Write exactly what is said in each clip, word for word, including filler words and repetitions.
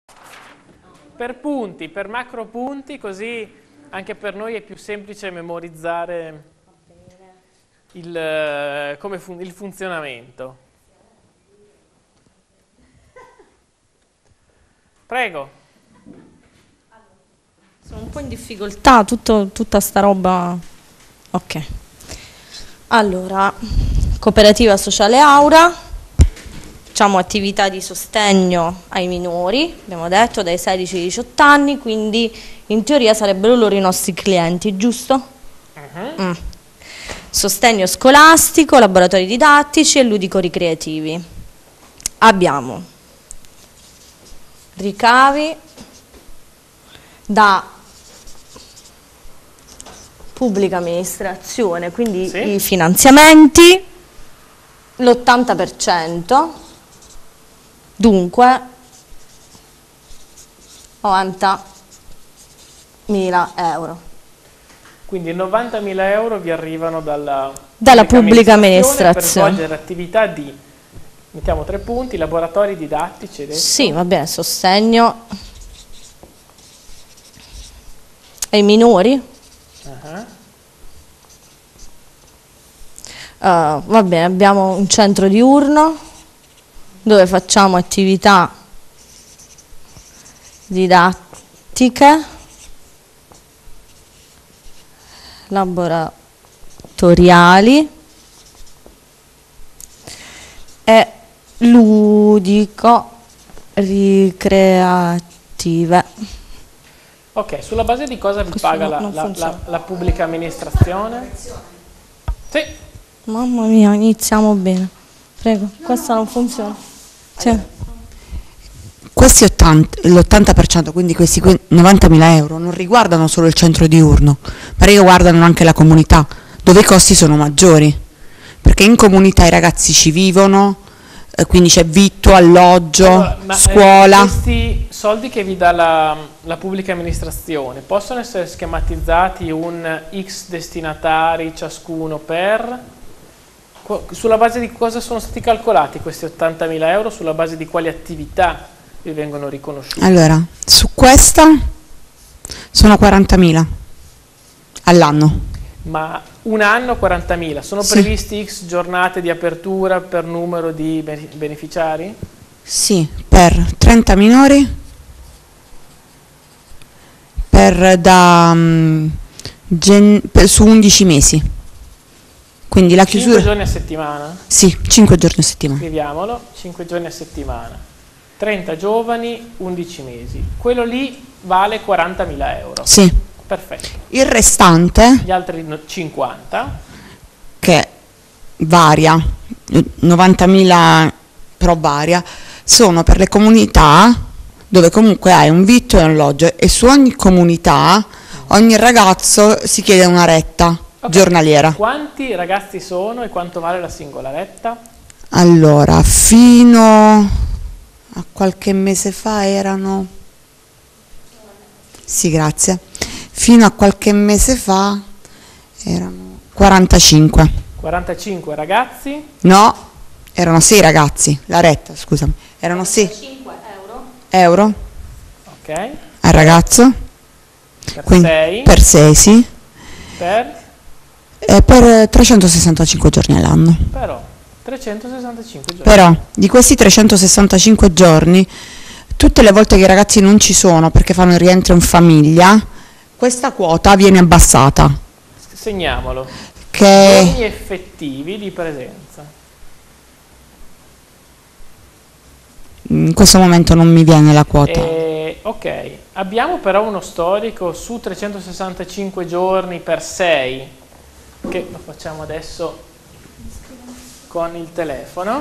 Per punti, per macro punti, così anche per noi è più semplice memorizzare il, come fun- il funzionamento. Prego. Sono un po' in difficoltà, tutto, tutta sta roba. Ok. Allora, cooperativa sociale Aura, facciamo attività di sostegno ai minori, abbiamo detto, dai sedici ai diciotto anni, quindi in teoria sarebbero loro i nostri clienti, giusto? Uh-huh. Mm. Sostegno scolastico, laboratori didattici e ludico-ricreativi. Abbiamo ricavi da pubblica amministrazione, quindi sì, i finanziamenti, l'ottanta per cento, dunque novantamila euro. Quindi novantamila euro vi arrivano dalla, dalla pubblica amministrazione, amministrazione per svolgere attività di, mettiamo tre punti, laboratori didattici. Adesso. Sì, va bene, sostegno ai minori. Uh-huh. Uh, va bene, abbiamo un centro diurno dove facciamo attività didattiche, laboratoriali e ludico ricreative. Ok, sulla base di cosa vi Questo paga la, la, la, la pubblica amministrazione? Sì. Mamma mia, iniziamo bene. Prego, questa non funziona. Sì. Questi l'ottanta per cento, quindi questi novantamila euro, non riguardano solo il centro diurno, ma riguardano anche la comunità, dove i costi sono maggiori. Perché in comunità i ragazzi ci vivono, eh, quindi c'è vitto, alloggio, allora, ma, scuola. Eh, questi soldi che vi dà la, la pubblica amministrazione possono essere schematizzati un X destinatari ciascuno per... Sulla base di cosa sono stati calcolati questi ottantamila euro? Sulla base di quali attività vi vengono riconosciuti? Allora, su questa sono quarantamila all'anno. Ma un anno quarantamila, sono sì, previsti X giornate di apertura per numero di beneficiari? Sì, per trenta minori, per da um, gen, per, su undici mesi. Quindi la chiusura... cinque giorni a settimana? Sì, cinque giorni a settimana. Scriviamolo, cinque giorni a settimana. trenta giovani, undici mesi. Quello lì vale quarantamila euro. Sì. Perfetto. Il restante... Gli altri cinquanta. Che varia, novantamila però varia, sono per le comunità dove comunque hai un vitto e un alloggio e su ogni comunità, ogni ragazzo si chiede una retta. Okay. Giornaliera. Quanti ragazzi sono e quanto vale la singola retta? Allora, fino a qualche mese fa erano... Sì, grazie. Fino a qualche mese fa erano quarantacinque. quarantacinque ragazzi? No, erano sei ragazzi. La retta, scusami. Erano sei. quarantacinque euro. Euro. Ok. Al ragazzo. Per Quindi, sei. Per sei, sì. Per? Eh, per trecentosessantacinque giorni all'anno. Però, trecentosessantacinque giorni. Però, di questi trecentosessantacinque giorni, tutte le volte che i ragazzi non ci sono perché fanno il rientro in famiglia, questa quota viene abbassata. Segniamolo. Che... Giorni effettivi di presenza. In questo momento non mi viene la quota. Eh, ok, abbiamo però uno storico su trecentosessantacinque giorni per sei. Che lo facciamo adesso con il telefono.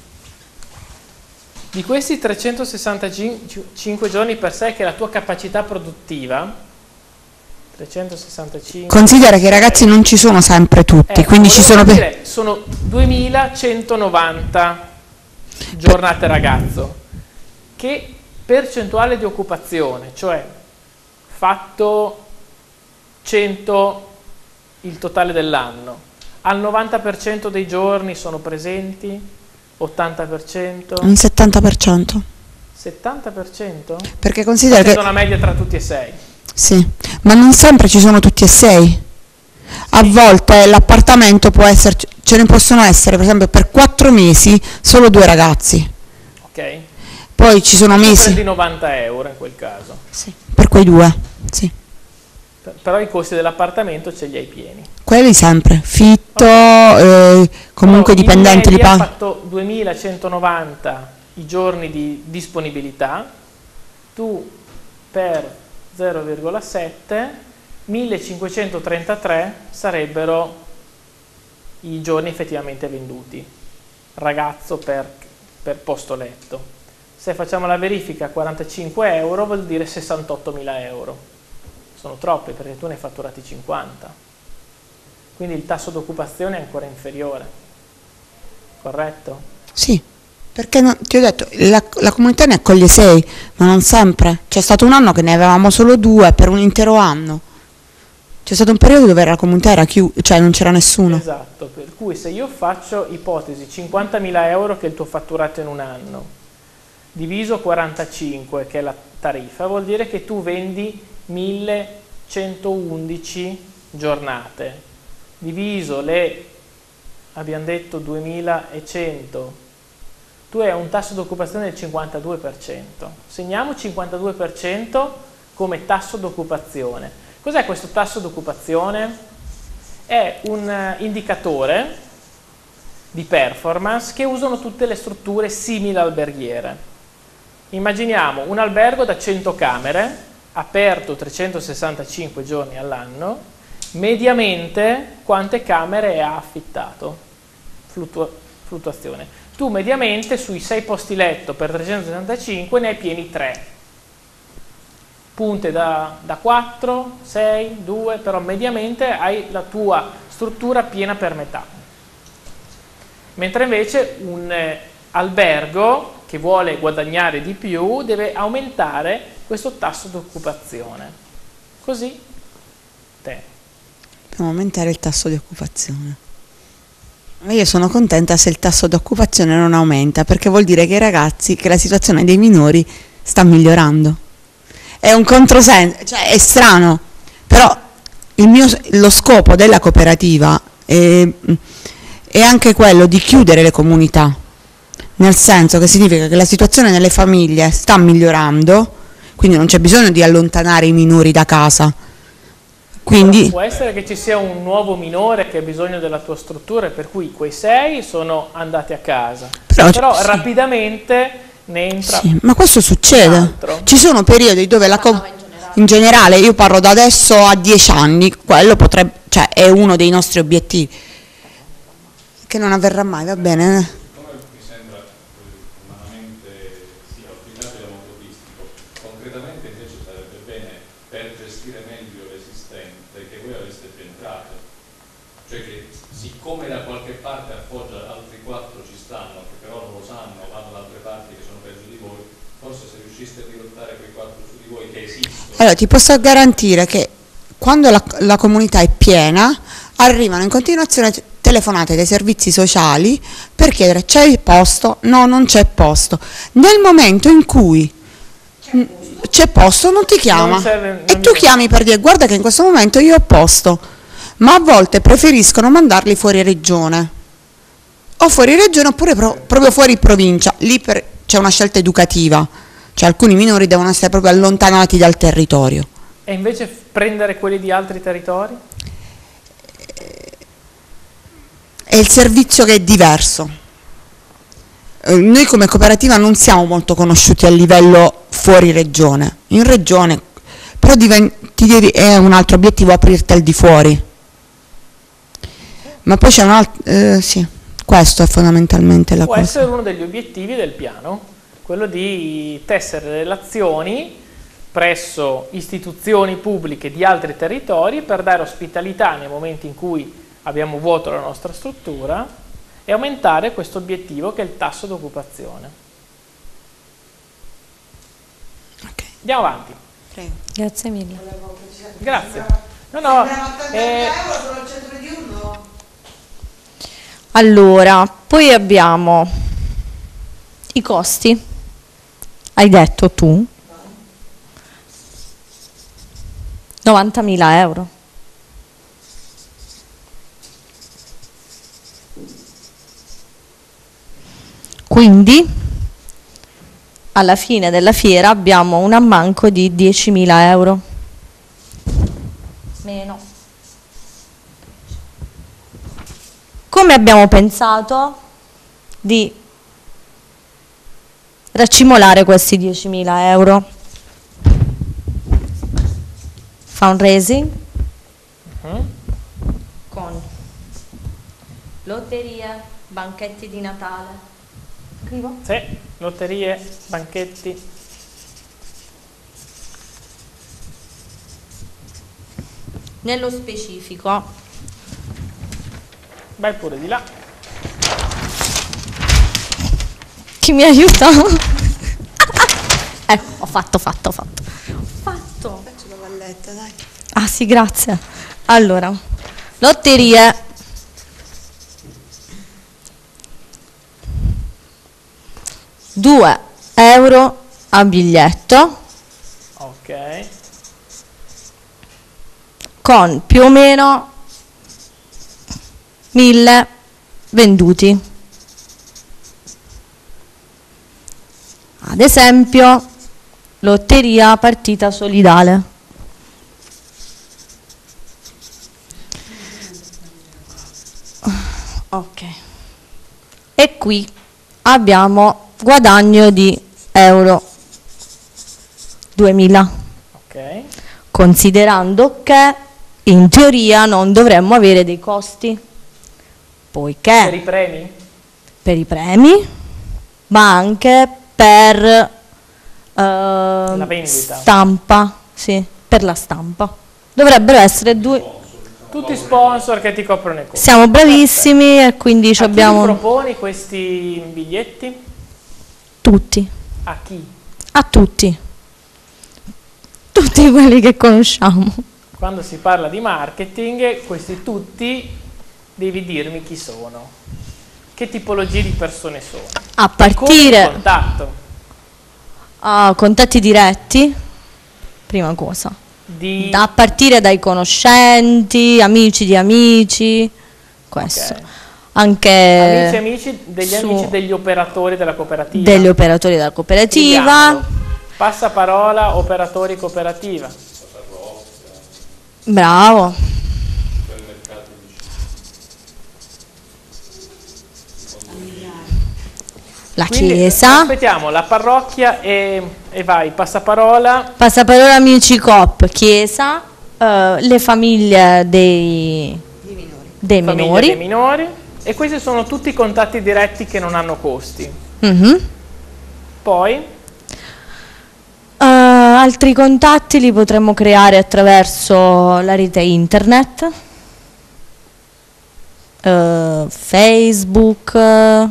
Di questi trecentosessantacinque giorni per sei, che è la tua capacità produttiva, trecentosessantacinque. Considera che i ragazzi non ci sono sempre tutti, eh, quindi ci sono dire, sono duemilacentonovanta giornate ragazzo. Che percentuale di occupazione, cioè fatto cento il totale dell'anno, al novanta per cento dei giorni sono presenti, ottanta per cento? Un settanta per cento. settanta per cento? Perché considera che... una media tra tutti e sei. Sì, ma non sempre ci sono tutti e sei. A volte l'appartamento può essere, ce ne possono essere, per esempio, per quattro mesi solo due ragazzi. Ok. Poi ci sono mesi... di novanta euro in quel caso. Sì, per quei due, sì. Per, però i costi dell'appartamento ce li hai pieni. Quelli sempre, fitto, okay. eh, comunque allora, dipendenti di pago. Ha fatto duemilacentonovanta i giorni di disponibilità, tu per zero virgola sette, millecinquecentotrentatré sarebbero i giorni effettivamente venduti, ragazzo per, per posto letto. Se facciamo la verifica a quarantacinque euro vuol dire sessantottomila euro, sono troppi perché tu ne hai fatturati cinquanta, quindi il tasso d'occupazione è ancora inferiore, corretto? Sì, perché no, ti ho detto, la, la comunità ne accoglie sei, ma non sempre. C'è stato un anno che ne avevamo solo due per un intero anno. C'è stato un periodo dove la comunità era chiusa, cioè non c'era nessuno. Esatto, per cui se io faccio ipotesi cinquantamila euro che è il tuo fatturato in un anno, diviso quarantacinque che è la tariffa, vuol dire che tu vendi millecentoundici giornate, diviso le, abbiamo detto duemilacento, tu hai un tasso di occupazione del cinquantadue per cento. Segniamo cinquantadue per cento come tasso di occupazione. Cos'è questo tasso di occupazione? È un indicatore di performance che usano tutte le strutture simili alberghiere. Immaginiamo un albergo da cento camere, aperto trecentosessantacinque giorni all'anno, mediamente quante camere ha affittato? Fluttua- fluttuazione. Tu mediamente sui sei posti letto per trecentosessantacinque ne hai pieni tre. Punte da, da quattro, sei, due, però mediamente hai la tua struttura piena per metà. Mentre invece un eh, albergo che vuole guadagnare di più deve aumentare questo tasso di occupazione. Così te. Dobbiamo aumentare il tasso di occupazione. Ma io sono contenta se il tasso di occupazione non aumenta, perché vuol dire che i ragazzi, che la situazione dei minori sta migliorando. È un controsenso, cioè è strano, però il mio, lo scopo della cooperativa è, è anche quello di chiudere le comunità, nel senso che significa che la situazione nelle famiglie sta migliorando, quindi non c'è bisogno di allontanare i minori da casa. Quindi, può essere che ci sia un nuovo minore che ha bisogno della tua struttura, per cui quei sei sono andati a casa, però, però sì, rapidamente ne entra. Sì, ma questo succede. Ci sono periodi dove la co- in generale, io parlo da adesso a dieci anni, quello potrebbe, cioè è uno dei nostri obiettivi, che non avverrà mai, va bene? Come da qualche parte a Foggia altri quattro ci stanno, che però non lo sanno, vanno da altre parti che sono peggio di voi, forse se riusciste a dirottare quei quattro su di voi che esistono. Allora ti posso garantire che quando la, la comunità è piena arrivano in continuazione telefonate dai servizi sociali per chiedere c'è posto? No, non c'è posto. Nel momento in cui c'è posto non ti chiama non serve, non e tu chiami per dire guarda che in questo momento io ho posto. Ma a volte preferiscono mandarli fuori regione o fuori regione oppure pro, proprio fuori provincia, lì c'è una scelta educativa, cioè alcuni minori devono essere proprio allontanati dal territorio. E invece prendere quelli di altri territori? È il servizio che è diverso. Eh, noi come cooperativa non siamo molto conosciuti a livello fuori regione, in regione, però ti devi, è un altro obiettivo aprirti al di fuori. Ma poi c'è un altro, eh, sì, questo è fondamentalmente la Può cosa. Può essere uno degli obiettivi del piano, quello di tessere relazioni presso istituzioni pubbliche di altri territori per dare ospitalità nei momenti in cui abbiamo vuoto la nostra struttura e aumentare questo obiettivo che è il tasso d'occupazione. Okay. Andiamo avanti. Prego. Grazie mille. Grazie. No, no, eh, allora, poi abbiamo i costi. hai detto tu? novantamila euro. Quindi alla fine della fiera abbiamo un ammanco di diecimila euro. Meno. Come abbiamo pensato di raccimolare questi diecimila euro? Fundraising Mhm. con lotterie, banchetti di Natale. Scrivo? Sì, lotterie, banchetti. Nello specifico, Vai pure di là. chi mi aiuta? Ecco, ho fatto, fatto, fatto. Ho fatto. Faccio la valletta, dai. Ah sì, grazie. Allora, lotterie. due euro a biglietto Ok. con più o meno mille venduti. Ad esempio, lotteria partita solidale. Ok. E qui abbiamo guadagno di euro duemila, Ok. considerando che in teoria non dovremmo avere dei costi, poiché Per i premi? per i premi, ma anche per eh, La vendita. stampa, sì, per la stampa. Dovrebbero essere due. Tutti sponsor che ti coprono i costi. Siamo bravissimi e quindi ci A chi li abbiamo proponi questi biglietti? tutti, A chi? a tutti, tutti quelli che conosciamo. Quando si parla di marketing, questi tutti devi dirmi chi sono. Che tipologie di persone sono? A Come il partire contatto a contatti diretti, prima cosa, di... a partire dai conoscenti, amici di amici, questo. Ok. Anche Amici amici degli su- amici degli operatori della cooperativa. degli operatori della cooperativa. Scriviamolo. Passaparola, operatori cooperativa. Bravo. La Quindi chiesa. aspettiamo la parrocchia e, e vai, passaparola, Passaparola amici coop, chiesa, eh, le famiglie dei, dei famiglia minori. dei minori. E questi sono tutti contatti diretti che non hanno costi. Mhm. Poi, Eh, altri contatti li potremmo creare attraverso la rete internet, eh, Facebook, eh,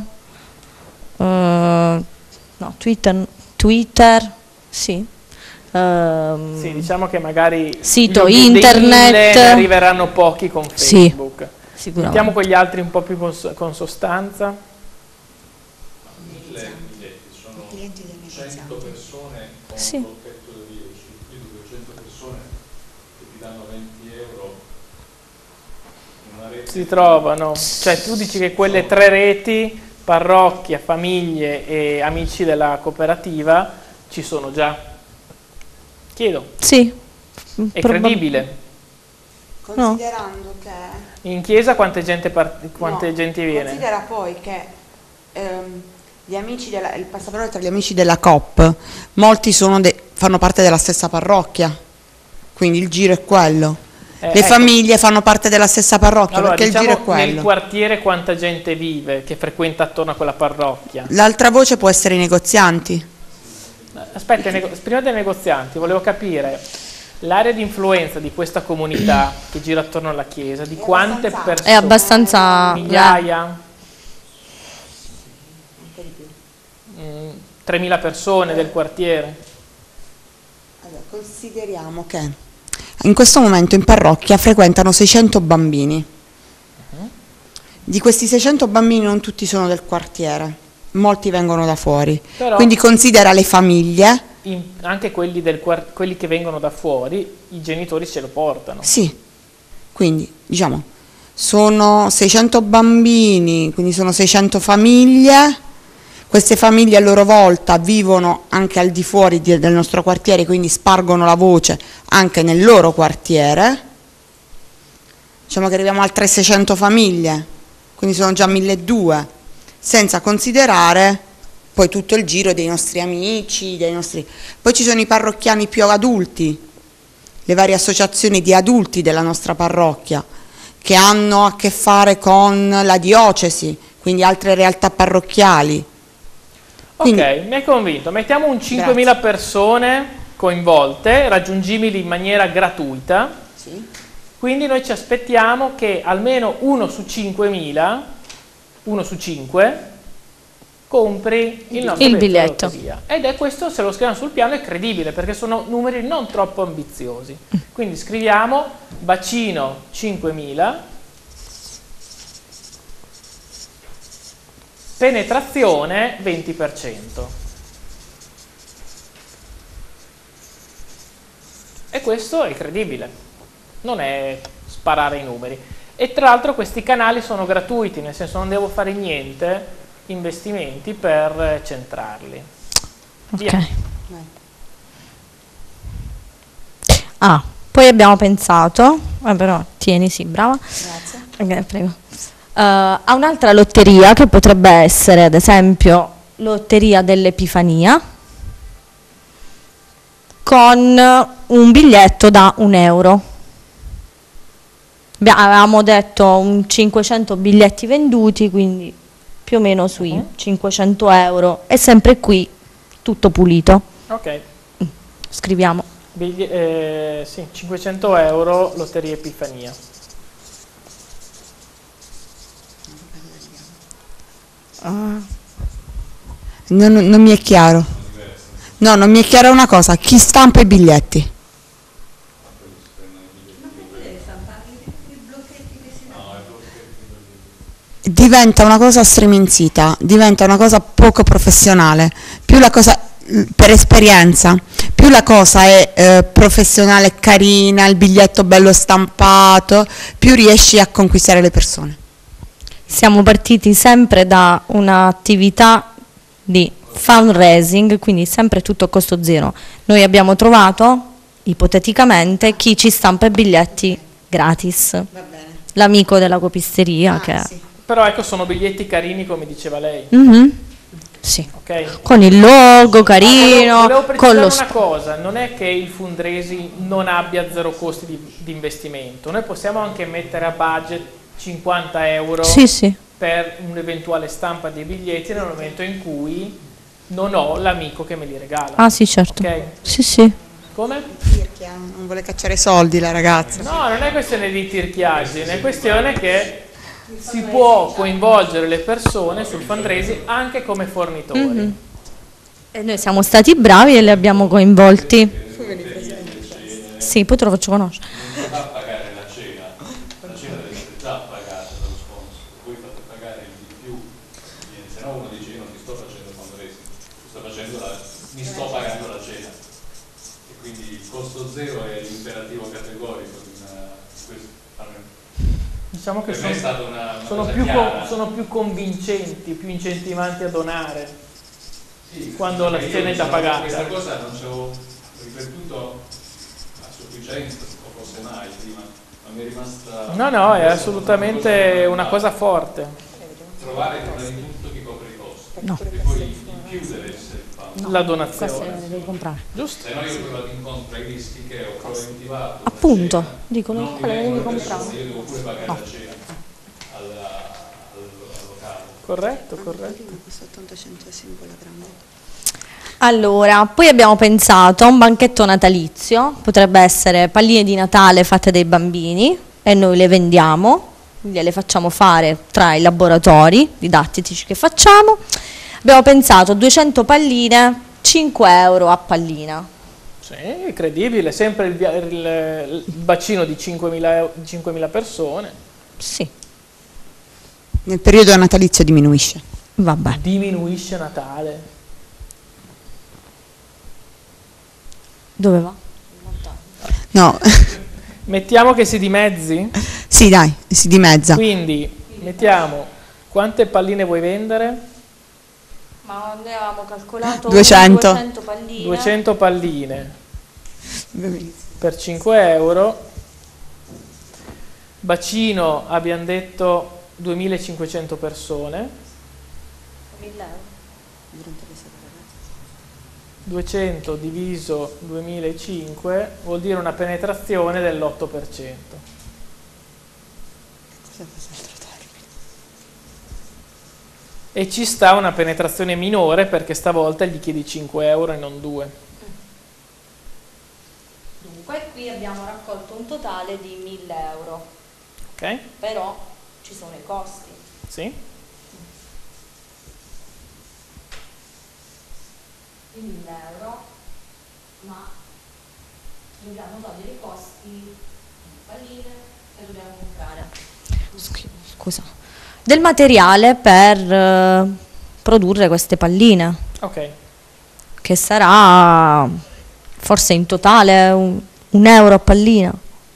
no, Twitter, Twitter, sì. Ehm, sì, diciamo che magari Sito gli- dei internet. mille ne arriveranno pochi con Sì. Facebook. Sicuramente. Mettiamo quegli altri un po' più con, con sostanza. mille biglietti sono cento persone con Sì. un pacchetto da dieci, quindi duecento persone che ti danno venti euro in una rete. Si trovano, cioè tu dici che quelle tre reti, parrocchia, famiglie e amici della cooperativa, ci sono già. Chiedo, Sì. è Probab- credibile? Considerando che In chiesa quante gente, par- quante no, gente viene? Considera poi che ehm, gli amici della, il passaparola tra gli amici della Coop, molti sono de- fanno parte della stessa parrocchia, quindi il giro è quello. Eh, Le ecco. famiglie fanno parte della stessa parrocchia Allora, perché diciamo il giro è nel quello. quartiere quanta gente vive che frequenta attorno a quella parrocchia? L'altra voce può essere i negozianti. Aspetta, i nego- prima dei negozianti volevo capire l'area di influenza di questa comunità che gira attorno alla chiesa, di quante abbastanza- persone? È abbastanza... Migliaia? Mm, tremila persone del quartiere? Allora, consideriamo che in questo momento in parrocchia frequentano seicento bambini. Di questi seicento bambini non tutti sono del quartiere. molti vengono da fuori. Però- Quindi considera le famiglie. In- anche quelli, del quar- quelli che vengono da fuori, i genitori ce lo portano. Sì, quindi diciamo sono seicento bambini, quindi sono seicento famiglie. Queste famiglie a loro volta vivono anche al di fuori di- del nostro quartiere, quindi spargono la voce anche nel loro quartiere. Diciamo che arriviamo a altre seicento famiglie, quindi sono già milleduecento, senza considerare poi tutto il giro dei nostri amici, dei nostri... Poi ci sono i parrocchiani più adulti, le varie associazioni di adulti della nostra parrocchia, che hanno a che fare con la diocesi, quindi altre realtà parrocchiali. Quindi- Ok, mi hai convinto. Mettiamo un cinquemila persone coinvolte, raggiungibili in maniera gratuita. Quindi noi ci aspettiamo che almeno uno su cinquemila, uno su cinque, compri il nostro Il biglietto. lotteria. Ed è questo, se lo scriviamo sul piano, è credibile, perché sono numeri non troppo ambiziosi. Quindi scriviamo bacino cinquemila, penetrazione venti per cento. E questo è credibile, non è sparare i numeri. E tra l'altro questi canali sono gratuiti, nel senso non devo fare niente, investimenti per centrarli. Via. Ok. Ah, poi abbiamo pensato, eh, però tieni, sì, brava. Grazie. Prego. Eh, a un'altra lotteria che potrebbe essere, ad esempio, Lotteria dell'Epifania, con un biglietto da un euro. Abbiamo- Avevamo detto un cinquecento biglietti venduti, quindi più o meno sui Mhm. cinquecento euro. E sempre qui tutto pulito. Ok, Scriviamo. Bigli- eh, sì, cinquecento euro, Lotteria Epifania. Non, non mi è chiaro. No, non mi è chiara una cosa. Chi stampa i biglietti? Diventa una cosa striminzita, diventa una cosa poco professionale. Più la cosa, per esperienza, più la cosa è eh, professionale e carina, il biglietto bello stampato, più riesci a conquistare le persone. Siamo partiti sempre da un'attività di fundraising, quindi sempre tutto a costo zero. Noi abbiamo trovato, ipoteticamente, chi ci stampa i biglietti gratis. L'amico della copisteria che... Però ecco, sono biglietti carini come diceva lei. Mhm. Sì. Ok? Con il logo carino, Volevo con precisare lo... una sp- cosa, non è che il fundraising non abbia zero costi di, di investimento, noi possiamo anche mettere a budget cinquanta euro Sì, sì. per un'eventuale stampa dei biglietti nel momento in cui non ho l'amico che me li regala. Ah sì, certo. Ok? Sì, sì. Come? Perché non vuole cacciare soldi la ragazza. No, non è questione di tirchiaggine, è questione che si può coinvolgere le persone sul fundraising anche come fornitori. Mhm. E noi siamo stati bravi e li abbiamo coinvolti. Sì, poi te lo faccio conoscere. Non fa pagare la cena, la cena deve essere già pagata dallo sponsor, voi fate pagare di più, se no uno dice io non ti sto facendo fundraising, ti sto facendo la, mi sto pagando la cena. E quindi il costo zero è l'imperativo categorico di una, questo, almeno Diciamo che per me è sono, stata una, una sono cosa più chiara. con- sono più convincenti, più incentivanti a donare. Sì, quando la io cena è già diciamo, pagata. Questa cosa non ci ho ripetuto a sufficienza, o forse mai prima, ma mi è rimasta... No, no, è assolutamente una cosa forte. Trovare prima di tutto chi copre i costi, No. e poi in più deve essere il fan. La donazione. devi comprare. Giusto? Se no io vado incontro ai rischi che ho preventivato. una Appunto, cena, dicono non quale mi devi vengono le comprare. persone, io devo pure pagare la cena al, al, al locale. Corretto, corretto. ottanta centesimi quella grande. Allora, poi abbiamo pensato a un banchetto natalizio, potrebbe essere palline di Natale fatte dai bambini e noi le vendiamo, gliele facciamo fare tra i laboratori didattici che facciamo. Abbiamo pensato a duecento palline, cinque euro a pallina. Sì, è credibile, sempre il, via- il- il bacino di cinquemila eu- cinquemila persone. Sì. Nel periodo natalizio diminuisce. Vabbè. Diminuisce Natale. Dove va? No, Mettiamo che si dimezzi? sì dai, si dimezza. Quindi mettiamo quante palline vuoi vendere? Ma noi avevamo calcolato duecento. duecento palline. duecento palline per cinque euro. Bacino abbiamo detto duemilacinquecento persone. mille euro. duecento diviso duemilacinque vuol dire una penetrazione dell'otto per cento. E ci sta una penetrazione minore perché stavolta gli chiedi cinque euro e non due. Dunque qui abbiamo raccolto un totale di mille euro, Ok? però ci sono i costi. Sì? Di mille euro, ma dobbiamo togliere i costi di palline che dobbiamo comprare. Scusa. Del materiale per eh, produrre queste palline, Ok. che sarà forse in totale un, un euro a pallina,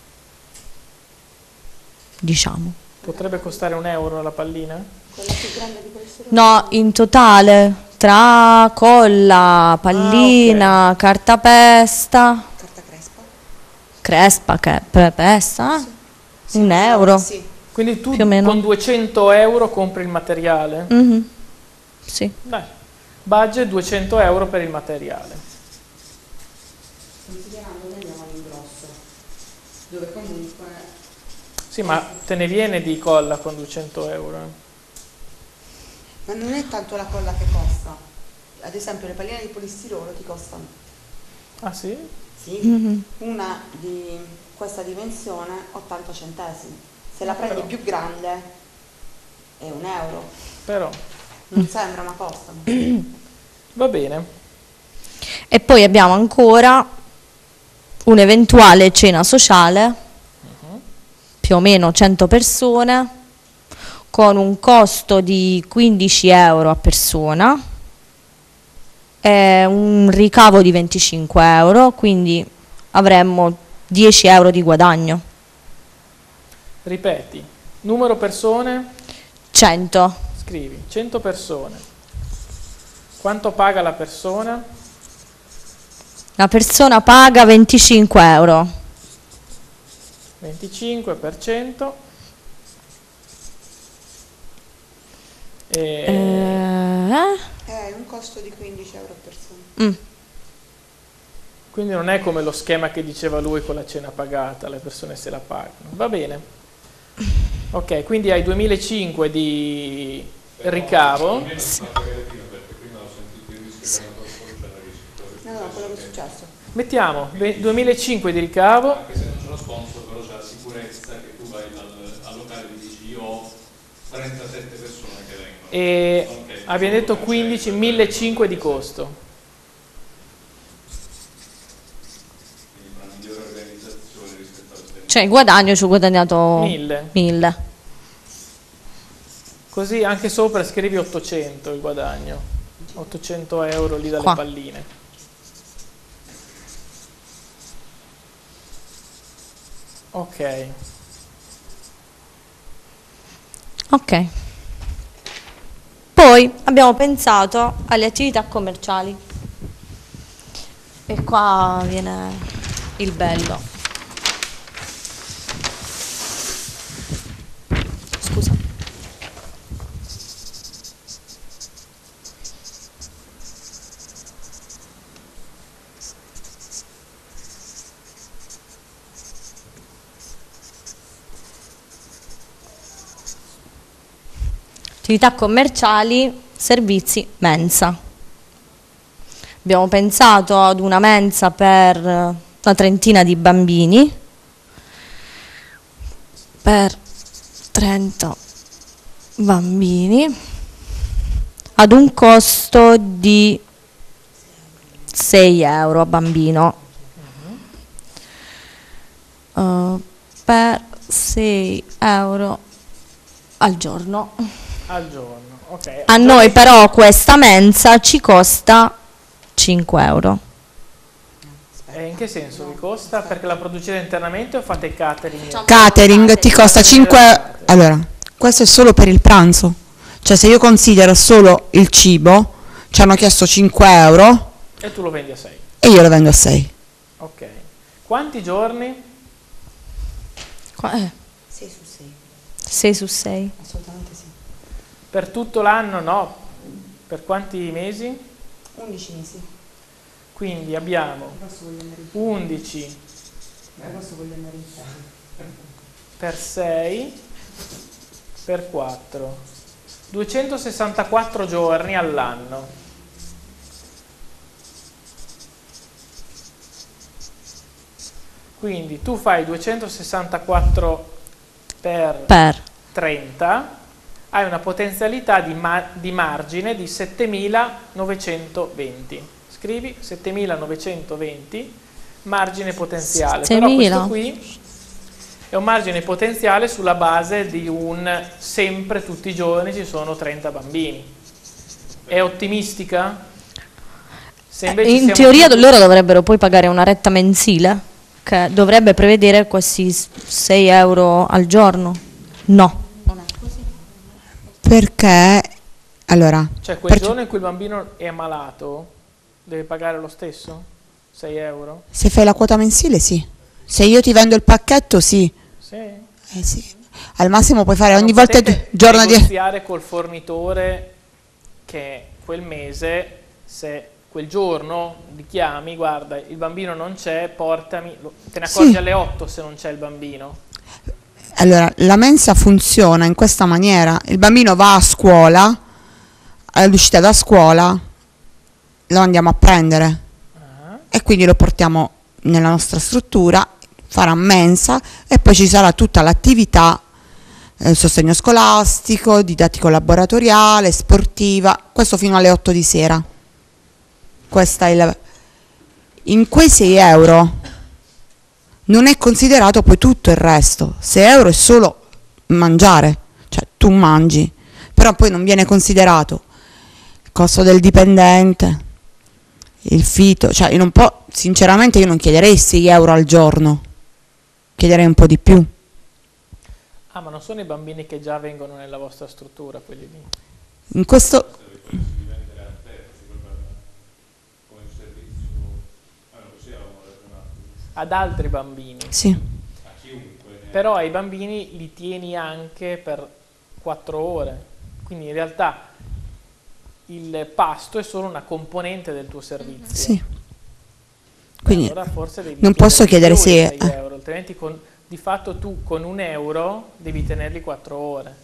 diciamo. Potrebbe costare un euro la pallina? No, in totale, tra colla, pallina, Ah, cartapesta, Carta crespa? crespa, che pe- pesta, eh? Un euro. Sì. Quindi tu Più o meno. con duecento euro compri il materiale? Mhm. Sì. Dai, budget duecento euro per il materiale. Considerando noi andiamo all'ingrosso, dove comunque... Sì, ma te ne viene di colla con duecento euro? eh? Ma non è tanto la colla che costa. Ad esempio le palline di polistirolo ti costano. Ah sì? Sì. Mhm. Una di questa dimensione ottanta centesimi. Se la prendi Però. più grande è un euro. Però, Non sembra, ma costano. va bene. E poi abbiamo ancora un'eventuale cena sociale, più o meno cento persone, con un costo di quindici euro a persona e un ricavo di venticinque euro, quindi avremmo dieci euro di guadagno. Ripeti, numero persone, cento. scrivi, cento persone. Quanto paga la persona? La persona paga venticinque euro. venticinque per cento. E... Eh, È un costo di quindici euro a persona. mm. Quindi non è come lo schema che diceva lui con la cena pagata, le persone se la pagano. Va bene. Ok, quindi hai duemilacinquecento di ricavo. Almeno si fa pagare prima, perché prima ho sentito il rischio che non c'era rischio. No, no, quello che è successo. Mettiamo ve- duemilacinquecento di ricavo. Anche se non c'è lo sponsor, però c'è la sicurezza che tu vai al, al locale e dici io ho trentasette persone che vengono. E Ok, abbiamo detto quindici, millecinquecento di costo. quindi una migliore organizzazione rispetto al tempo. Cioè il guadagno ci ho guadagnato mille. mille. Così anche sopra scrivi ottocento il guadagno. ottocento euro lì dalle Qua. palline. Ok. Ok. Poi abbiamo pensato alle attività commerciali. E qua viene il bello. Scusa. Attività commerciali, servizi, mensa. Abbiamo pensato ad una mensa per una trentina di bambini, per trenta bambini, ad un costo di sei euro a bambino. Uh, per sei euro al giorno. al giorno. Okay. A noi però questa mensa ci costa cinque euro. E in che senso vi costa? Perché la producete internamente o fate catering? Catering ti costa cinque euro. Allora, questo è solo per il pranzo. Cioè se io considero solo il cibo, ci hanno chiesto cinque euro. E tu lo vendi a sei? E io lo vendo a sei. Ok. Quanti giorni? Qua, eh. sei su sei. sei su sei. Assolutamente sì. Per tutto l'anno no? Per quanti mesi? undici mesi. Quindi abbiamo undici per sei per quattro, duecentosessantaquattro giorni all'anno. Quindi tu fai duecentosessantaquattro per, Per. trenta, hai una potenzialità di, ma di margine di settemilanovantoventi. Scrivi settemilanovantoventi, margine potenziale. settemila. Però questo qui è un margine potenziale sulla base di un sempre tutti i giorni ci sono trenta bambini. È ottimistica? Se invece In siamo teoria tutti- loro dovrebbero poi pagare una retta mensile che dovrebbe prevedere questi sei euro al giorno. No. Perché, allora, Cioè quel perché- giorno in cui il bambino è ammalato deve pagare lo stesso? sei euro? se fai la quota mensile sì. Se io ti vendo il pacchetto sì. Sì. Eh sì. Al massimo puoi fare ogni Non volta potete giorno di... negoziare col fornitore che quel mese, se quel giorno li chiami, guarda il bambino non c'è, portami, lo- te ne accorgi Sì. alle otto se non c'è il bambino. Allora, la mensa funziona in questa maniera. Il bambino va a scuola, all'uscita da scuola lo andiamo a prendere Ah. e quindi lo portiamo nella nostra struttura, farà mensa e poi ci sarà tutta l'attività, eh, sostegno scolastico, didattico laboratoriale, sportiva, questo fino alle otto di sera. Questa è la... In quei sei euro non è considerato poi tutto il resto. sei euro è solo mangiare, cioè tu mangi, però poi non viene considerato il costo del dipendente, il fitto, cioè io non po- sinceramente io non chiederei sei euro al giorno, chiederei un po' di più. Ah, ma non sono i bambini che già vengono nella vostra struttura, quelli lì? In questo come servizio, ah, non così avevamo ragionato, Ad altri bambini. sì, a chiunque. ne- Però ai bambini li tieni anche per quattro ore. Quindi in realtà il pasto è solo una componente del tuo servizio. sì. Beh, Quindi allora forse devi non posso chiedere più di se- sei eh. euro, altrimenti con, di fatto tu con un euro devi tenerli quattro ore.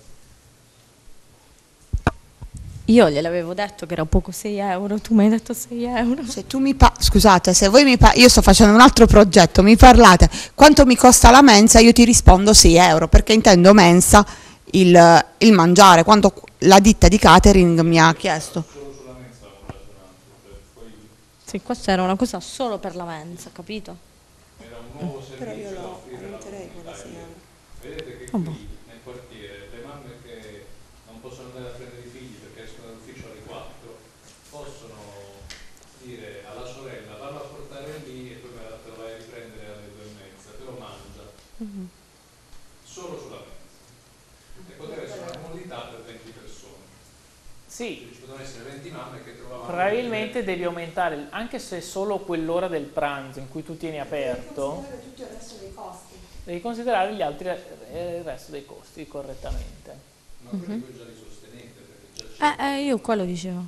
Io gliel'avevo detto che era poco sei euro, tu mi hai detto sei euro. se tu mi pa- scusate, se voi mi pa- io sto facendo un altro progetto, mi parlate quanto mi costa la mensa, io ti rispondo sei euro, perché intendo mensa il, il mangiare, quanto la ditta di catering mi ha chiesto. Solo sulla mensa avevamo ragionato, per poi Sì, questa era una cosa solo per la mensa, capito? era un nuovo servizio da offrire alla comunità. Vedete che Oh, boh. qui nel quartiere le mamme che non possono andare a prendere i figli perché escono dall'ufficio alle quattro possono dire alla sorella vado a portare lì e poi me la te la vai a riprendere alle due e mezza, te lo mangia solo sulla mensa e poteva essere una comodità per venti persone. Sì, Ci potevano essere venti mamme che trovavano probabilmente devi aumentare, anche se solo quell'ora del pranzo in cui tu tieni aperto, devi considerare gli altri, eh, il resto dei costi correttamente. ma quelli voi già li sostenete perché già c'è. Eh, eh, io quello dicevo.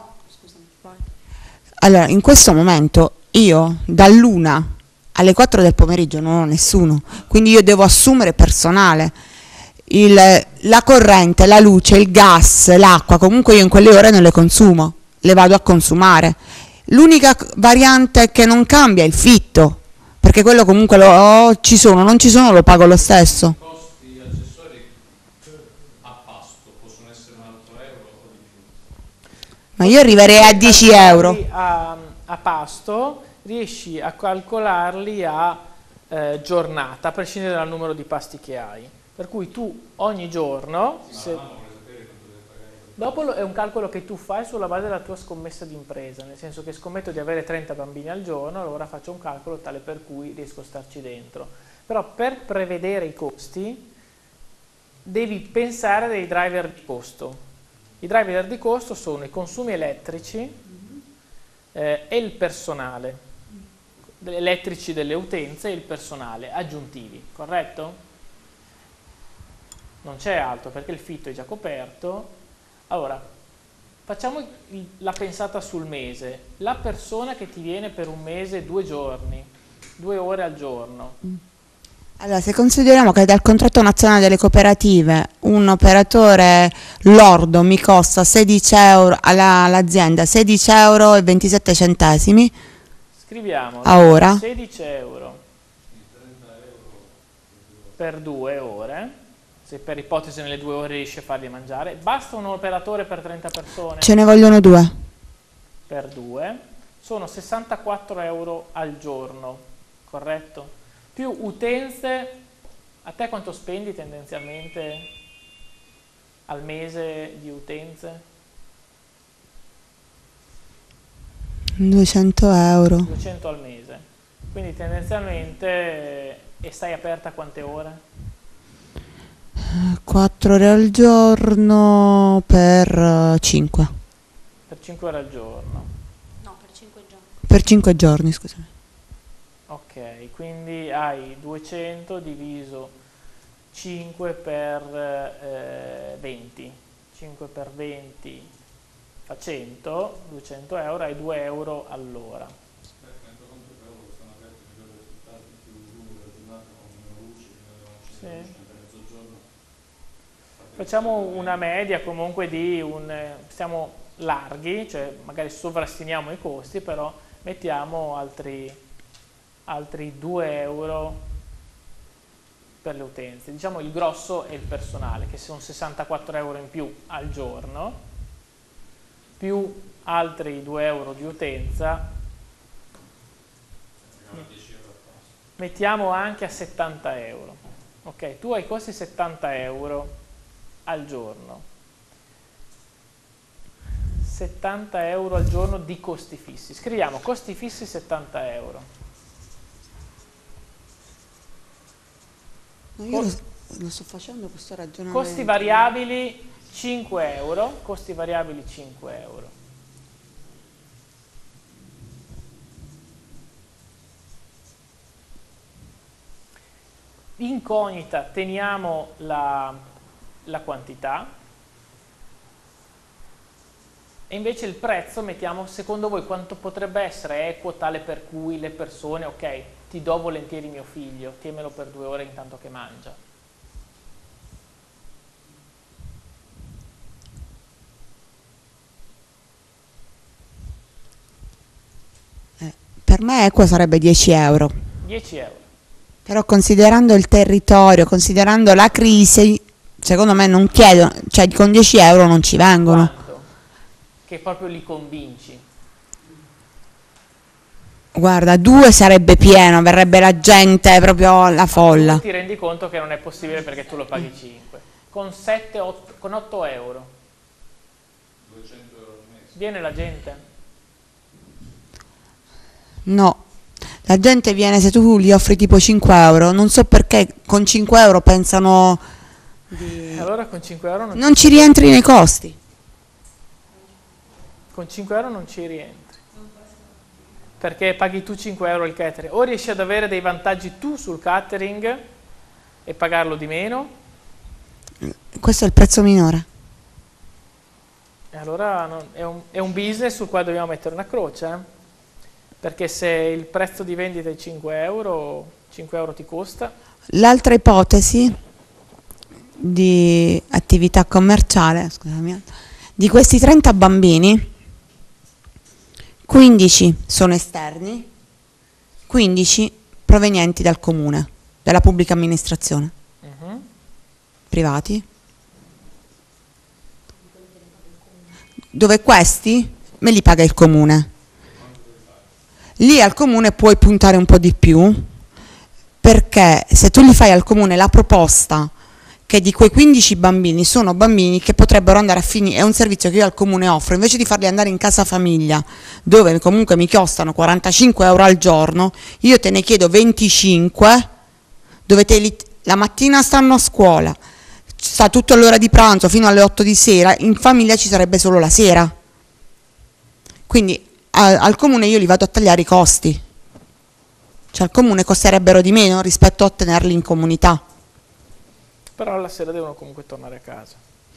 Allora, in questo momento io dall'una alle quattro del pomeriggio non ho nessuno, quindi io devo assumere personale. Il, la corrente, la luce, il gas, l'acqua, comunque io in quelle ore non le consumo, le vado a consumare. L'unica c- variante che non cambia è il fitto, perché quello comunque lo, oh, ci sono, non ci sono, lo pago lo stesso. I costi accessori a pasto possono essere un altro euro o di più. Ma io arriverei a dieci euro. A, a pasto riesci a calcolarli a eh, giornata, a prescindere dal numero di pasti che hai. Per cui tu ogni giorno, se, Mamma vuole sapere quanto deve Dopo lo- è un calcolo che tu fai sulla base della tua scommessa di impresa, nel senso che scommetto di avere trenta bambini al giorno, allora faccio un calcolo tale per cui riesco a starci dentro. Però per prevedere i costi devi pensare dei driver di costo. I driver di costo sono i consumi elettrici eh, e il personale, elettrici delle utenze e il personale aggiuntivi, corretto? Non c'è altro perché il fitto è già coperto. Allora, facciamo il- la pensata sul mese. La persona che ti viene per un mese due giorni, due ore al giorno, Allora, se consideriamo che dal contratto nazionale delle cooperative un operatore lordo mi costa sedici euro alla- all'azienda, sedici euro e ventisette centesimi scriviamo a ora, sedici euro per due ore, se per ipotesi nelle due ore riesci a farli mangiare, basta un operatore per trenta persone, ce ne vogliono due. per due, sono sessantaquattro euro al giorno, corretto? Più utenze, a te quanto spendi tendenzialmente al mese di utenze? duecento euro. duecento al mese, quindi tendenzialmente, eh, e stai aperta quante ore? quattro ore al giorno per cinque. Per cinque ore al giorno. No, per cinque giorni. Per cinque giorni, scusami. Ok, quindi hai duecento diviso cinque per eh, venti. cinque per venti fa cento, duecento euro, hai due euro all'ora. Sì. Facciamo una media comunque di un, eh, stiamo larghi, cioè magari sovrastimiamo i costi, però mettiamo altri, altri due euro per le utenze. Diciamo il grosso è il personale, che sono sessantaquattro euro in più al giorno, più altri due euro di utenza, mettiamo anche a settanta euro. Ok, tu hai costi settanta euro al giorno, settanta euro al giorno di costi fissi. Scriviamo costi fissi settanta euro. No, io lo, lo sto facendo questo ragionamento. Costi variabili cinque euro, costi variabili cinque euro. Incognita teniamo la, la quantità e invece il prezzo mettiamo secondo voi quanto potrebbe essere equo tale per cui le persone, ok, ti do volentieri mio figlio, tiemelo per due ore intanto che mangia. Eh, per me equo sarebbe dieci euro. dieci euro. Però considerando il territorio, considerando la crisi, secondo me non chiedono, cioè con dieci euro non ci vengono. Quanto? Che proprio li convinci. Guarda, due sarebbe pieno, verrebbe la gente, proprio la folla. Tu ti rendi conto che non è possibile perché tu lo paghi cinque. Con sette, otto, con otto euro. duecento euro al mese. Viene la gente? No, la gente viene se tu gli offri tipo cinque euro, non so perché con cinque euro pensano di... Allora con cinque euro non, non ci rientri nei costi. con cinque euro non ci rientri. Perché paghi tu cinque euro il catering. O riesci ad avere dei vantaggi tu sul catering e pagarlo di meno, Questo è il prezzo minore. e allora non- è, un, è un business sul quale dobbiamo mettere una croce. eh? Perché se il prezzo di vendita è cinque euro, cinque euro ti costa. L'altra ipotesi di attività commerciale, scusami, di questi trenta bambini, quindici sono esterni, quindici provenienti dal comune, dalla pubblica amministrazione, Mhm. privati, dove questi me li paga il comune. Lì al comune puoi puntare un po' di più, perché se tu gli fai al comune la proposta che di quei quindici bambini sono bambini che potrebbero andare a finire, è un servizio che io al comune offro, invece di farli andare in casa famiglia, dove comunque mi costano quarantacinque euro al giorno, io te ne chiedo venticinque, dove te li, la mattina stanno a scuola, sta tutta l'ora di pranzo fino alle otto di sera, in famiglia ci sarebbe solo la sera. Quindi al, al comune io li vado a tagliare i costi, cioè al comune costerebbero di meno rispetto a tenerli in comunità. Però la sera devono comunque tornare a casa.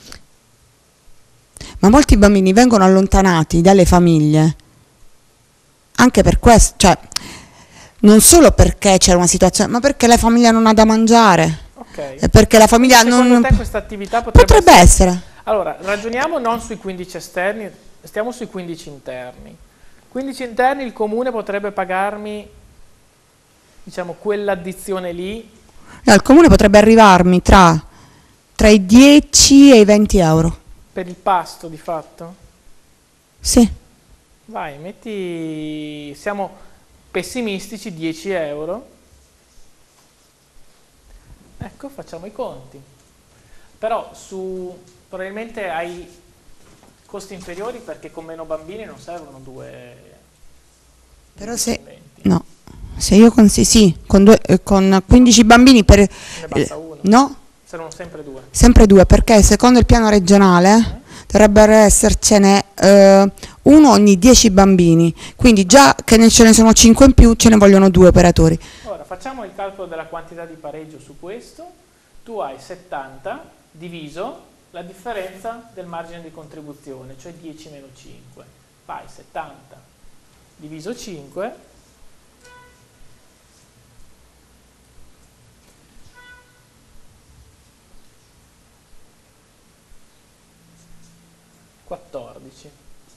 Ma molti bambini vengono allontanati dalle famiglie anche per questo, cioè non solo perché c'è una situazione, ma perché la famiglia non ha da mangiare. Ok. E perché la famiglia Secondo non... te questa attività potrebbe, potrebbe essere... essere. Allora, ragioniamo non sui quindici esterni, stiamo sui quindici interni. quindici interni il comune potrebbe pagarmi, diciamo, quell'addizione lì. No, il comune potrebbe arrivarmi tra, tra i dieci e i venti euro. Per il pasto, di fatto? Sì. Vai, metti... Siamo pessimistici, dieci euro. Ecco, facciamo i conti. Però su... probabilmente hai costi inferiori perché con meno bambini non servono due... Però se... no. Se io con, sì, sì, con, due, eh, con quindici bambini per... Ne basta uno? No? Servono sempre due. Sempre due, perché secondo il piano regionale eh? dovrebbero essercene eh, uno ogni dieci bambini, quindi già che ne, ce ne sono cinque in più ce ne vogliono due operatori. Ora facciamo il calcolo della quantità di pareggio su questo. Tu hai settanta diviso la differenza del margine di contribuzione, cioè dieci meno cinque. Fai settanta diviso cinque. quattordici.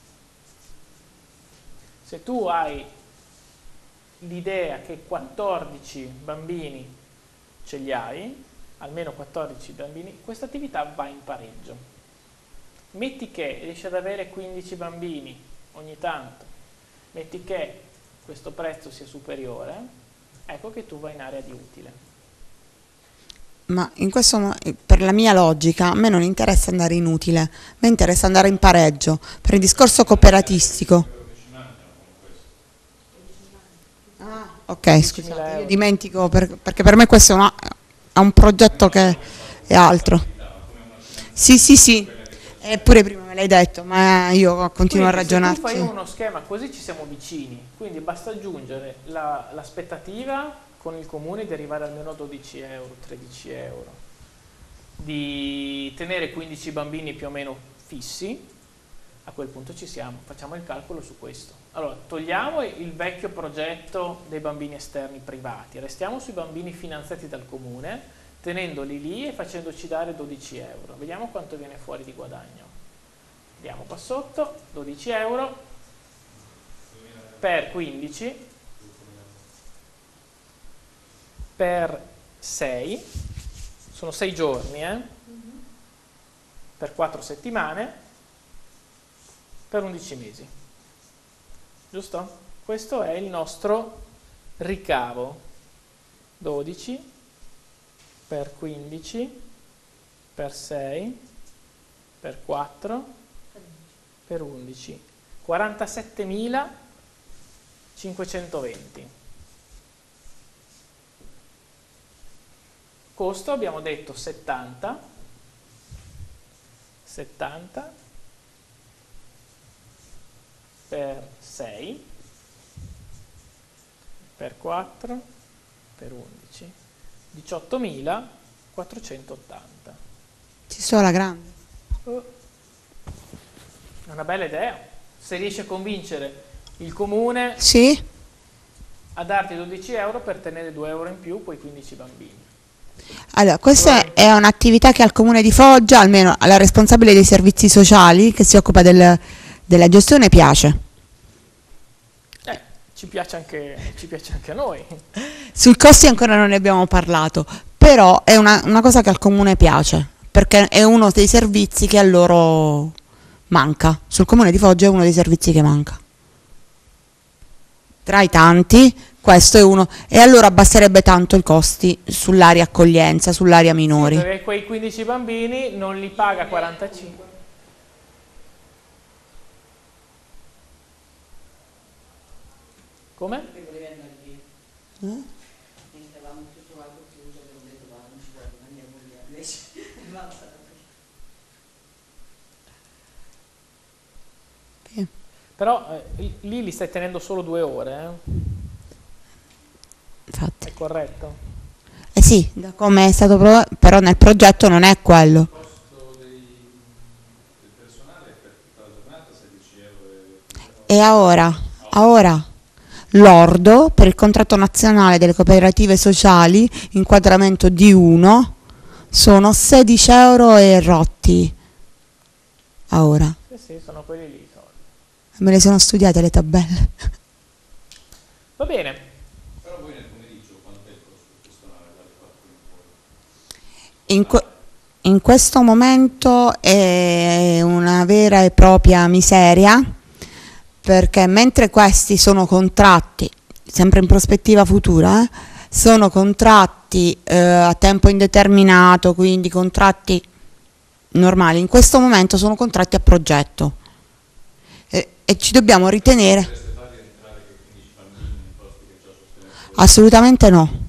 Se tu hai l'idea che quattordici bambini ce li hai, almeno quattordici bambini, questa attività va in pareggio. Metti che riesci ad avere quindici bambini ogni tanto, metti che questo prezzo sia superiore, ecco che tu vai in area di utile. Ma in questo, per la mia logica, a me non interessa andare in utile, a me interessa andare in pareggio, per il discorso cooperatistico. Ah, ok, scusate, io dimentico, per, perché per me questo è, una, è un progetto che è altro. Sì, sì, sì, eppure prima me l'hai detto, ma io continuo quindi, a ragionarci. Se tu fai uno schema così ci siamo vicini, quindi basta aggiungere la, l'aspettativa con il comune di arrivare almeno a dodici euro, tredici euro, di tenere quindici bambini più o meno fissi, a quel punto ci siamo, facciamo il calcolo su questo. Allora, togliamo il vecchio progetto dei bambini esterni privati, restiamo sui bambini finanziati dal comune, tenendoli lì e facendoci dare dodici euro. Vediamo quanto viene fuori di guadagno. Andiamo qua sotto, dodici euro per quindici, per sei, sono sei giorni, eh? Per quattro settimane, per undici mesi, giusto? Questo è il nostro ricavo, dodici per quindici, per sei, per quattro, per undici, quarantasettemilacinquecentoventi. Costo abbiamo detto settanta, settanta per sei, per quattro, per undici, diciottomilaquattrocentottanta. Ci sto alla grande. Oh. È una bella idea. Se riesci a convincere il comune sì? a darti dodici euro per tenere due euro in più quei quindici bambini. Allora, questa è un'attività che al comune di Foggia, almeno alla responsabile dei servizi sociali che si occupa del, della gestione, piace. Eh, ci piace anche, ci piace anche a noi. Sui costi ancora non ne abbiamo parlato, però è una, una cosa che al comune piace, perché è uno dei servizi che a loro manca. Sul comune di Foggia è uno dei servizi che manca. Tra i tanti, Questo è uno. E allora abbasserebbe tanto i costi sull'area accoglienza, sull'area minori. Sì, perché quei quindici bambini non li paga quarantacinque. Come? Eh? Però eh, lì li stai tenendo solo due ore, eh? Infatti. È corretto? Eh sì, da come è stato provato, però nel progetto non è quello. Il costo dei, del personale per tutta la giornata sedici euro. E a ora, a ora, lordo per il contratto nazionale delle cooperative sociali, inquadramento D uno, sono sedici euro e rotti a ora. Sì, sì, sono quelli lì i soldi. Me le sono studiate le tabelle. Va bene. Però voi nel pomeriggio quanto è il costo del personale dalle quattro in poi? In, que- in questo momento è una vera e propria miseria, perché mentre questi sono contratti, sempre in prospettiva futura, eh, sono contratti eh, a tempo indeterminato, quindi contratti normali, in questo momento sono contratti a progetto e, e ci dobbiamo ritenere. Potreste far rientrare quei quindici bambini nei posti che già sostenete? Assolutamente no,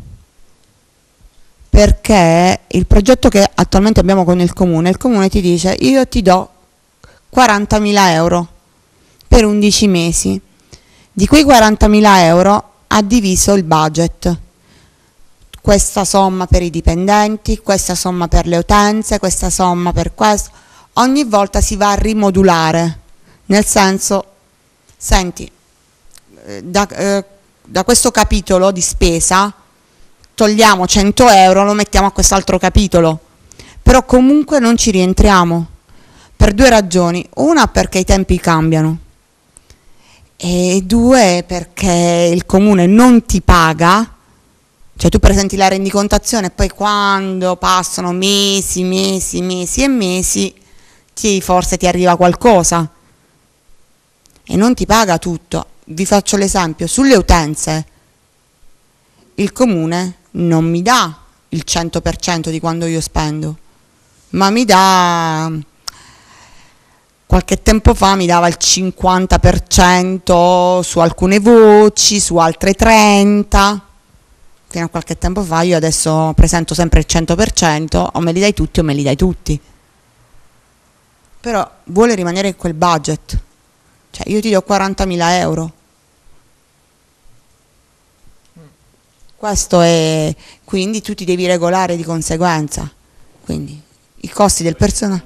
perché il progetto che attualmente abbiamo con il comune, il comune ti dice io ti do quarantamila euro per undici mesi, di quei quarantamila euro ha diviso il budget, questa somma per i dipendenti, questa somma per le utenze, questa somma per questo, ogni volta si va a rimodulare, nel senso, senti, eh, da, eh, da questo capitolo di spesa togliamo cento euro, lo mettiamo a quest'altro capitolo, però comunque non ci rientriamo, per due ragioni, una perché i tempi cambiano, e due perché il comune non ti paga, cioè tu presenti la rendicontazione e poi quando passano mesi, mesi, mesi e mesi, ti, forse ti arriva qualcosa e non ti paga tutto. Vi faccio l'esempio, sulle utenze il comune non mi dà il cento per cento di quando io spendo, ma mi dà, qualche tempo fa mi dava il cinquanta per cento su alcune voci, su altre trenta per cento. Fino a qualche tempo fa, io adesso presento sempre il cento per cento, o me li dai tutti o me li dai tutti. Però vuole rimanere in quel budget, cioè io ti do quarantamila euro. Questo è, quindi tu ti devi regolare di conseguenza, quindi i costi del personale.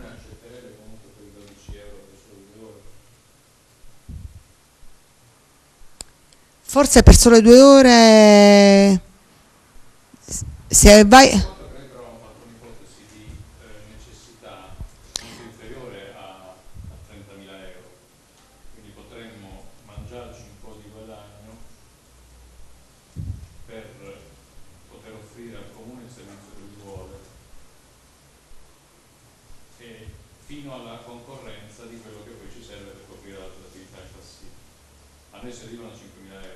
Forse per sole due ore, se vai... Noi però abbiamo fatto un'ipotesi di eh, necessità molto inferiore a, a trentamila euro, quindi potremmo mangiarci un po' di guadagno per poter offrire al comune il servizio che vuole e fino alla concorrenza di quello che poi ci serve per coprire altre attività in classifica. A noi servivano cinquemila euro.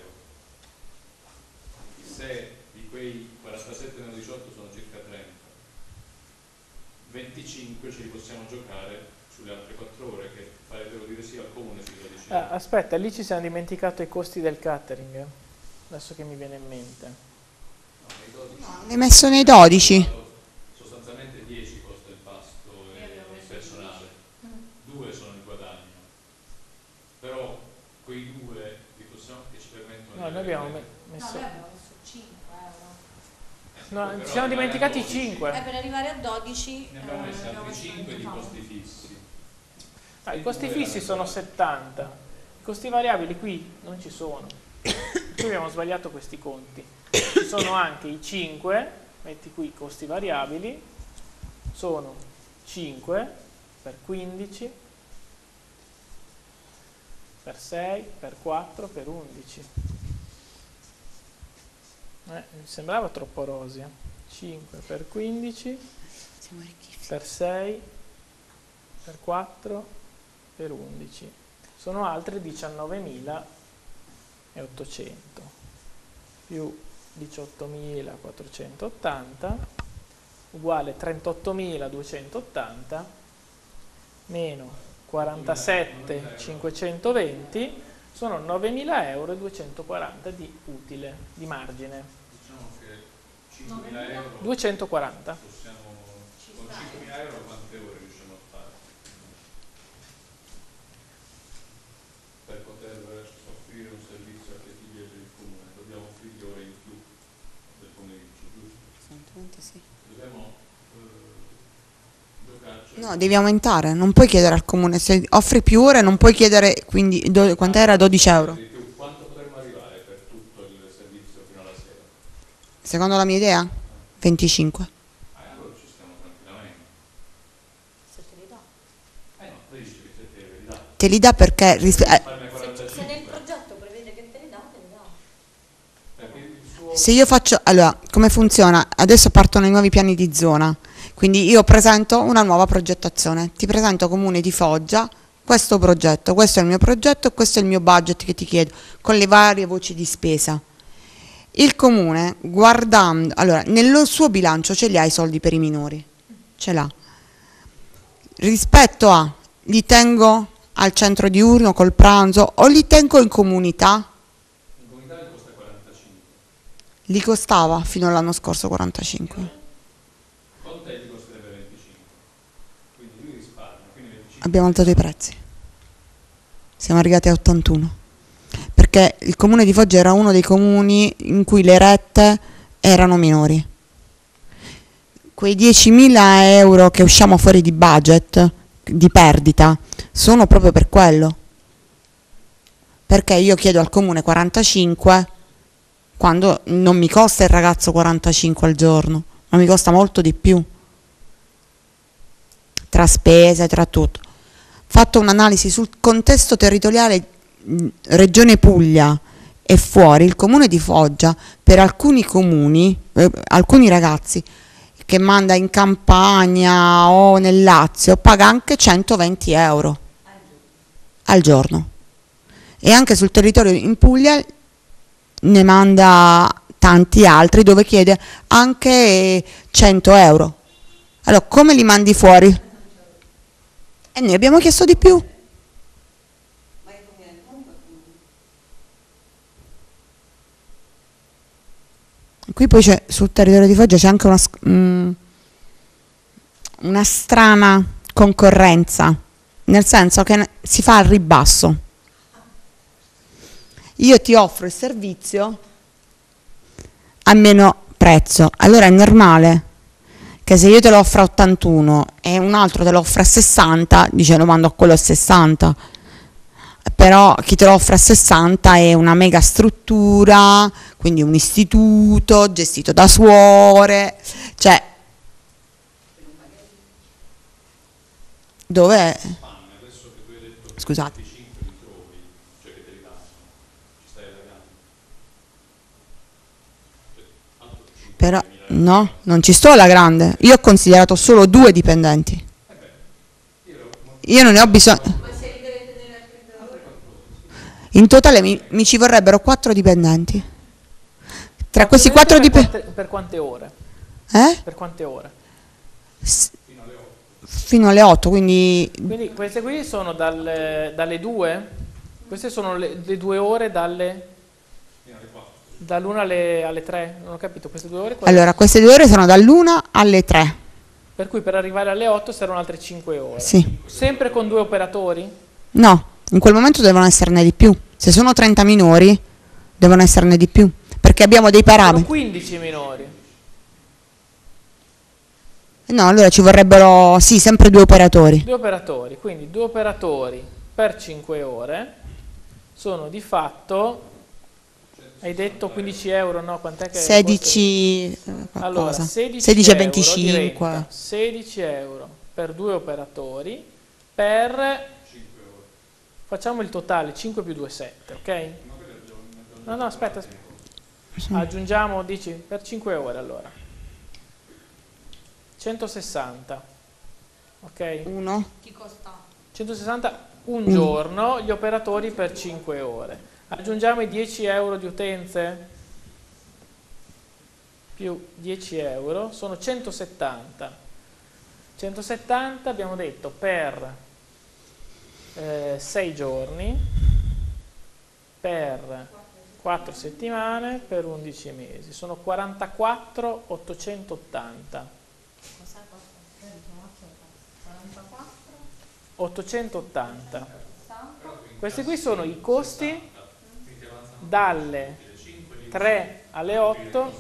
Se di quei quarantasette meno diciotto sono circa trenta, venticinque ce li possiamo giocare sulle altre quattro ore che farebbero dire sì al comune fino a dicembre. Ah, aspetta, lì ci siamo dimenticato i costi del catering, eh? Adesso che mi viene in mente. No, nei dodici. L'hai messo nei dodici? Sostanzialmente dieci costa il pasto e il personale, due sono il guadagno, però quei due li possiamo, che ci permettono No, di noi abbiamo avere- me- messo... No, noi abbiamo messo cinque euro. No, Però ci siamo arrivare a dimenticati dodici. E cinque. per arrivare a dodici Ne abbiamo eh, messi abbiamo altri messo cinque di venti. costi fissi. Ah, i costi fissi sono settanta, i costi variabili qui non ci sono. Qui abbiamo sbagliato questi conti. Ci sono anche i cinque, metti qui i costi variabili, sono cinque per quindici, per sei, per quattro, per undici. Eh, mi sembrava troppo rosea. cinque per quindici, per sei, per quattro, per undici. Sono altre diciannovemilaottocento. più diciottomilaquattrocentottanta uguale trentottomiladuecentottanta meno quarantasettemilacinquecentoventi sono novemila euro e duecentoquaranta di utile, di margine. Diciamo che cinquemila euro duecentoquaranta. possiamo, con cinquemila euro quante ore riusciamo a fare? Per poter offrire un servizio a chi vive per il comune, dobbiamo offrire ore in più del pomeriggio, giusto? Assolutamente sì. Dobbiamo eh, giocarci. No, devi aumentare, non puoi chiedere al comune, se offri più ore non puoi chiedere, quindi do, quant'era? dodici euro. Di più. Quanto potremmo arrivare per tutto il servizio fino alla sera? Secondo la mia idea? venticinque. Ah, allora ci stiamo tranquillamente. Se te li dà. Eh no, poi dici che se te li dà. Te li dà perché ris- eh, Farne Se, se nel quarantacinque. progetto prevede che te li dà, te li dà. Perché il suo... se io faccio, allora, come funziona? Adesso partono i nuovi piani di zona, quindi io presento una nuova progettazione, ti presento Comune di Foggia, questo progetto, questo è il mio progetto, questo è il mio budget che ti chiedo, con le varie voci di spesa. Il Comune, guardando, allora, nel suo bilancio ce li ha i soldi per i minori, ce l'ha. Rispetto a, li tengo al centro diurno col pranzo o li tengo in comunità? In comunità gli costa quarantacinque. Li costava fino all'anno scorso quarantacinque. Con te gli costerebbe venticinque. Quindi lui risparmia, quindi venticinque. Abbiamo alzato i prezzi. Siamo arrivati a ottantuno. Perché il comune di Foggia era uno dei comuni in cui le rette erano minori. Quei diecimila euro che usciamo fuori di budget, di perdita, sono proprio per quello. Perché io chiedo al comune quarantacinque quando non mi costa il ragazzo quarantacinque al giorno, ma mi costa molto di più. Tra spese, tra tutto. Fatto un'analisi sul contesto territoriale Regione Puglia e fuori, il comune di Foggia per alcuni comuni, eh, alcuni ragazzi che manda in Campania o nel Lazio paga anche centoventi euro al giorno, e anche sul territorio in Puglia ne manda tanti altri dove chiede anche cento euro. Allora come li mandi fuori? E noi abbiamo chiesto di più. Qui poi c'è, sul territorio di Foggia c'è anche una, mm, una strana concorrenza, nel senso che si fa al ribasso. Io ti offro il servizio a meno prezzo, allora è normale che se io te lo offro a ottantuno e un altro te lo offre a sessanta, dice lo mando a quello a sessanta. Però chi te lo offre a sessanta è una mega struttura, quindi un istituto gestito da suore, cioè dove? Scusate. Però no, non ci sto alla grande, io ho considerato solo due dipendenti, io non ne ho bisogno. In totale mi, mi ci vorrebbero quattro dipendenti. Tra questi quattro dipendenti... Per quante ore? Eh? Per quante ore? S- fino alle otto, quindi... Quindi queste qui sono dalle, dalle due? Queste sono le, le due ore dalle... Dall'una alle, alle tre? Non ho capito, queste due ore? Quali? Allora, queste due ore sono dall'una alle tre. Per cui per arrivare alle otto servono altre cinque ore. Sì. Sempre con due operatori? No, in quel momento devono esserne di più. Se sono trenta minori, devono esserne di più. Perché abbiamo dei Sono parametri. quindici minori. No, allora ci vorrebbero, sì, sempre due operatori. Due operatori, quindi due operatori per cinque ore sono di fatto, hai detto quindici euro, no? Quant'è che sedici, eh, allora, qualcosa. sedici, sedici e euro venticinque. diventa sedici euro per due operatori per, facciamo il totale, cinque più due, sette, ok? No, no, aspetta, aspetta. Aggiungiamo, dici, per cinque ore allora. centosessanta, ok? Uno. Ti costa? centosessanta un Mm. giorno, gli operatori per cinque ore. Aggiungiamo i dieci euro di utenze? più dieci euro sono centosettanta. centosettanta abbiamo detto per eh, sei giorni, per quattro settimane, per undici mesi. Sono quarantaquattro ottocentottanta. ottocentottanta. Questi qui sono i costi dalle tre alle otto.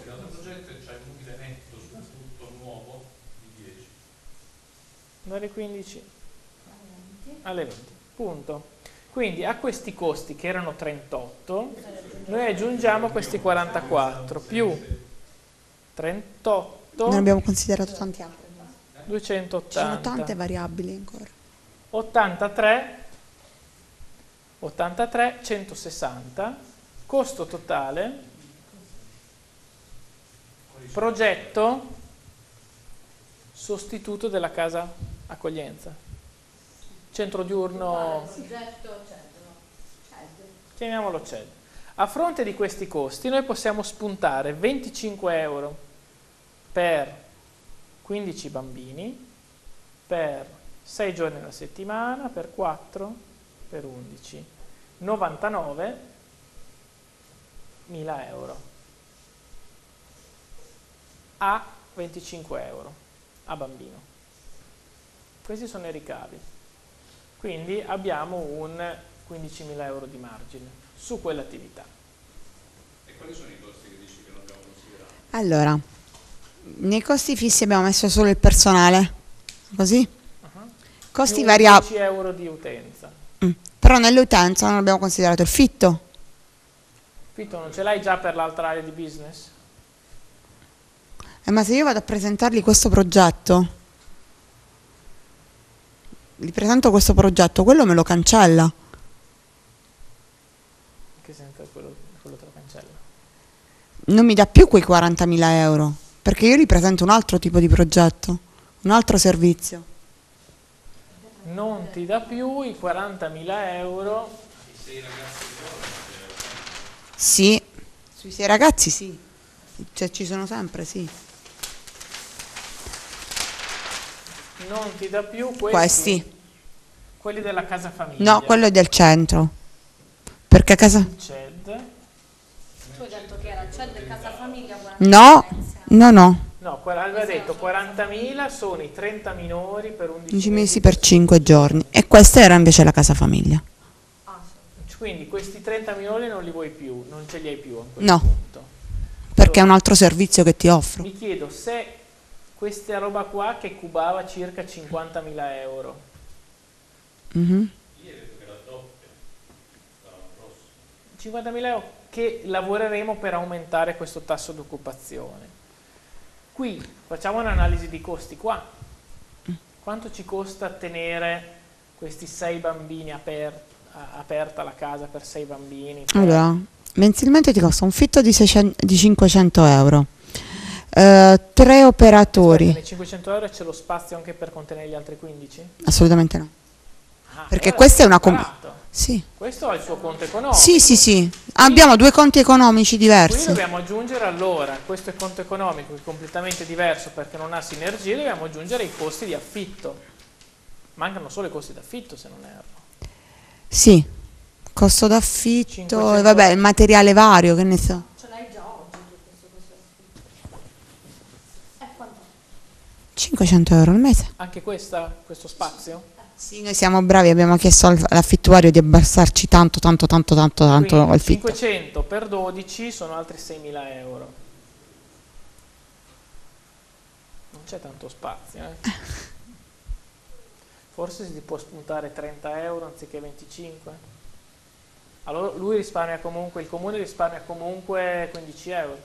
Dalle quindici alle venti. Punto. Quindi a questi costi che erano trentotto, noi aggiungiamo questi quarantaquattro più trentotto. Non abbiamo considerato tanti altri. duecentottanta. Ci sono tante variabili ancora. ottantatré, ottantatré, centosessanta, costo totale, progetto, sostituto della casa accoglienza, centro diurno, chiamiamolo C E D. A fronte di questi costi noi possiamo spuntare venticinque euro per quindici bambini, per sei giorni alla settimana, per quattro, per undici, novantanove mila euro a venticinque euro a bambino. Questi sono i ricavi. Quindi abbiamo un quindicimila euro di margine su quell'attività. E quali sono i costi che dici che non abbiamo considerato? Allora, nei costi fissi abbiamo messo solo il personale, così? Uh-huh. Costi Più variabili. dieci euro di utenza. Mm. Però nell'utenza non abbiamo considerato il fitto. Fitto, non ce l'hai già per l'altra area di business? Eh, ma se io vado a presentargli questo progetto, gli presento questo progetto, quello me lo cancella. In che senso quello, quello te lo cancella? Non mi dà più quei quarantamila euro, perché io gli presento un altro tipo di progetto, un altro servizio. Non ti dà più i quarantamila euro. Sì, sui sei ragazzi sì, cioè ci sono sempre, sì. Non ti dà più questi, Questi. quelli della casa famiglia. No, quello è del centro. Perché casa... Il C E D. Tu hai detto che era C E D e casa famiglia. No, no, no. No, quella- aveva detto quarantamila sono i trenta minori per undici undici mesi mesi per cinque giorni. E questa era invece la casa famiglia. Quindi questi trenta minori non li vuoi più, non ce li hai più a questo No. punto. Perché è un altro servizio che ti offro. Mi chiedo se questa roba qua che cubava circa cinquantamila euro, Mhm. cinquantamila euro che lavoreremo per aumentare questo tasso di occupazione. Qui facciamo un'analisi di costi qua. Quanto ci costa tenere questi sei bambini aperti, aperta la casa per sei bambini? Per... Allora, mensilmente ti costa un fitto di, seicento, di cinquecento euro. Eh, tre operatori. Aspetta, nei cinquecento euro c'è lo spazio anche per contenere gli altri quindici? Assolutamente no. Ah, Perché allora questa è una... Com- separato. sì. Questo ha il suo conto economico. Sì, sì, sì. Abbiamo due conti economici Qui diversi. dobbiamo aggiungere allora, questo è conto economico che è completamente diverso perché non ha sinergie, dobbiamo aggiungere i costi di affitto. Mancano solo i costi d'affitto se non erro. Sì. Costo d'affitto, cinquecento e vabbè, il materiale vario, che ne so. Ce l'hai già oggi tu questo costo d'affitto? E quanto? cinquecento euro al mese. Anche questa, questo spazio? Sì, noi siamo bravi, abbiamo chiesto al- all'affittuario di abbassarci tanto, tanto, tanto, tanto, tanto Quindi il fitto. cinquecento per dodici sono altri seimila euro. Non c'è tanto spazio, eh? Forse si può spuntare trenta euro anziché venticinque. Allora lui risparmia comunque, il comune risparmia comunque quindici euro.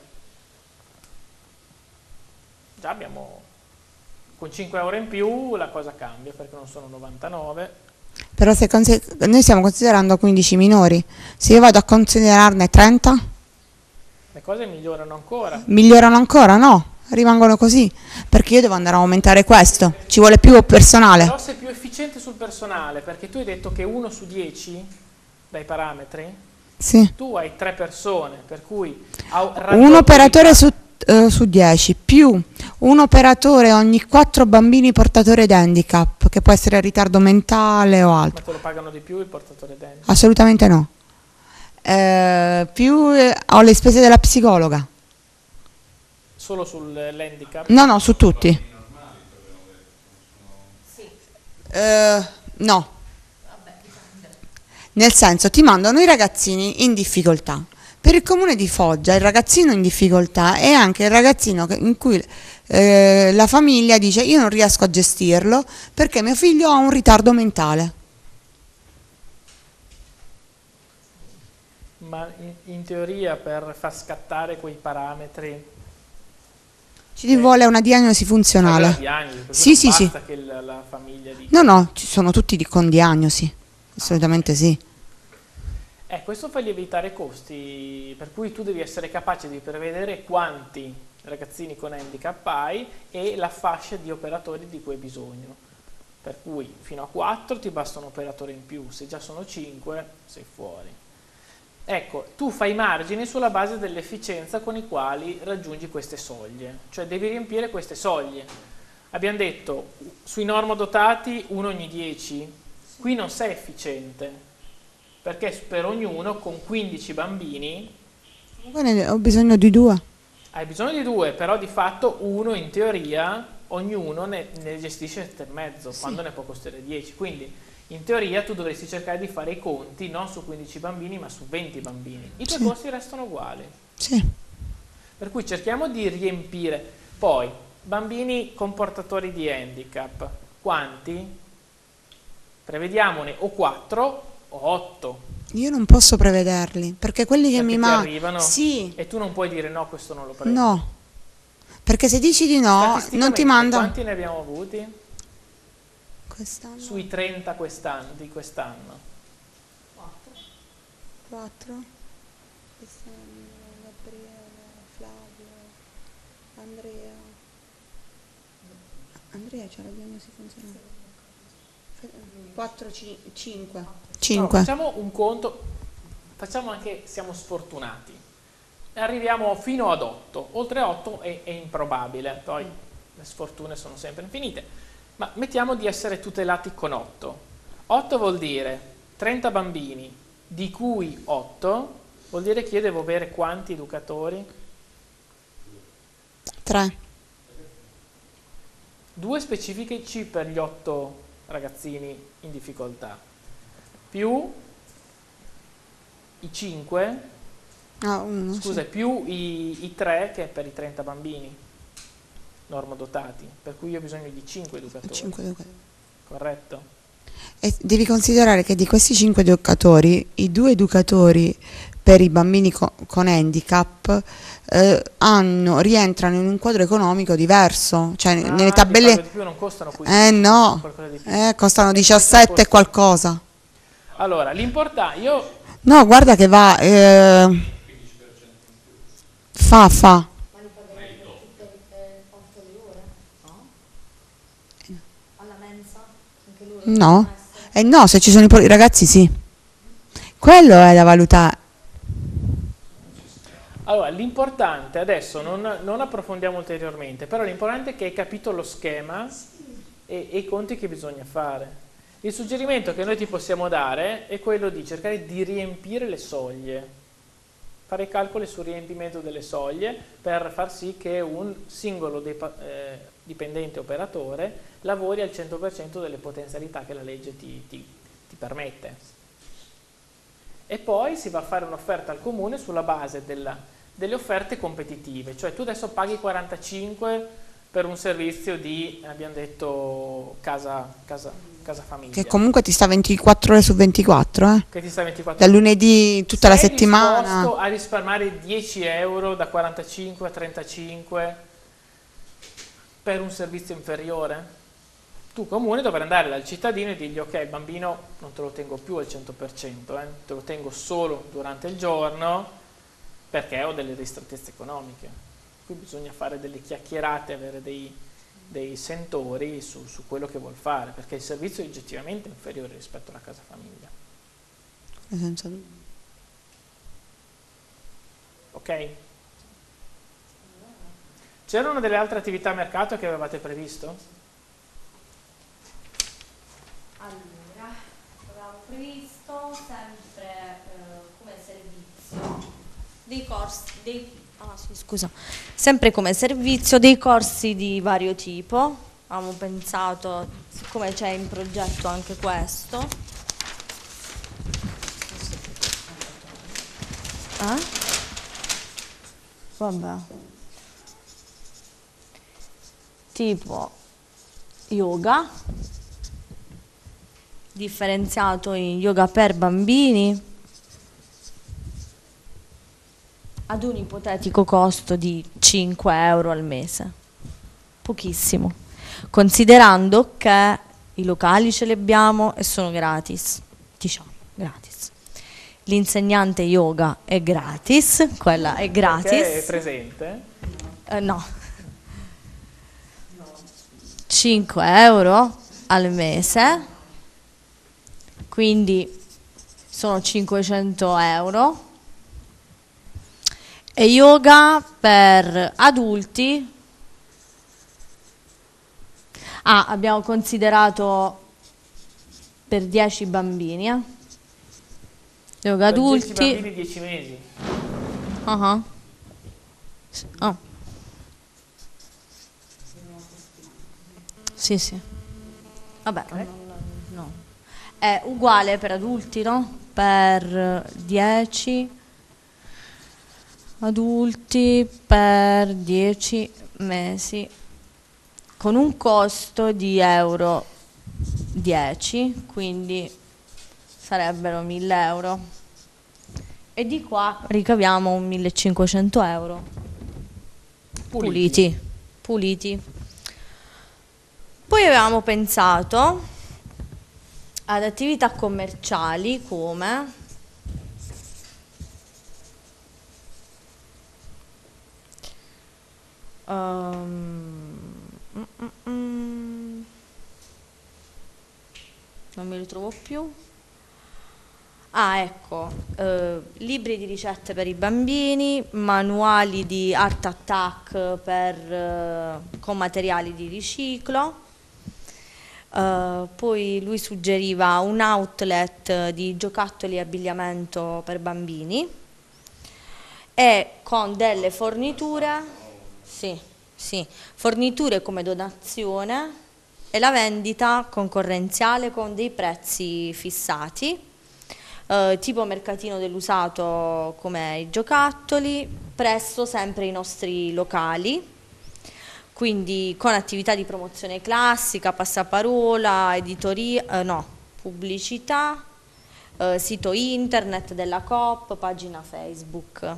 Già abbiamo, con cinque euro in più la cosa cambia perché non sono novantanove. Però se consi- noi stiamo considerando quindici minori. Se io vado a considerarne trenta, Le cose migliorano ancora. migliorano ancora? No, rimangono così. Perché io devo andare a aumentare questo. Ci vuole più personale. Però sei più efficiente sul personale perché tu hai detto che uno su dieci dai parametri Sì. tu hai tre persone, per cui Un operatore su eh, su dieci, più un operatore ogni quattro bambini portatori di handicap, che può essere ritardo mentale o Ma altro. te lo pagano di più il portatore denti? Assolutamente no. Eh, più eh, ho le spese della psicologa. Solo sull'handicap? No, no, su tutti. Eh, no. Nel senso, ti mandano i ragazzini in difficoltà. Per il comune di Foggia il ragazzino in difficoltà è anche il ragazzino che- in cui eh, la famiglia dice io non riesco a gestirlo perché mio figlio ha un ritardo mentale. Ma in, in teoria per far scattare quei parametri Ci vuole una diagnosi fare la funzionale. diagnosi, per cui Sì, non sì, sì. basta che la, la famiglia dica. No, no, ci sono tutti di- con diagnosi. Assolutamente sì. Eh, questo fa lievitare i costi, per cui tu devi essere capace di prevedere quanti ragazzini con handicap hai e la fascia di operatori di cui hai bisogno. Per cui fino a quattro ti basta un operatore in più, se già sono cinque sei fuori. Ecco, tu fai margini sulla base dell'efficienza con i quali raggiungi queste soglie, cioè devi riempire queste soglie. Abbiamo detto, sui normodotati uno ogni dieci, qui non sei efficiente, perché per ognuno con quindici bambini Comunque ne- ho bisogno di due. hai bisogno di due, però di fatto uno in teoria, ognuno ne, ne gestisce sette e mezzo, quando ne può costare dieci. Quindi in teoria tu dovresti cercare di fare i conti non su quindici bambini ma su venti bambini. I tuoi Sì. costi restano uguali. Sì. Per cui cerchiamo di riempire. Poi, bambini con portatori di handicap, quanti? Prevediamone o quattro o otto. Io non posso prevederli, perché quelli che Perché mi ti mandano... arrivano Sì, e tu non puoi dire no, questo non lo prendo. no. Perché se dici di no, non ti Statisticamente, mandano... quanti ne abbiamo avuti? Quest'anno? Sui trenta quest'anno, di quest'anno. quattro. Quest'anno, Gabriele, Flavio, Andrea. Andrea c'ha la diagnosi funzionale. quattro, cinque. No, cinque. facciamo un conto, facciamo anche, siamo sfortunati. Arriviamo fino ad otto, oltre otto è, è improbabile, poi le sfortune sono sempre infinite, ma mettiamo di essere tutelati con otto. otto vuol dire trenta bambini, di cui otto, vuol dire che io devo avere quanti educatori? tre. Due specifici per gli otto ragazzini in difficoltà, più i cinque, Ah, uno. scusa, sì. più i, i tre che è per i trenta bambini normodotati, per cui io ho bisogno di cinque educatori, cinque educatori. corretto? E devi considerare che di questi cinque educatori, i due educatori per i bambini co- con handicap eh, hanno, rientrano in un quadro economico diverso, cioè Ah, nelle ti tabelle... parlo di più, non costano quindici, Eh no, qualcosa di più. eh, costano E diciassette questo e qualcosa. Allora, l'importante, io No, guarda che va... eh, fa, fa. No, eh no, se ci sono i, po- i ragazzi sì. Quello è da valutare. Allora, l'importante, adesso non, non approfondiamo ulteriormente, però l'importante è che hai capito lo schema e, e i conti che bisogna fare. Il suggerimento che noi ti possiamo dare è quello di cercare di riempire le soglie, fare i calcoli sul riempimento delle soglie per far sì che un singolo depa- eh, dipendente operatore lavori al cento per cento delle potenzialità che la legge ti, ti, ti permette. E poi si va a fare un'offerta al comune sulla base della, delle offerte competitive, cioè tu adesso paghi quarantacinque per un servizio di, abbiamo detto, casa, casa, casa famiglia, Che comunque ti sta ventiquattro ore su ventiquattro, eh. che ti sta ventiquattro Da lunedì tutta la Sei settimana. disposto a risparmiare dieci euro da quarantacinque a trentacinque per un servizio inferiore? Tu comune dovrai andare dal cittadino e dirgli ok, il bambino non te lo tengo più al cento per cento, eh, te lo tengo solo durante il giorno perché ho delle ristrettezze economiche. Qui bisogna fare delle chiacchierate, avere dei, dei sentori su, su quello che vuol fare, perché il servizio è oggettivamente inferiore rispetto alla casa famiglia. Senza dubbio. Ok? C'erano delle altre attività a mercato che avevate previsto? Allora, avevamo previsto sempre eh, come servizio dei corsi, dei, ah, sì, scusa, sempre come servizio dei corsi di vario tipo. Avevamo pensato, siccome c'è in progetto anche questo, eh? Vabbè, tipo yoga, differenziato in yoga per bambini, ad un ipotetico costo di cinque euro al mese, pochissimo, considerando che i locali ce li abbiamo e sono gratis, diciamo gratis. L'insegnante yoga è gratis, quella è gratis. Perché è presente? Eh, no. cinque euro al mese, quindi sono cinquecento euro. E yoga per adulti. Ah, abbiamo considerato per dieci bambini, eh? Yoga Per adulti. dieci bambini, dieci mesi. Uh-huh. Oh. Sì, sì. Vabbè, Okay. non- no. È uguale per adulti, no? Per dieci adulti per dieci mesi con un costo di euro dieci, quindi sarebbero mille euro. E di qua ricaviamo un millecinquecento euro. Puliti. Puliti. Poi avevamo pensato ad attività commerciali come um, mm, mm, mm, non mi ritrovo più. Ah, ecco, eh, libri di ricette per i bambini, manuali di Art Attack per, eh, con materiali di riciclo. Uh, poi lui suggeriva un outlet di giocattoli e abbigliamento per bambini e con delle forniture, sì, sì, forniture come donazione e la vendita concorrenziale con dei prezzi fissati, uh, tipo mercatino dell'usato come i giocattoli, presso sempre i nostri locali. Quindi con attività di promozione classica, passaparola, editoria, eh, no, pubblicità, eh, sito internet della Coop, pagina Facebook.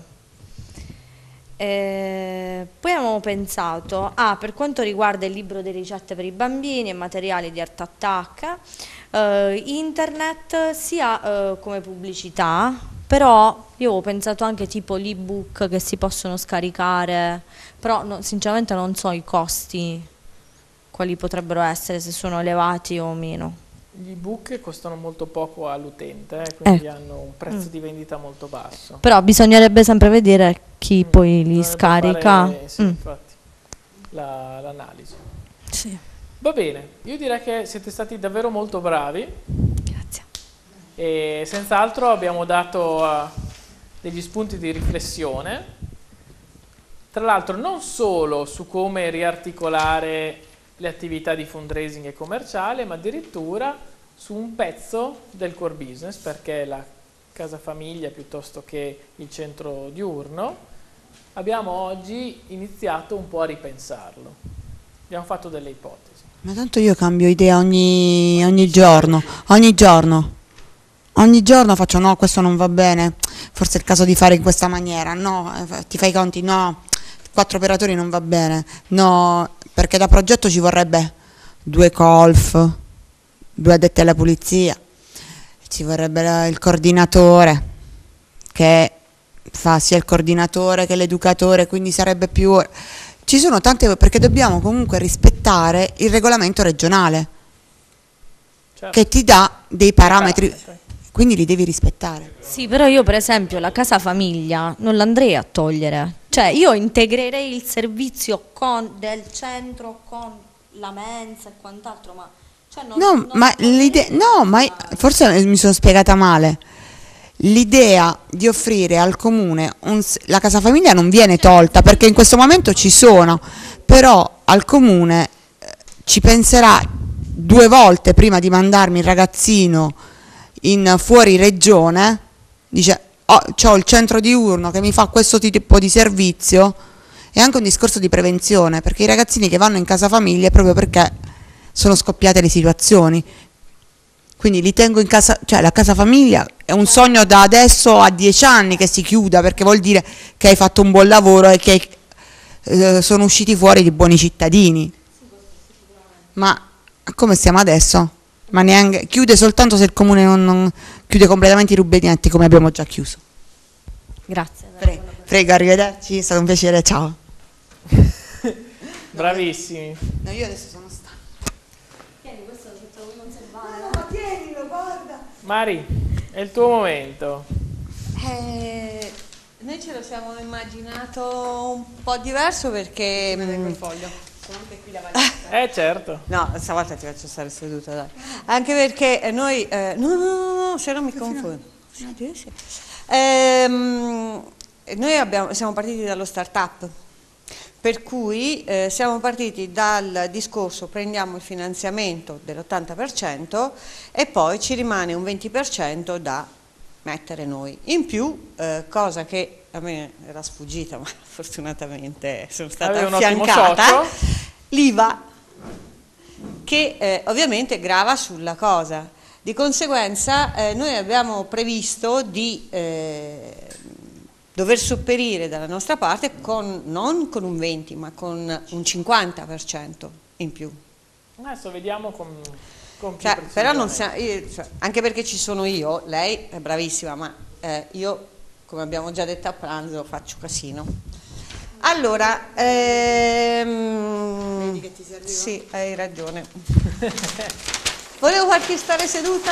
Eh, poi abbiamo pensato, ah, per quanto riguarda il libro delle ricette per i bambini e materiali di Art Attack, eh, internet sia eh, come pubblicità, però io ho pensato anche tipo l'ebook che si possono scaricare, però no, sinceramente non so i costi, quali potrebbero essere, se sono elevati o meno. Gli ebook costano molto poco all'utente, eh, quindi Eh. hanno un prezzo Mm. di vendita molto basso. Però bisognerebbe sempre vedere chi Mm. poi li Dovrebbe scarica. fare, sì, Mm. infatti, la- l'analisi. Sì. Va bene, io direi che siete stati davvero molto bravi Grazie. e senz'altro abbiamo dato uh, degli spunti di riflessione, tra l'altro non solo su come riarticolare le attività di fundraising e commerciale, ma addirittura su un pezzo del core business, perché la casa famiglia piuttosto che il centro diurno, abbiamo oggi iniziato un po' a ripensarlo. Abbiamo fatto delle ipotesi. Ma tanto io cambio idea ogni, ogni giorno, ogni giorno. Ogni giorno faccio no, questo non va bene, forse è il caso di fare in questa maniera, no, eh, ti fai i conti, no, quattro operatori non va bene, no, perché da progetto ci vorrebbe due colf, due addetti alla pulizia, ci vorrebbe la- il coordinatore che fa sia il coordinatore che l'educatore, quindi sarebbe più... Ci sono tante, perché dobbiamo comunque rispettare il regolamento regionale Certo. che ti dà dei parametri, Parametri. quindi li devi rispettare. Sì, però io per esempio la casa famiglia non l'andrei a togliere, Cioè io integrerei il servizio con, del centro con la mensa e quant'altro, ma... Cioè non, No, non ma l'idea, no, ma forse mi sono spiegata male. L'idea di offrire al comune un s- la casa famiglia non viene tolta perché in questo momento ci sono, però al comune eh, ci penserà due volte prima di mandarmi il ragazzino in fuori regione, dice oh, c'ho il centro diurno che mi fa questo tipo di servizio. È anche un discorso di prevenzione, perché i ragazzini che vanno in casa famiglia è proprio perché sono scoppiate le situazioni. Quindi li tengo in casa, cioè la casa famiglia è un sogno da adesso a dieci anni che si chiuda, perché vuol dire che hai fatto un buon lavoro e che eh, sono usciti fuori di buoni cittadini. Ma come stiamo adesso? Ma neanche, chiude soltanto se il comune non, non chiude completamente i rubinetti come abbiamo già chiuso. Grazie. Pre- prego, arrivederci, è stato un piacere, ciao. Bravissimi. No, io adesso sono stanca. Tieni, questo lo facciamo conservare. No, ma tienilo, guarda. Mari, è il tuo momento. Eh, noi ce lo siamo immaginato un po' diverso perché... mm, Foglio. Sono anche qui davanti. Eh certo. no, stavolta ti faccio stare seduta, dai. Anche perché eh, noi... eh, no, no, no, no, se no mi confondo. Sì, sì. Ehm, noi abbiamo- siamo partiti dallo start-up, per cui eh, siamo partiti dal discorso prendiamo il finanziamento dell'ottanta per cento e poi ci rimane un venti per cento da mettere noi. In più, eh, cosa che a me era sfuggita, ma fortunatamente sono stata Avevi un ottimo affiancata, socio. l'I V A, che eh, ovviamente grava sulla cosa. Di conseguenza eh, noi abbiamo previsto di eh, dover sopperire dalla nostra parte con, non con un venti ma con un cinquanta per cento in più. Adesso vediamo con, con più Cioè, precisione. però non sia- io- cioè, anche perché ci sono io, lei è bravissima, ma eh, io, come abbiamo già detto a pranzo, faccio casino. Allora, ehm, Vedi che ti serviva? sì, hai ragione. Volevo farti stare seduta.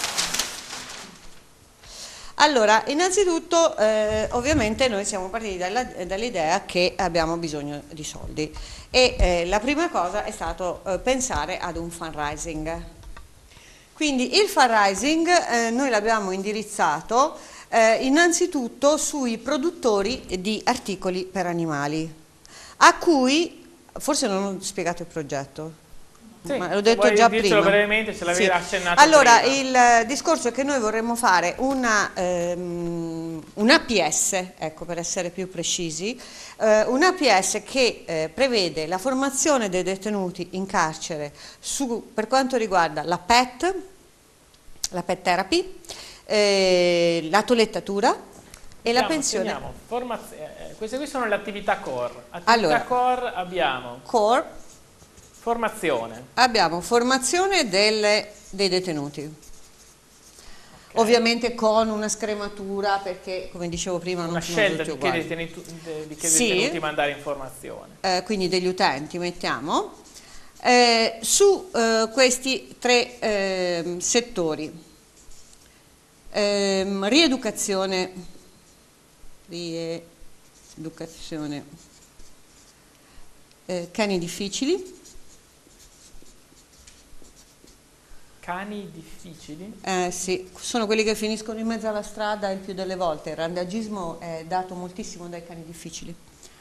Allora, innanzitutto, eh, ovviamente noi siamo partiti dalla- dall'idea che abbiamo bisogno di soldi e eh, la prima cosa è stato eh, pensare ad un fundraising. Quindi il fundraising eh, noi l'abbiamo indirizzato eh, innanzitutto sui produttori di articoli per animali, a cui, forse non ho spiegato il progetto. Sì, Ma l'ho se detto vuoi già dircelo prima. brevemente, ce l'avevi Sì. accennato Allora, prima. il eh, discorso è che noi vorremmo fare una, ehm, un A P S, ecco, per essere più precisi, eh, un A P S che eh, prevede la formazione dei detenuti in carcere su, per quanto riguarda la P E T, la pet therapy, eh, la toilettatura e la Segniamo, pensione. segniamo. Formaz- eh, queste qui sono le attività core. Attività Allora. core abbiamo Core, formazione. abbiamo formazione delle- dei detenuti. Ovviamente con una scrematura perché, come dicevo prima, non Una sono scelta tutti di che, uguali. detenuti, de- di che Sì. detenuti mandare informazione. Eh, quindi degli utenti mettiamo, eh, su eh, questi tre ehm, settori. Ehm, rieducazione, rieducazione, eh, cani difficili, Cani difficili? eh, sì, sono quelli che finiscono in mezzo alla strada il più delle volte. Il randagismo è dato moltissimo dai cani difficili.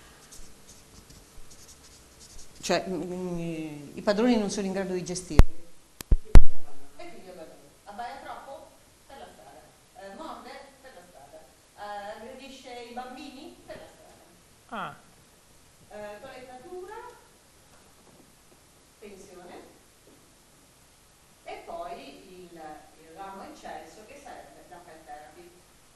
Cioè mm, i padroni non sono in grado di gestirli. E quindi abbaia troppo per la strada, eh, morde per la strada, eh, aggredisce i bambini per la strada, Ah, eh, toilettatura, pensione e poi il, il ramo eccelso che serve da pet therapy.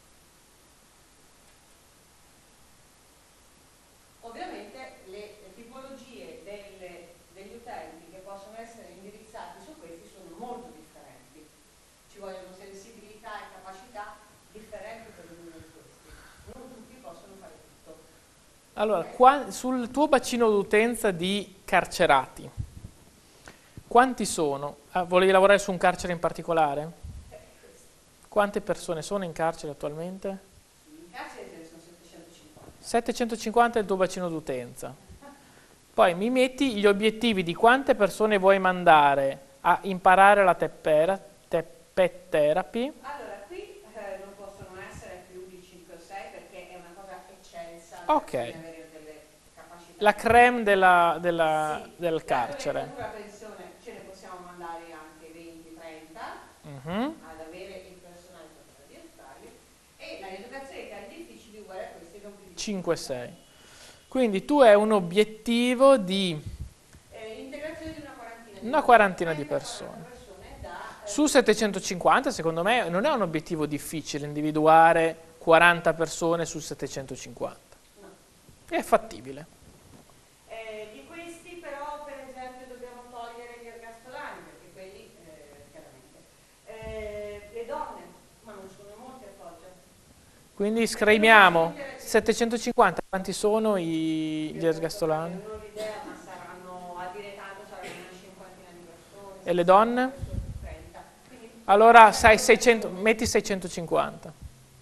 Ovviamente le tipologie delle- degli utenti che possono essere indirizzati su questi sono molto differenti. Ci vogliono sensibilità e capacità differenti per ognuno di questi. Non tutti possono fare tutto. allora, qua- sul tuo bacino d'utenza di carcerati, quanti sono? Ah, volevi lavorare su un carcere in particolare? Quante persone sono in carcere attualmente? In carcere ce ne sono settecentocinquanta. settecentocinquanta è il tuo bacino d'utenza. Poi mi metti gli obiettivi di quante persone vuoi mandare a imparare la teppera, pet therapy. Allora, qui eh, non possono essere più di cinque o sei perché è una cosa eccelsa. Ok. Avere delle capacità. La creme della, della, Sì. del carcere. La pensione ce ne possiamo mandare anche venti trenta Mhm. ad avere il personale di affari e la rieducazione che ha difficili uguale a questi non più di cinque sei. Quindi tu hai un obiettivo di eh, integrazione di una quarantina di una quarantina di persone. persone da, eh, Su settecentocinquanta, secondo me, non è un obiettivo difficile individuare quaranta persone su settecentocinquanta. no. È fattibile. Eh, di questi però per esempio dobbiamo togliere gli ergastolani perché quelli eh, chiaramente eh, le donne ma non sono molte a Foggia. Quindi scriviamo settecentocinquanta, quanti sono i, gli ergastolani? Non ho l'idea ma saranno a dire tanto saranno una cinquantina di persone. E le donne? trenta. Quindi, Allora sai, seicento, metti seicentocinquanta.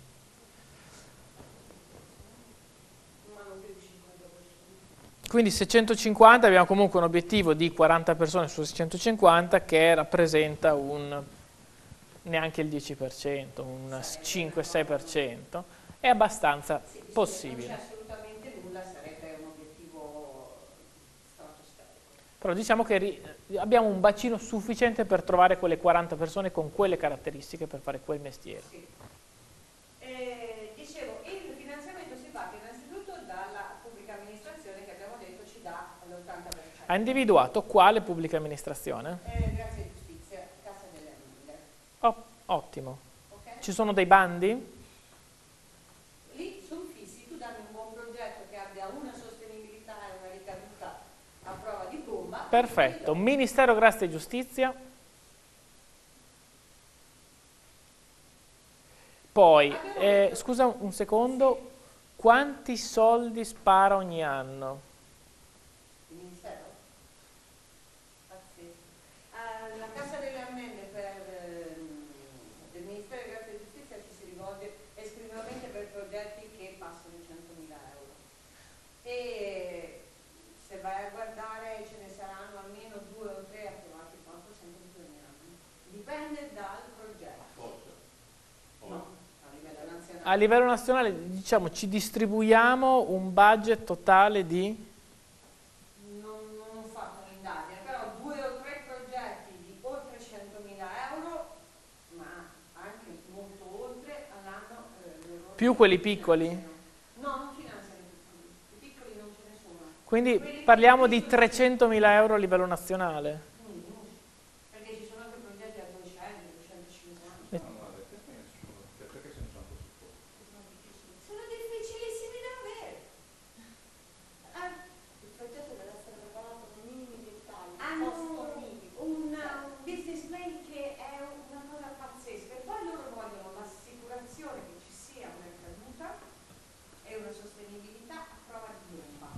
ma non più di cinquanta persone. Quindi seicentocinquanta, abbiamo comunque un obiettivo di quaranta persone su seicentocinquanta che rappresenta un neanche il dieci per cento, un cinque sei per cento. È abbastanza Sì, sì, possibile. non c'è assolutamente nulla, sarebbe un obiettivo stratosferico. Però diciamo che ri- abbiamo un bacino sufficiente per trovare quelle quaranta persone con quelle caratteristiche per fare quel mestiere. Sì. Eh, dicevo, il finanziamento si parte innanzitutto dalla pubblica amministrazione che abbiamo detto ci dà l'ottanta per cento. Ha individuato quale pubblica amministrazione? Eh, grazie a giustizia, Cassa delle Ammende. Oh, ottimo. Ok? Ci sono dei bandi? Lì sono fissi, tu dammi un buon progetto che abbia una sostenibilità e una ricaduta a prova di bomba. Perfetto. Ministero Grazia e Giustizia. Poi, eh, scusa un secondo, quanti soldi spara ogni anno? Il Ministero? Pazzesco. Ah, la Cassa delle Ammende per ehm, del Ministero di Grazia e Giustizia ci si rivolge esclusivamente per progetti che passano i centomila euro. E se vai a guardare ce ne saranno almeno due o tre approvati quanto sempre in ogni anno. Dipende dal progetto. Forse. No, a livello nazionale. A livello nazionale, diciamo, ci distribuiamo un budget totale di... Non, non ho fatto un'indagine, però due o tre progetti di oltre centomila euro, ma anche molto oltre all'anno. Eh, Più quelli piccoli? No, non finanziano i piccoli, i piccoli non ce ne sono. Quindi Quelli parliamo piccoli di sono- trecentomila euro a livello nazionale. Mm, perché ci sono anche progetti a duecento, duecentocinquanta. Eh. No, no, perché nessuno? Perché se ne sono così pochi? Sono difficilissimi da avere. Ah, Il progetto deve essere preparato con minimi dettagli, hanno costo-limiti. un, un business plan che è una cosa pazzesca e poi loro vogliono l'assicurazione che ci sia una caduta e una sostenibilità a prova di bomba,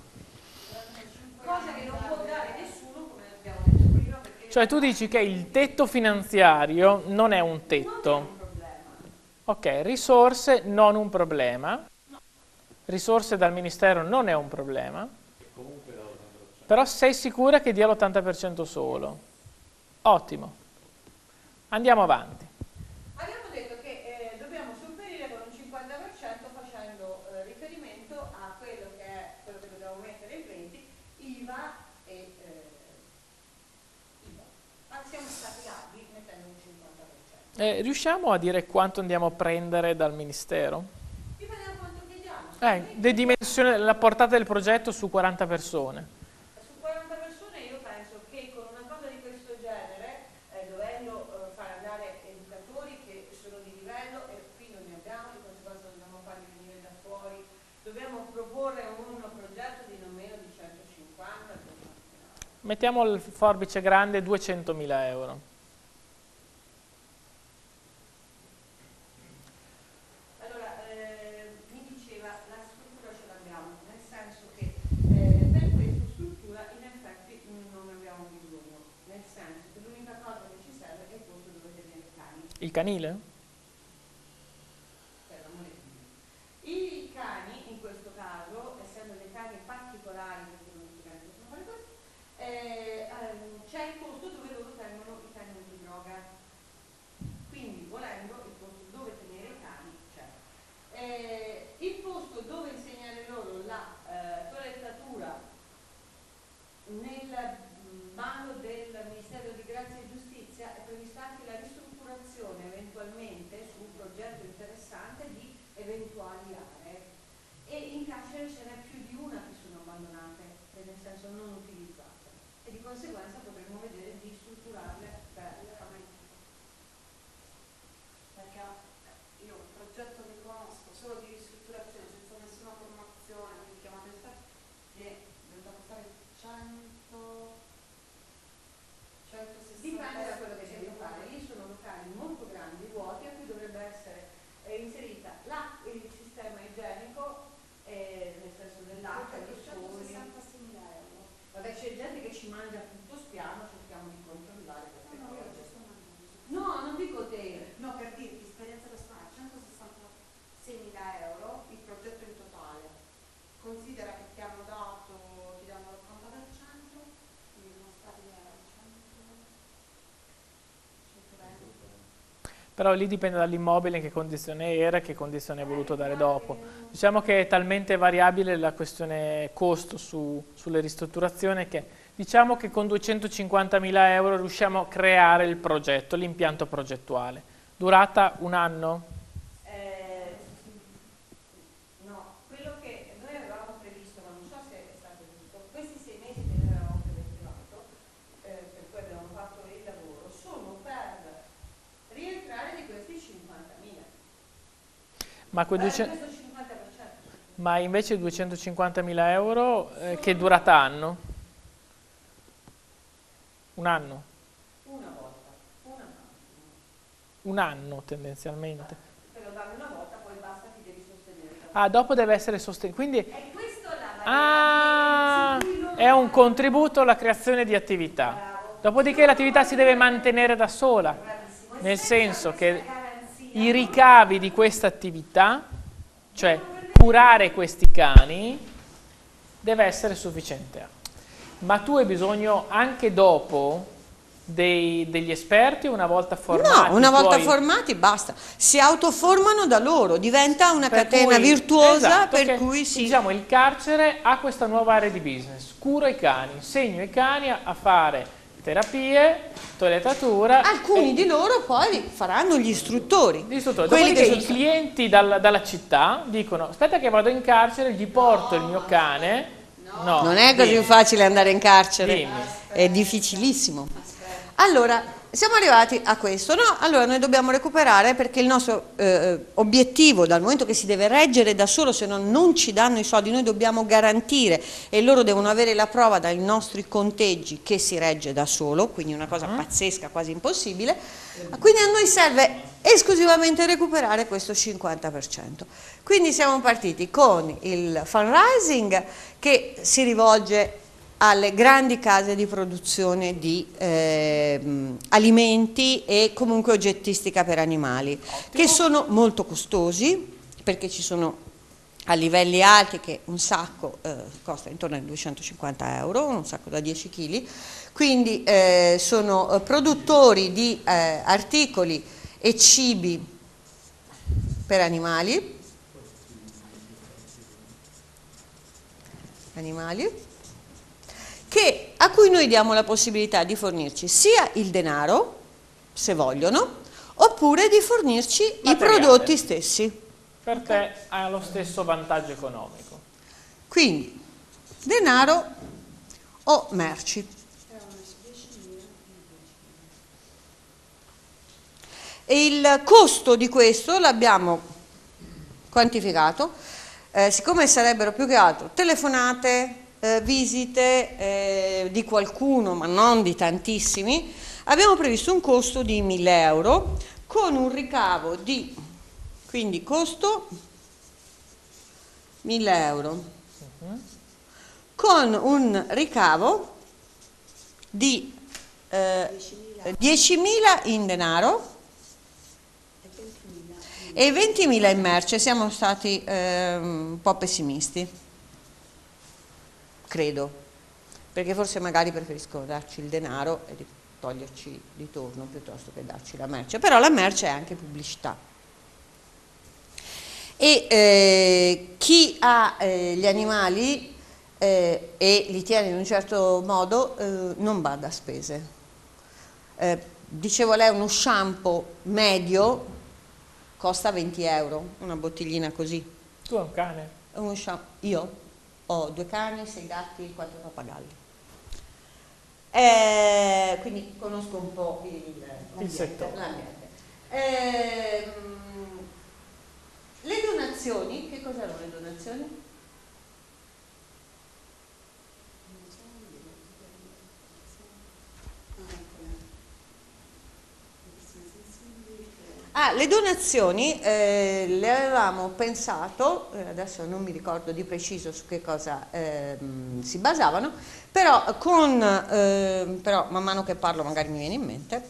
cosa che non può dare nessuno come abbiamo detto prima perché Cioè tu dici che il tetto finanziario non è un non è tetto. un problema. Ok, risorse non un problema. Risorse dal Ministero non è un problema. Comunque da ottanta per cento. Però sei sicura che dia l'ottanta per cento solo? Ottimo. Andiamo avanti. Abbiamo detto che eh, dobbiamo sopperire con un cinquanta per cento facendo eh, riferimento a quello che è quello che dobbiamo mettere in venti, I V A e eh, I V A. Ma siamo stati larghi mettendo un cinquanta per cento. Eh, riusciamo a dire quanto andiamo a prendere dal Ministero? Dipende da quanto chiediamo. Eh, le dimensioni, la portata del progetto su quaranta persone. Su quaranta persone io penso che con una cosa di questo genere, eh, dovendo eh, far andare educatori che sono di livello e qui non ne abbiamo, di conseguenza dobbiamo farli venire da fuori, dobbiamo proporre un progetto di non meno di centocinquanta. Mettiamo il forbice grande duecentomila euro. Allora, eh, mi diceva la struttura ce l'abbiamo, nel senso che eh, per questa struttura in effetti non abbiamo bisogno, nel senso che l'unica cosa che ci serve è il posto dove tenere i cani. Il canile? Per l'amore di Dio. I cani in questo caso conseguenza potremmo vedere di strutturarle bene. Perché io un progetto che conosco solo di ristrutturazione senza nessuna formazione, quindi chiamato esperto, che dovrebbe costare cento centosessanta. Dipende da quello che devi fare. Lì sono locali molto grandi, vuoti, a cui dovrebbe essere eh, inserita la, il sistema igienico, eh, nel senso dell'acqua, gli studi. centosessantaseimila euro. Vabbè, c'è gente che ci mangia tutto spiano, cerchiamo di controllare queste No, no, io cose. sto mandando. No, non dico te. No, per dirti, esperienza personale, centosessantaseimila euro il progetto in totale. Considera che ti hanno dato, ti danno l'ottanta per cento, quindi sono stati centoventi. Però lì dipende dall'immobile in che condizione era e che condizione hai voluto dare dopo. Diciamo che è talmente variabile la questione costo su, sulle ristrutturazioni che diciamo che con duecentocinquantamila euro riusciamo a creare il progetto, l'impianto progettuale. Durata un anno? Eh, no, quello che noi avevamo previsto, ma non so se è stato giusto, questi sei mesi che noi avevamo previsto, eh, per cui abbiamo fatto il lavoro, sono per rientrare di questi cinquantamila. Ma, quei Per duecento questo cinquanta per cento. ma invece duecentocinquantamila euro eh, che durata hanno? Un anno? Una volta, una massimo. Un anno tendenzialmente. Te lo danno una volta, poi basta, ti devi sostenere. Ah, dopo deve essere sostenuto. Quindi E questo è la ah, variabile su cui è un loro- contributo alla creazione di attività. Dopodiché l'attività si deve mantenere da sola, Bravissimo. E nel senza senso che questa garanzia i ricavi di questa attività, cioè curare questi cani, deve essere sufficiente. Ma tu hai bisogno anche dopo dei- degli esperti una volta formati? No, una volta tuoi- formati basta, si autoformano da loro, diventa una per catena cui- virtuosa esatto, per che, cui si... diciamo il carcere ha questa nuova area di business, curo i cani, insegno i cani a, a fare terapie, toilettatura. Alcuni e- di loro poi faranno gli istruttori. Gli istruttori. Quelli Dopodiché che i clienti dal- dalla città dicono aspetta che vado in carcere, gli porto il mio cane. No, non è così dimmi. facile andare in carcere, Dimmi. è difficilissimo. Allora, siamo arrivati a questo, no? Allora noi dobbiamo recuperare perché il nostro eh, obiettivo, dal momento che si deve reggere da solo, se no non ci danno i soldi, noi dobbiamo garantire e loro devono avere la prova dai nostri conteggi che si regge da solo, quindi una cosa pazzesca, quasi impossibile. Quindi a noi serve esclusivamente recuperare questo cinquanta per cento. Quindi siamo partiti con il fundraising che si rivolge alle grandi case di produzione di ehm, alimenti e comunque oggettistica per animali, che sono molto costosi perché ci sono a livelli alti che un sacco eh, costa intorno ai duecentocinquanta euro, un sacco da dieci chili, quindi eh, sono eh, produttori di eh, articoli e cibi per animali, animali che, a cui noi diamo la possibilità di fornirci sia il denaro, se vogliono, oppure di fornirci i Materiale. prodotti stessi. Per te ha lo stesso vantaggio economico. Quindi denaro o merci. E il costo di questo l'abbiamo quantificato, eh, siccome sarebbero più che altro telefonate, eh, visite eh, di qualcuno, ma non di tantissimi, abbiamo previsto un costo di mille euro con un ricavo di, quindi costo mille euro, con un ricavo di eh, diecimila in denaro e ventimila in merce. Siamo stati eh, un po' pessimisti, credo, perché forse magari preferiscono darci il denaro e di toglierci di torno piuttosto che darci la merce, però la merce è anche pubblicità. E eh, chi ha eh, gli animali eh, e li tiene in un certo modo eh, non bada a spese. Eh, dicevo lei, uno shampoo medio costa venti euro, una bottiglina così. Tu hai un cane? Uno shampoo. Io ho due cani, sei gatti, quattro pappagalli. Eh, quindi conosco un po' il, Il settore. l'ambiente. Ehm, le donazioni, che cosa erano le donazioni? Ah, le donazioni eh, le avevamo pensato, eh, adesso non mi ricordo di preciso su che cosa ehm, si basavano, però, con, eh, però man mano che parlo magari mi viene in mente,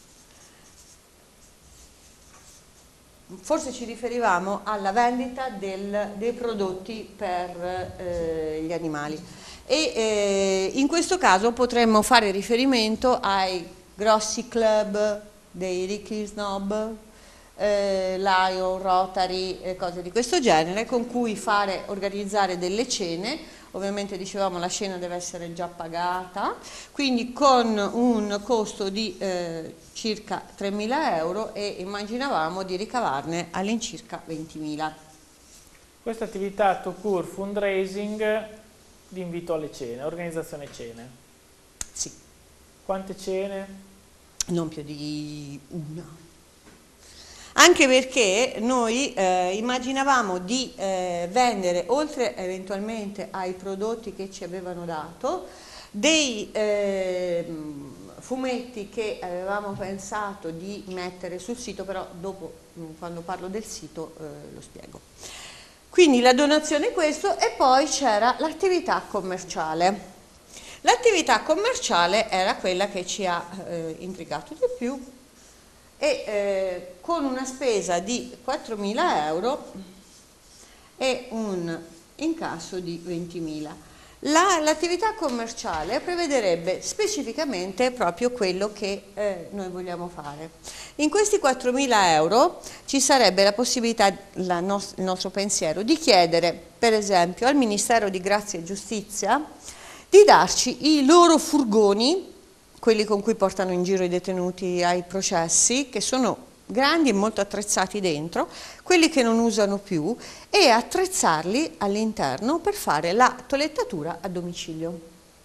forse ci riferivamo alla vendita del, dei prodotti per eh, gli animali e eh, in questo caso potremmo fare riferimento ai grossi club dei ricchi snob, eh, Lion, Rotary, eh, cose di questo genere, con cui fare, organizzare delle cene. Ovviamente dicevamo la cena deve essere già pagata, quindi con un costo di eh, circa tremila euro e immaginavamo di ricavarne all'incirca ventimila. Questa attività to cure fundraising di invito alle cene, organizzazione cene. Sì. Quante cene? Non più di una. Anche perché noi eh, immaginavamo di eh, vendere, oltre eventualmente ai prodotti che ci avevano dato, dei eh, fumetti che avevamo pensato di mettere sul sito, però dopo, quando parlo del sito, eh, lo spiego. Quindi la donazione è questo, e poi c'era l'attività commerciale. L'attività commerciale era quella che ci ha eh, intrigato di più, e eh, con una spesa di quattromila euro e un incasso di ventimila. L'attività commerciale prevederebbe specificamente proprio quello che eh, noi vogliamo fare. In questi quattromila euro ci sarebbe la possibilità, la nos- il nostro pensiero, di chiedere per esempio al Ministero di Grazia e Giustizia di darci i loro furgoni, quelli con cui portano in giro i detenuti ai processi, che sono grandi e molto attrezzati dentro, quelli che non usano più, e attrezzarli all'interno per fare la toilettatura a domicilio.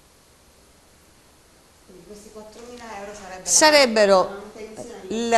Quindi questi quattromila euro sarebbero, Sarebbero il,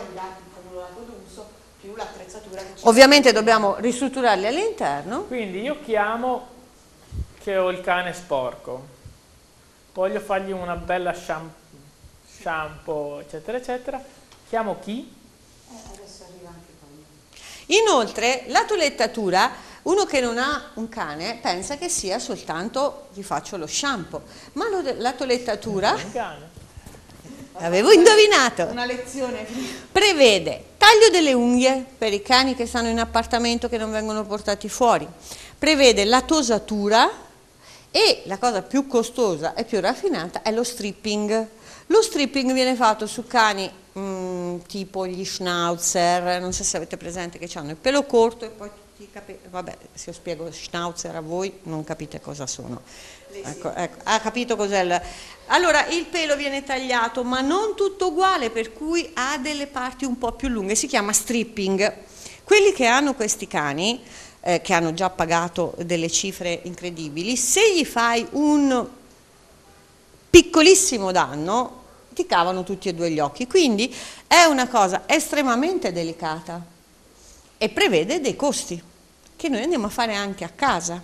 più l'attrezzatura che ci ovviamente dobbiamo ristrutturarli all'interno. Quindi io chiamo che ho il cane sporco, voglio fargli una bella shampoo, shampoo eccetera eccetera, chiamo chi? adesso arriva anche quello. Inoltre la toilettatura, uno che non ha un cane pensa che sia soltanto gli faccio lo shampoo, ma lo, la toilettatura, Un cane. avevo indovinato, Una lezione. prevede taglio delle unghie per i cani che stanno in appartamento, che non vengono portati fuori, prevede la tosatura, e la cosa più costosa e più raffinata è lo stripping. Lo stripping viene fatto su cani mh, tipo gli schnauzer, non so se avete presente, che hanno il pelo corto e poi tutti i capelli, vabbè, se io spiego schnauzer a voi non capite cosa sono. Ecco, ecco, ha capito cos'è il... Allora, il pelo viene tagliato, ma non tutto uguale, per cui ha delle parti un po' più lunghe, si chiama stripping. Quelli che hanno questi cani, eh, che hanno già pagato delle cifre incredibili, se gli fai un piccolissimo danno, ti cavano tutti e due gli occhi. Quindi è una cosa estremamente delicata e prevede dei costi che noi andiamo a fare anche a casa.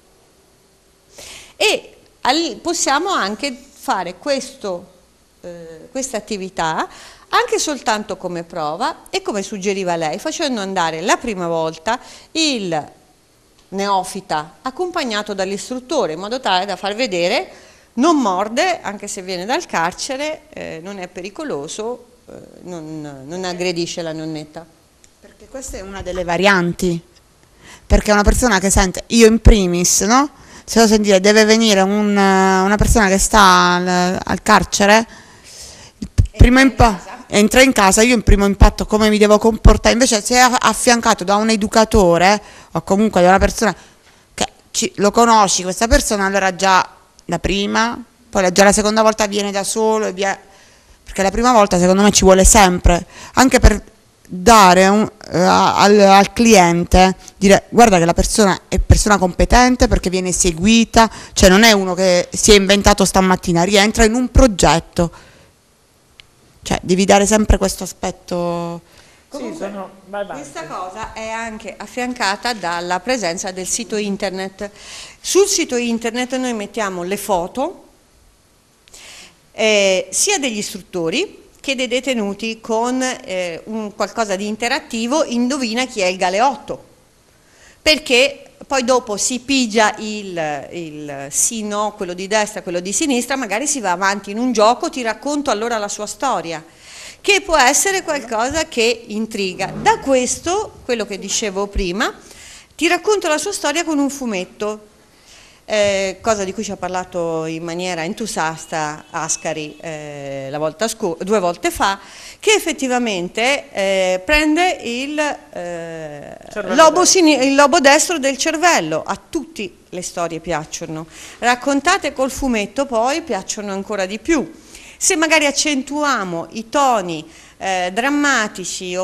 E possiamo anche fare questo, eh, questa attività anche soltanto come prova e, come suggeriva lei, facendo andare la prima volta il neofita accompagnato dall'istruttore, in modo tale da far vedere non morde, anche se viene dal carcere, eh, non è pericoloso, eh, non, non aggredisce la nonnetta. Perché questa è una delle varianti, perché una persona che sente, io in primis, no? Se devo sentire deve venire un, una persona che sta al, al carcere, il primo impatto entra in casa, io in primo impatto come mi devo comportare, invece se è affiancato da un educatore o comunque da una persona che ci, lo conosci questa persona, allora già la prima, poi già la seconda volta viene da solo e via, perché la prima volta secondo me ci vuole sempre, anche per dare un, eh, al, al cliente, dire guarda che la persona è persona competente perché viene seguita, cioè non è uno che si è inventato stamattina, rientra in un progetto, cioè devi dare sempre questo aspetto. Sì, sono... vai avanti. Questa cosa è anche affiancata dalla presenza del sito internet. Sul sito internet noi mettiamo le foto eh, sia degli istruttori che dei detenuti con eh, un qualcosa di interattivo, indovina chi è il galeotto, perché poi dopo si pigia il, il sì, no, quello di destra, quello di sinistra, magari si va avanti in un gioco, ti racconto allora la sua storia, che può essere qualcosa che intriga. Da questo, quello che dicevo prima, ti racconto la sua storia con un fumetto, eh, cosa di cui ci ha parlato in maniera entusiasta Ascari eh, la volta due volte fa, che effettivamente eh, prende il, eh, lobo il lobo destro del cervello. A tutti le storie piacciono, raccontate col fumetto poi piacciono ancora di più. Se magari accentuiamo i toni eh, drammatici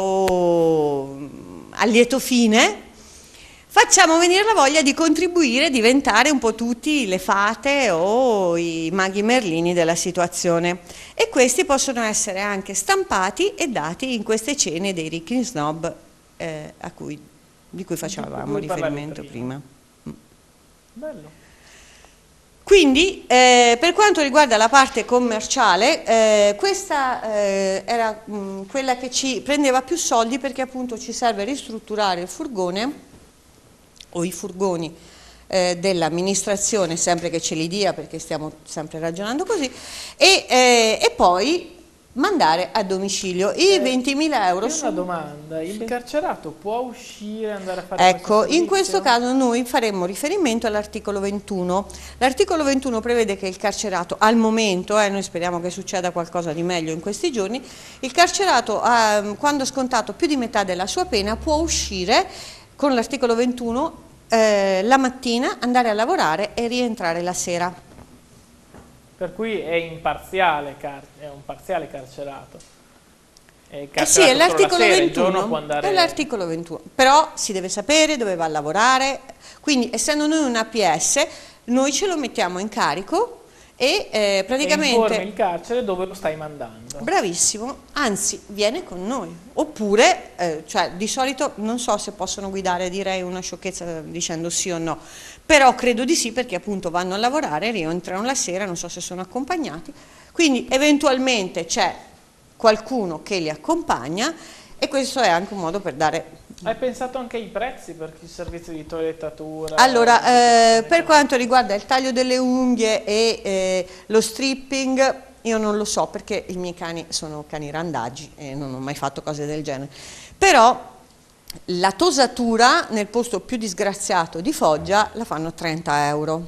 o a lieto fine, facciamo venire la voglia di contribuire e diventare un po' tutti le fate o i maghi merlini della situazione. E questi possono essere anche stampati e dati in queste cene dei ricchi snob eh, a cui, di cui facevamo cui riferimento prima. prima. Bello. Quindi eh, per quanto riguarda la parte commerciale, eh, questa eh, era mh, quella che ci prendeva più soldi, perché appunto ci serve ristrutturare il furgone o i furgoni eh, dell'amministrazione, sempre che ce li dia, perché stiamo sempre ragionando così, e, eh, e poi mandare a domicilio i Eh, ventimila euro. Io ho Su... una domanda, il carcerato può uscire e andare a fare Ecco, questo in questo servizio? caso noi faremmo riferimento all'articolo ventuno. L'articolo ventuno prevede che il carcerato, al momento, eh, noi speriamo che succeda qualcosa di meglio in questi giorni, il carcerato, eh, quando ha scontato più di metà della sua pena, può uscire con l'articolo ventuno eh, la mattina, andare a lavorare e rientrare la sera. Per cui è imparziale, car- è un parziale carcerato. È Eh sì, è carcerato solo la l'articolo sera, il giorno può ventuno, andare... è l'articolo ventuno, però si deve sapere dove va a lavorare, quindi essendo noi un A P S, noi ce lo mettiamo in carico e eh, E praticamente... informi il carcere dove lo stai mandando. Bravissimo, anzi viene con noi, oppure, eh, cioè di solito non so se possono guidare, direi una sciocchezza dicendo sì o no, però credo di sì, perché appunto vanno a lavorare, rientrano la sera, non so se sono accompagnati, quindi eventualmente c'è qualcuno che li accompagna e questo è anche un modo per dare... Hai pensato anche ai prezzi per il servizio di toilettatura? Allora, eh, per quanto riguarda il taglio delle unghie e eh, lo stripping, io non lo so perché i miei cani sono cani randagi e non ho mai fatto cose del genere, però la tosatura nel posto più disgraziato di Foggia la fanno trenta euro,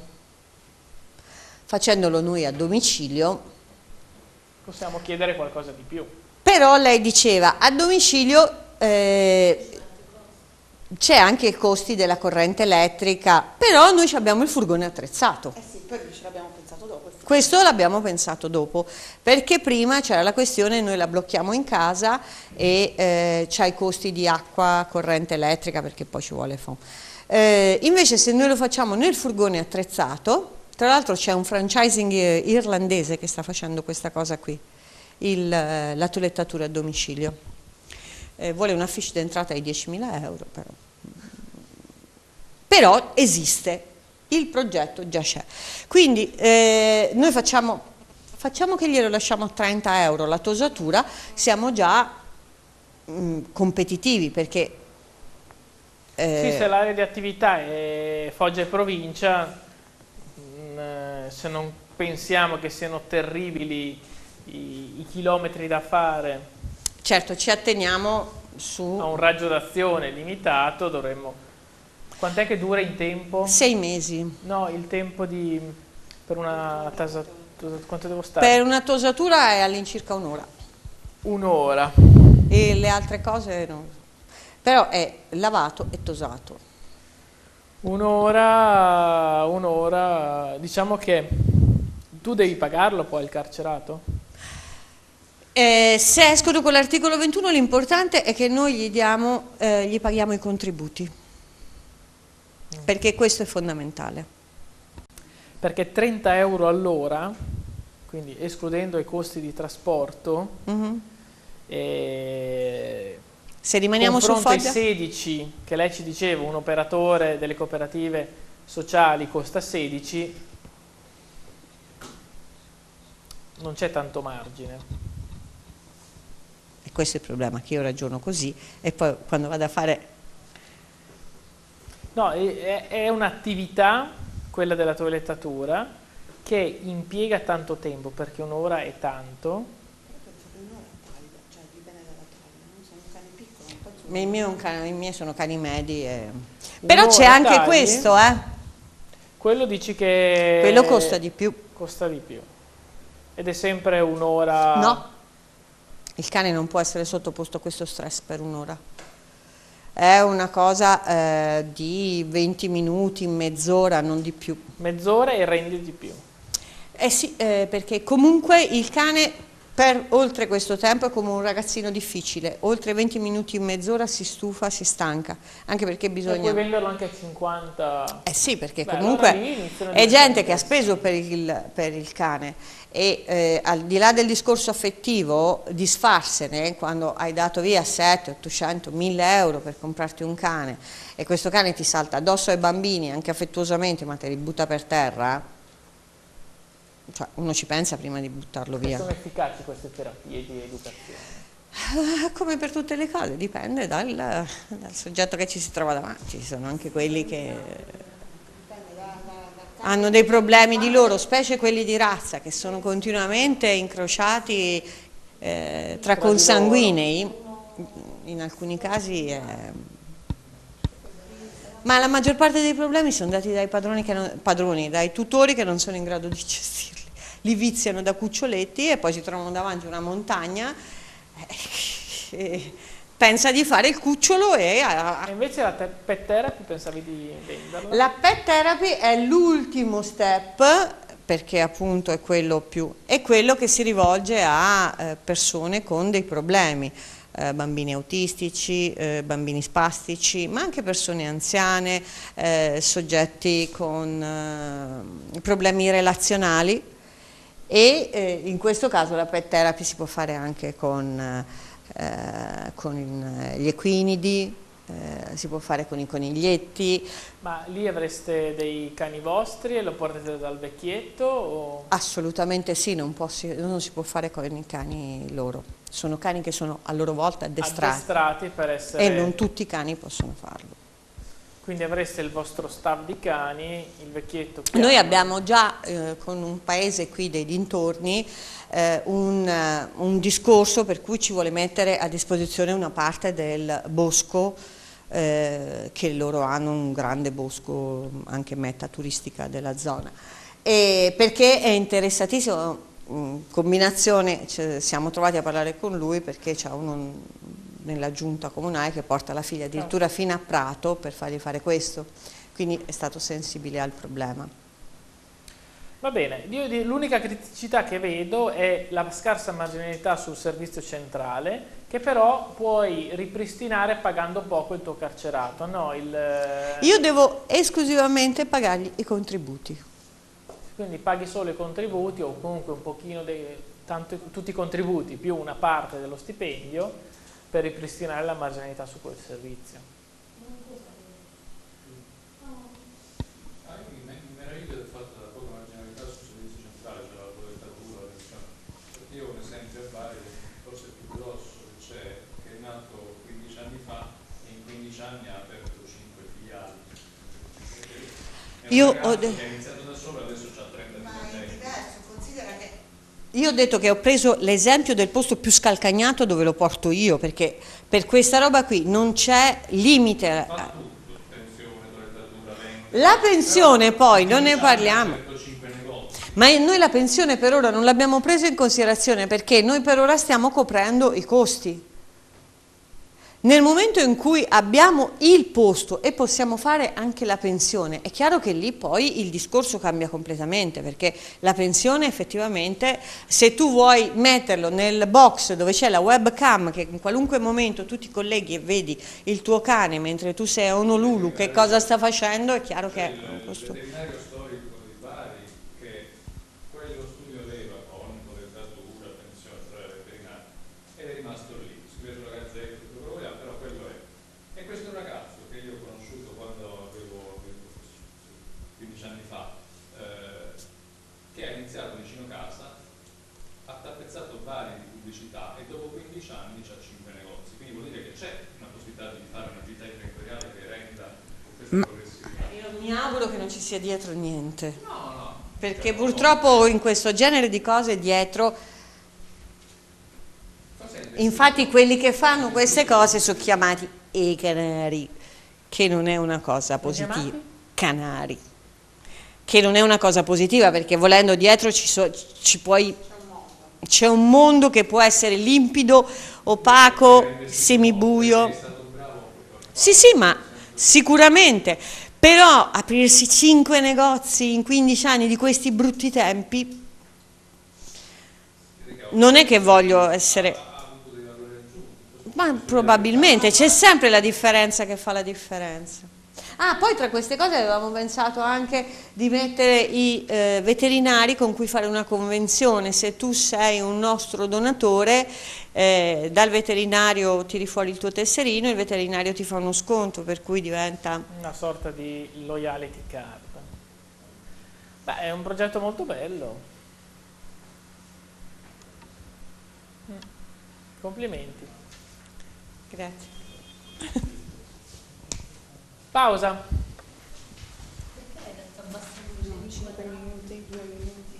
facendolo noi a domicilio. Possiamo chiedere qualcosa di più. Però lei diceva a domicilio eh, c'è anche i costi della corrente elettrica, però noi abbiamo il furgone attrezzato. Eh sì, poi ce l'abbiamo pensato dopo. Questo l'abbiamo pensato dopo, perché prima c'era la questione, noi la blocchiamo in casa e eh, c'ha i costi di acqua, corrente elettrica, perché poi ci vuole fo. Eh, invece se noi lo facciamo nel furgone attrezzato, tra l'altro c'è un franchising irlandese che sta facendo questa cosa qui, il, la toilettatura a domicilio. Eh, vuole una fiche d'entrata di diecimila euro, però. però esiste. Il progetto già c'è. Quindi eh, noi facciamo, facciamo che glielo lasciamo a trenta euro la tosatura, siamo già mh, competitivi perché... Eh, Sì, se l'area di attività è Foggia e provincia, mh, se non pensiamo che siano terribili i, i chilometri da fare, certo, ci atteniamo su... a un raggio d'azione limitato, dovremmo... Quant'è che dura in tempo? Sei mesi. No, il tempo di... per una tasatura, quanto devo stare? Per una tosatura è all'incirca un'ora. Un'ora. E le altre cose no. Però è lavato e tosato. Un'ora, un'ora, diciamo che tu devi pagarlo poi il carcerato? Eh, se escono con l'articolo ventuno, l'importante è che noi gli diamo, eh, gli paghiamo i contributi, perché questo è fondamentale. Perché trenta euro all'ora, quindi escludendo i costi di trasporto, Mm-hmm. e Se rimaniamo su confronto ai foglia, sedici che lei ci diceva, un operatore delle cooperative sociali costa sedici, non c'è tanto margine. e questo è il problema, che io ragiono così e poi quando vado a fare... No, è, è un'attività, quella della toilettatura, che impiega tanto tempo, perché un'ora è tanto. Il mio è un cane- I miei sono cani medi, e... però Un'ora c'è anche tagli, questo, eh? Quello dici che... Quello costa di più. Costa di più. Ed è sempre un'ora... No, il cane non può essere sottoposto a questo stress per un'ora. È una cosa eh, di venti minuti, mezz'ora, non di più. Mezz'ora e rende di più. Eh sì, eh, perché comunque il cane per oltre questo tempo è come un ragazzino difficile, oltre venti minuti in mezz'ora si stufa, si stanca, anche perché E bisogna... puoi venderlo anche a cinquanta... Eh sì, perché Beh, comunque allora lì iniziano a è diventare gente che ha interessanti. speso per il, per il cane e eh, al di là del discorso affettivo, disfarsene quando hai dato via settecento, ottocento, mille euro per comprarti un cane e questo cane ti salta addosso ai bambini anche affettuosamente ma te li butta per terra, cioè uno ci pensa prima di buttarlo via. Sono efficaci queste terapie di educazione? Ah, come per tutte le cose, dipende dal, dal soggetto che ci si trova davanti. Ci sono anche quelli che hanno dei problemi di loro, specie quelli di razza, che sono continuamente incrociati eh, tra Tra di consanguinei. In alcuni casi è... Ma la maggior parte dei problemi sono dati dai padroni, che non, padroni, dai tutori che non sono in grado di gestirli. Li viziano da cuccioletti e poi si trovano davanti a una montagna, eh, pensa di fare il cucciolo e... A, E invece la te- pet therapy pensavi di venderla? La pet therapy è l'ultimo step, perché appunto è quello più, è quello che si rivolge a eh, persone con dei problemi. Eh, bambini autistici, eh, bambini spastici, ma anche persone anziane, eh, soggetti con eh, problemi relazionali e eh, in questo caso la pet therapy si può fare anche con, eh, con il, gli equinidi, eh, si può fare con i coniglietti. Ma lì avreste dei cani vostri e lo portate dal vecchietto? O... Assolutamente sì, non, può, si, non si può fare con i cani loro. Sono cani che sono a loro volta addestrati, addestrati per essere... e non tutti i cani possono farlo. Quindi avreste il vostro staff di cani, il vecchietto... che Noi ha- abbiamo già eh, con un paese qui dei dintorni eh, un, eh, un discorso per cui ci vuole mettere a disposizione una parte del bosco, eh, che loro hanno un grande bosco, anche meta turistica della zona, e perché è interessatissimo. In combinazione cioè, siamo trovati a parlare con lui perché c'è uno nella giunta comunale che porta la figlia addirittura fino a Prato per fargli fare questo, quindi è stato sensibile al problema. Va bene, io di- l'unica criticità che vedo è la scarsa marginalità sul servizio centrale, che però puoi ripristinare pagando poco il tuo carcerato, no? Il, Io devo esclusivamente pagargli i contributi. Quindi paghi solo i contributi o comunque un pochino dei, tanto, tutti i contributi più una parte dello stipendio per ripristinare la marginalità su quel servizio. Ah, io mi mi meraviglio del fatto della poca marginalità sul servizio centrale, cioè la toilettatura, la pensione. Perché io ho un esempio a Bari, forse il più grosso che c'è, che è nato quindici anni fa e in quindici anni ha aperto cinque filiali. È un Io ho ragazzo de- che ha iniziato da solo e adesso ha trenta dipendenti. Io ho detto che ho preso l'esempio del posto più scalcagnato dove lo porto io, perché per questa roba qui non c'è limite. Fa tutto, pensione, toilettatura, vendita. La pensione poi, non ne quindici anni ha parliamo. aperto cinque negozi. Ma noi la pensione per ora non l'abbiamo presa in considerazione perché noi per ora stiamo coprendo i costi. Nel momento in cui abbiamo il posto e possiamo fare anche la pensione, è chiaro che lì poi il discorso cambia completamente, perché la pensione effettivamente, se tu vuoi metterlo nel box dove c'è la webcam, che in qualunque momento tu ti colleghi e vedi il tuo cane mentre tu sei a Honolulu che cosa sta facendo, è chiaro che è un costo. Io mi auguro che non ci sia dietro niente, no, no, perché purtroppo in questo genere di cose dietro, infatti quelli che fanno queste cose sono chiamati i canari, che non è una cosa positiva, canari, che non è una cosa positiva, perché volendo dietro ci, so, ci puoi, c'è un mondo che può essere limpido, opaco, semibuio, sì sì, ma sicuramente, però aprirsi cinque negozi in quindici anni di questi brutti tempi, non è che voglio essere, ma probabilmente c'è sempre la differenza che fa la differenza. Ah, poi tra queste cose avevamo pensato anche di mettere i eh, veterinari con cui fare una convenzione. Se tu sei un nostro donatore, eh, dal veterinario tiri fuori il tuo tesserino, il veterinario ti fa uno sconto, per cui diventa una sorta di loyalty card. Beh, è un progetto molto bello. Complimenti. Grazie. Pausa. cinque minuti, due minuti.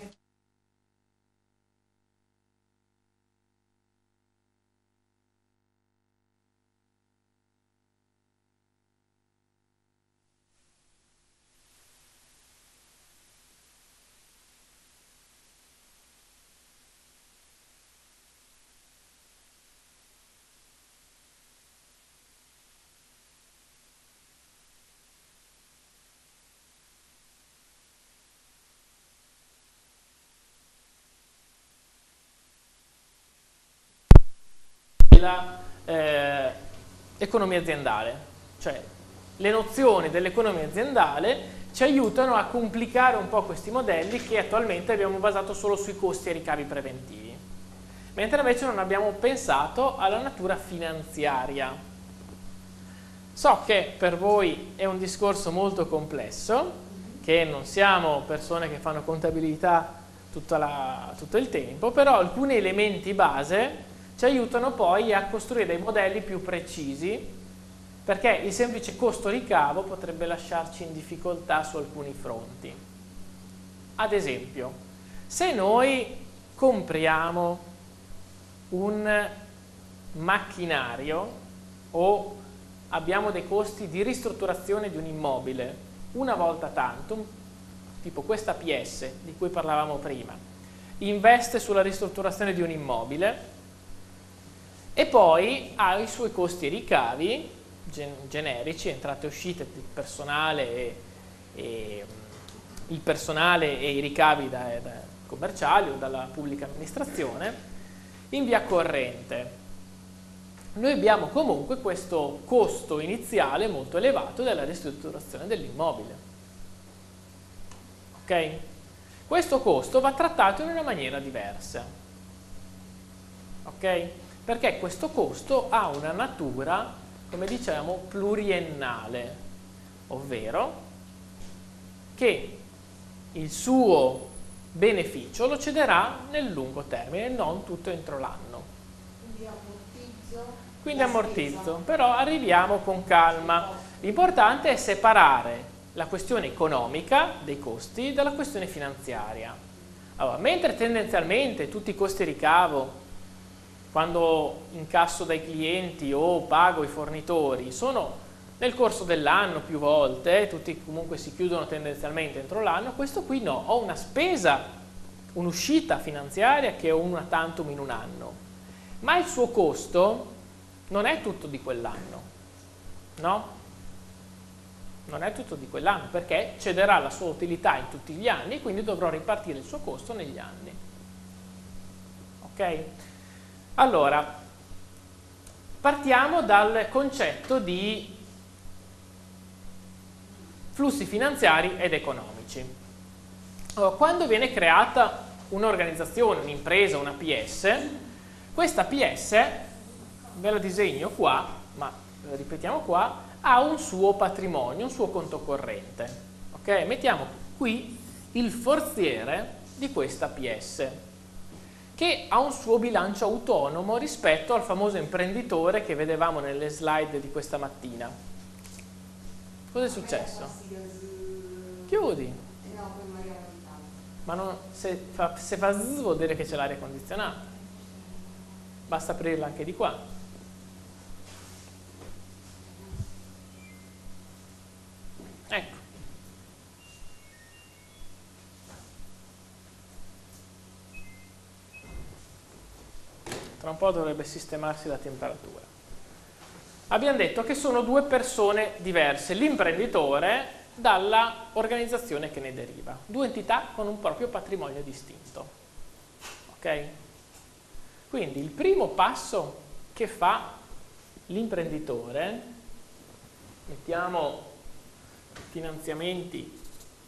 La eh, economia aziendale, cioè le nozioni dell'economia aziendale ci aiutano a complicare un po' questi modelli che attualmente abbiamo basato solo sui costi e ricavi preventivi, mentre invece non abbiamo pensato alla natura finanziaria. So che per voi è un discorso molto complesso, che non siamo persone che fanno contabilità tutta la, tutto il tempo, però alcuni elementi base ci aiutano poi a costruire dei modelli più precisi, perché il semplice costo-ricavo potrebbe lasciarci in difficoltà su alcuni fronti. Ad esempio, se noi compriamo un macchinario o abbiamo dei costi di ristrutturazione di un immobile una volta tantum, tipo questa P S di cui parlavamo prima, investe sulla ristrutturazione di un immobile e poi ha i suoi costi e ricavi gen generici, entrate e uscite del personale e, e il personale e i ricavi da, da commerciali o dalla pubblica amministrazione in via corrente. Noi abbiamo comunque questo costo iniziale molto elevato della ristrutturazione dell'immobile. Ok? Questo costo va trattato in una maniera diversa. Ok? Perché questo costo ha una natura, come diciamo, pluriennale, ovvero che il suo beneficio lo cederà nel lungo termine, non tutto entro l'anno. Quindi ammortizzo. Quindi ammortizzo, però arriviamo con calma. L'importante è separare la questione economica dei costi dalla questione finanziaria. Allora, mentre tendenzialmente tutti i costi ricavo, quando incasso dai clienti o pago i fornitori, sono nel corso dell'anno più volte, tutti comunque si chiudono tendenzialmente entro l'anno, questo qui no, ho una spesa, un'uscita finanziaria che ho una tantum in un anno, ma il suo costo non è tutto di quell'anno, no? Non è tutto di quell'anno, perché cederà la sua utilità in tutti gli anni e quindi dovrò ripartire il suo costo negli anni. Ok? Allora, partiamo dal concetto di flussi finanziari ed economici. Allora, quando viene creata un'organizzazione, un'impresa, una P S, questa P S, ve la disegno qua, ma ripetiamo qua, ha un suo patrimonio, un suo conto corrente. Ok? Mettiamo qui il forziere di questa P S, che ha un suo bilancio autonomo rispetto al famoso imprenditore che vedevamo nelle slide di questa mattina. Cosa è successo? Chiudi. Ma non, se, fa, se fa zzz vuol dire che c'è l'aria condizionata. Basta aprirla anche di qua. Ecco. Tra un po' dovrebbe sistemarsi la temperatura. Abbiamo detto che sono due persone diverse, l'imprenditore dalla organizzazione che ne deriva. Due entità con un proprio patrimonio distinto. Ok? Quindi il primo passo che fa l'imprenditore, mettiamo finanziamenti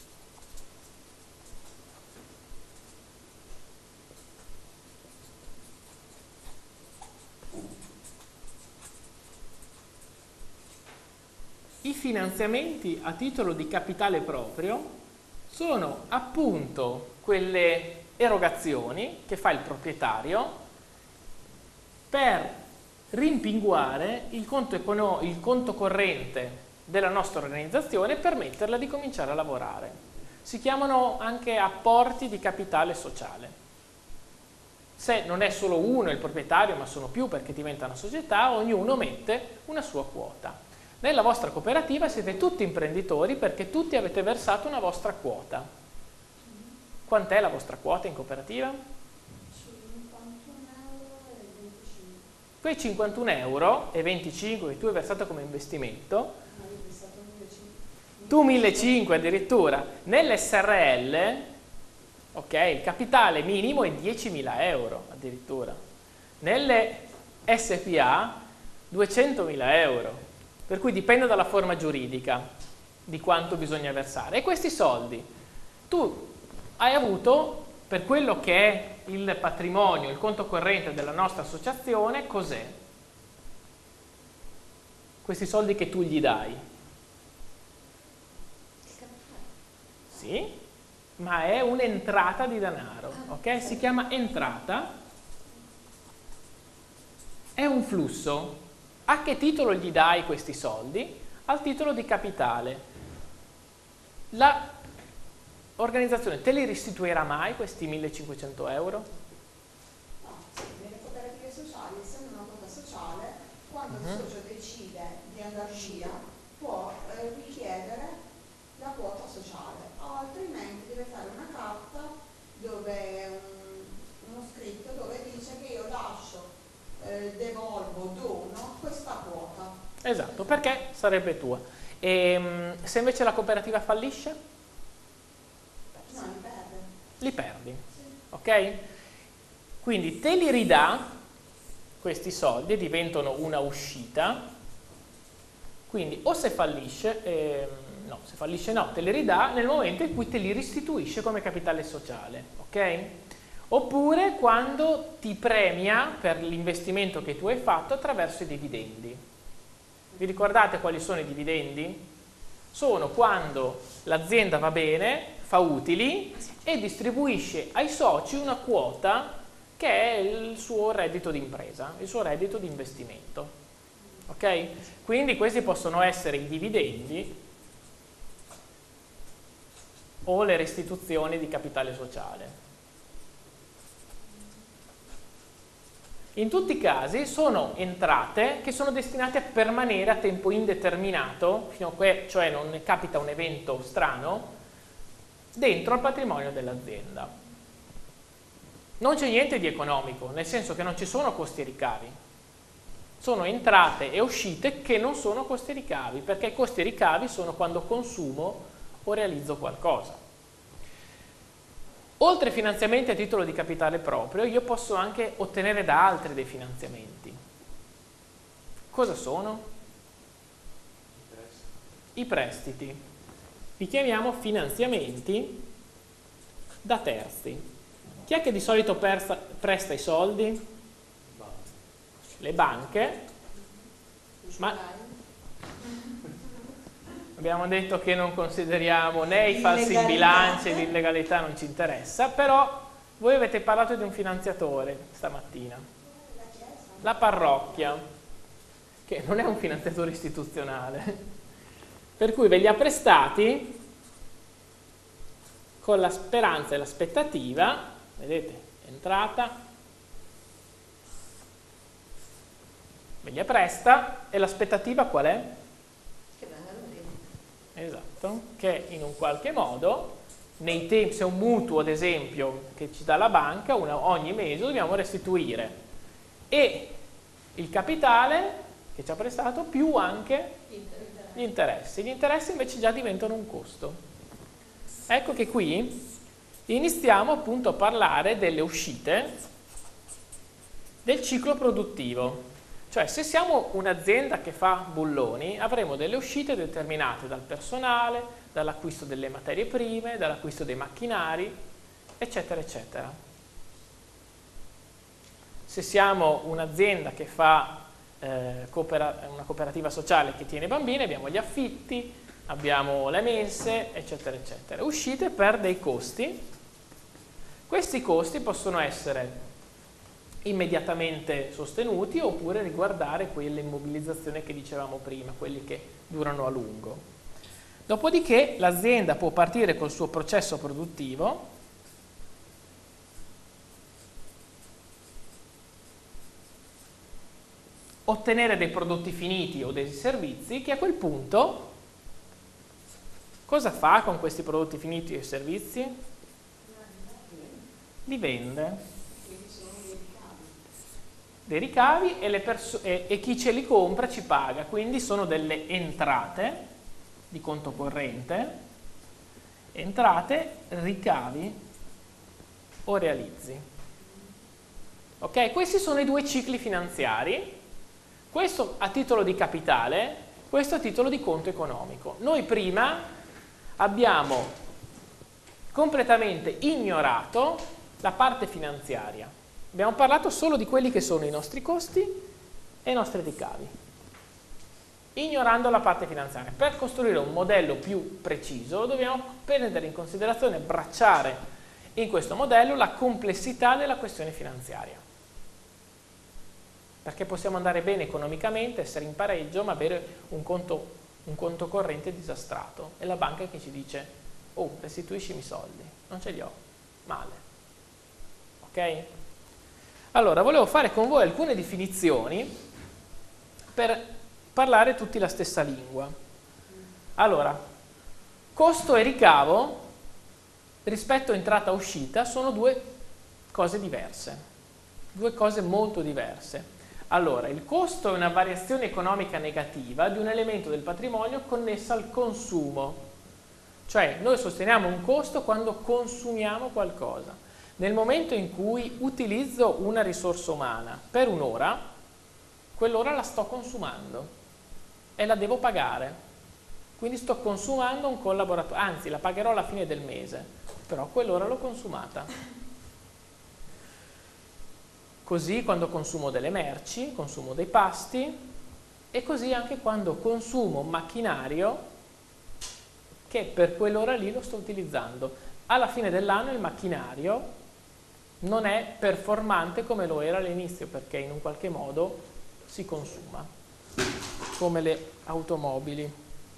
i finanziamenti a titolo di capitale proprio sono appunto quelle erogazioni che fa il proprietario per rimpinguare il conto, econo- il conto corrente della nostra organizzazione e permetterla di cominciare a lavorare. Si chiamano anche apporti di capitale sociale. Se non è solo uno il proprietario, ma sono più perché diventa una società, ognuno mette una sua quota. Nella vostra cooperativa siete tutti imprenditori perché tutti avete versato una vostra quota. Quant'è la vostra quota in cooperativa? Quei cinquantuno euro e venticinque che tu hai versato come investimento, tu millecinquecento addirittura, nell'S R L, ok, il capitale minimo è diecimila euro addirittura, nelle S P A duecentomila euro. Per cui dipende dalla forma giuridica di quanto bisogna versare. E questi soldi tu hai avuto per quello che è il patrimonio, il conto corrente della nostra associazione, cos'è? Questi soldi che tu gli dai. Sì, ma è un'entrata di denaro, ok? Si chiama entrata, è un flusso. A che titolo gli dai questi soldi? Al titolo di capitale. L'organizzazione te li restituirà mai questi millecinquecento euro? No, sì, nelle cooperative sociali, essendo una quota sociale, quando uh-huh. il socio decide di andare via, può eh, richiedere la quota sociale, altrimenti deve fare una carta dove um, uno scritto dove dice che io lascio, eh, devolvo, dono questa quota. Esatto, perché sarebbe tua. E se invece la cooperativa fallisce? No, li perde. Li perdi, Sì. ok? Quindi te li ridà questi soldi, diventano una uscita, quindi o se fallisce, eh, no, se fallisce no, te li ridà nel momento in cui te li restituisce come capitale sociale, ok? Oppure quando ti premia per l'investimento che tu hai fatto attraverso i dividendi. Vi ricordate quali sono i dividendi? Sono quando l'azienda va bene, fa utili e distribuisce ai soci una quota che è il suo reddito d'impresa, il suo reddito di investimento. Ok? Quindi questi possono essere i dividendi o le restituzioni di capitale sociale. In tutti i casi sono entrate che sono destinate a permanere a tempo indeterminato, fino a que- cioè non ne capita un evento strano, dentro al patrimonio dell'azienda. Non c'è niente di economico, nel senso che non ci sono costi e ricavi. sono entrate e uscite che non sono costi e ricavi, perché i costi e ricavi sono quando consumo o realizzo qualcosa. Oltre ai finanziamenti a titolo di capitale proprio, io posso anche ottenere da altri dei finanziamenti. Cosa sono? I prestiti. Li chiamiamo finanziamenti da terzi. Chi è che di solito persta, presta i soldi? Le banche. Ma abbiamo detto che non consideriamo né i falsi in bilancio e l'illegalità, non ci interessa, però voi avete parlato di un finanziatore stamattina, la parrocchia, che non è un finanziatore istituzionale, per cui ve li ha prestati con la speranza e l'aspettativa, vedete, entrata, ve li presta e l'aspettativa qual è? Esatto, che in un qualche modo, nei tempi, se è un mutuo ad esempio che ci dà la banca, una, ogni mese dobbiamo restituire e il capitale che ci ha prestato più anche gli interessi. Gli interessi invece già diventano un costo. Ecco che qui iniziamo appunto a parlare delle uscite del ciclo produttivo. Cioè, se siamo un'azienda che fa bulloni, avremo delle uscite determinate dal personale, dall'acquisto delle materie prime, dall'acquisto dei macchinari, eccetera, eccetera. Se siamo un'azienda che fa eh, coopera- una cooperativa sociale che tiene bambini, abbiamo gli affitti, abbiamo le mense, eccetera, eccetera. Uscite per dei costi. Questi costi possono essere immediatamente sostenuti oppure riguardare quelle immobilizzazioni che dicevamo prima, quelli che durano a lungo. Dopodiché l'azienda può partire col suo processo produttivo ottenere dei prodotti finiti o dei servizi che a quel punto cosa fa con questi prodotti finiti e servizi? Li vende. Dei ricavi e, le e, e chi ce li compra ci paga, quindi sono delle entrate di conto corrente, entrate, ricavi o realizzi. Ok? Questi sono i due cicli finanziari, questo a titolo di capitale, questo a titolo di conto economico. Noi prima abbiamo completamente ignorato la parte finanziaria. Abbiamo parlato solo di quelli che sono i nostri costi e i nostri ricavi, ignorando la parte finanziaria. Per costruire un modello più preciso dobbiamo prendere in considerazione, bracciare in questo modello la complessità della questione finanziaria. Perché possiamo andare bene economicamente, essere in pareggio, ma avere un conto, un conto corrente disastrato. E la banca che ci dice, oh, restituiscimi i soldi, non ce li ho, male. Ok? Allora, volevo fare con voi alcune definizioni per parlare tutti la stessa lingua. Allora, costo e ricavo rispetto a entrata-uscita sono due cose diverse, due cose molto diverse. Allora, il costo è una variazione economica negativa di un elemento del patrimonio connessa al consumo. Cioè, noi sosteniamo un costo quando consumiamo qualcosa. Nel momento in cui utilizzo una risorsa umana per un'ora, quell'ora la sto consumando e la devo pagare. Quindi sto consumando un collaboratore, anzi la pagherò alla fine del mese, però quell'ora l'ho consumata. Così quando consumo delle merci, consumo dei pasti e così anche quando consumo un macchinario che per quell'ora lì lo sto utilizzando. Alla fine dell'anno il macchinario non è performante come lo era all'inizio, perché in un qualche modo si consuma, come le automobili.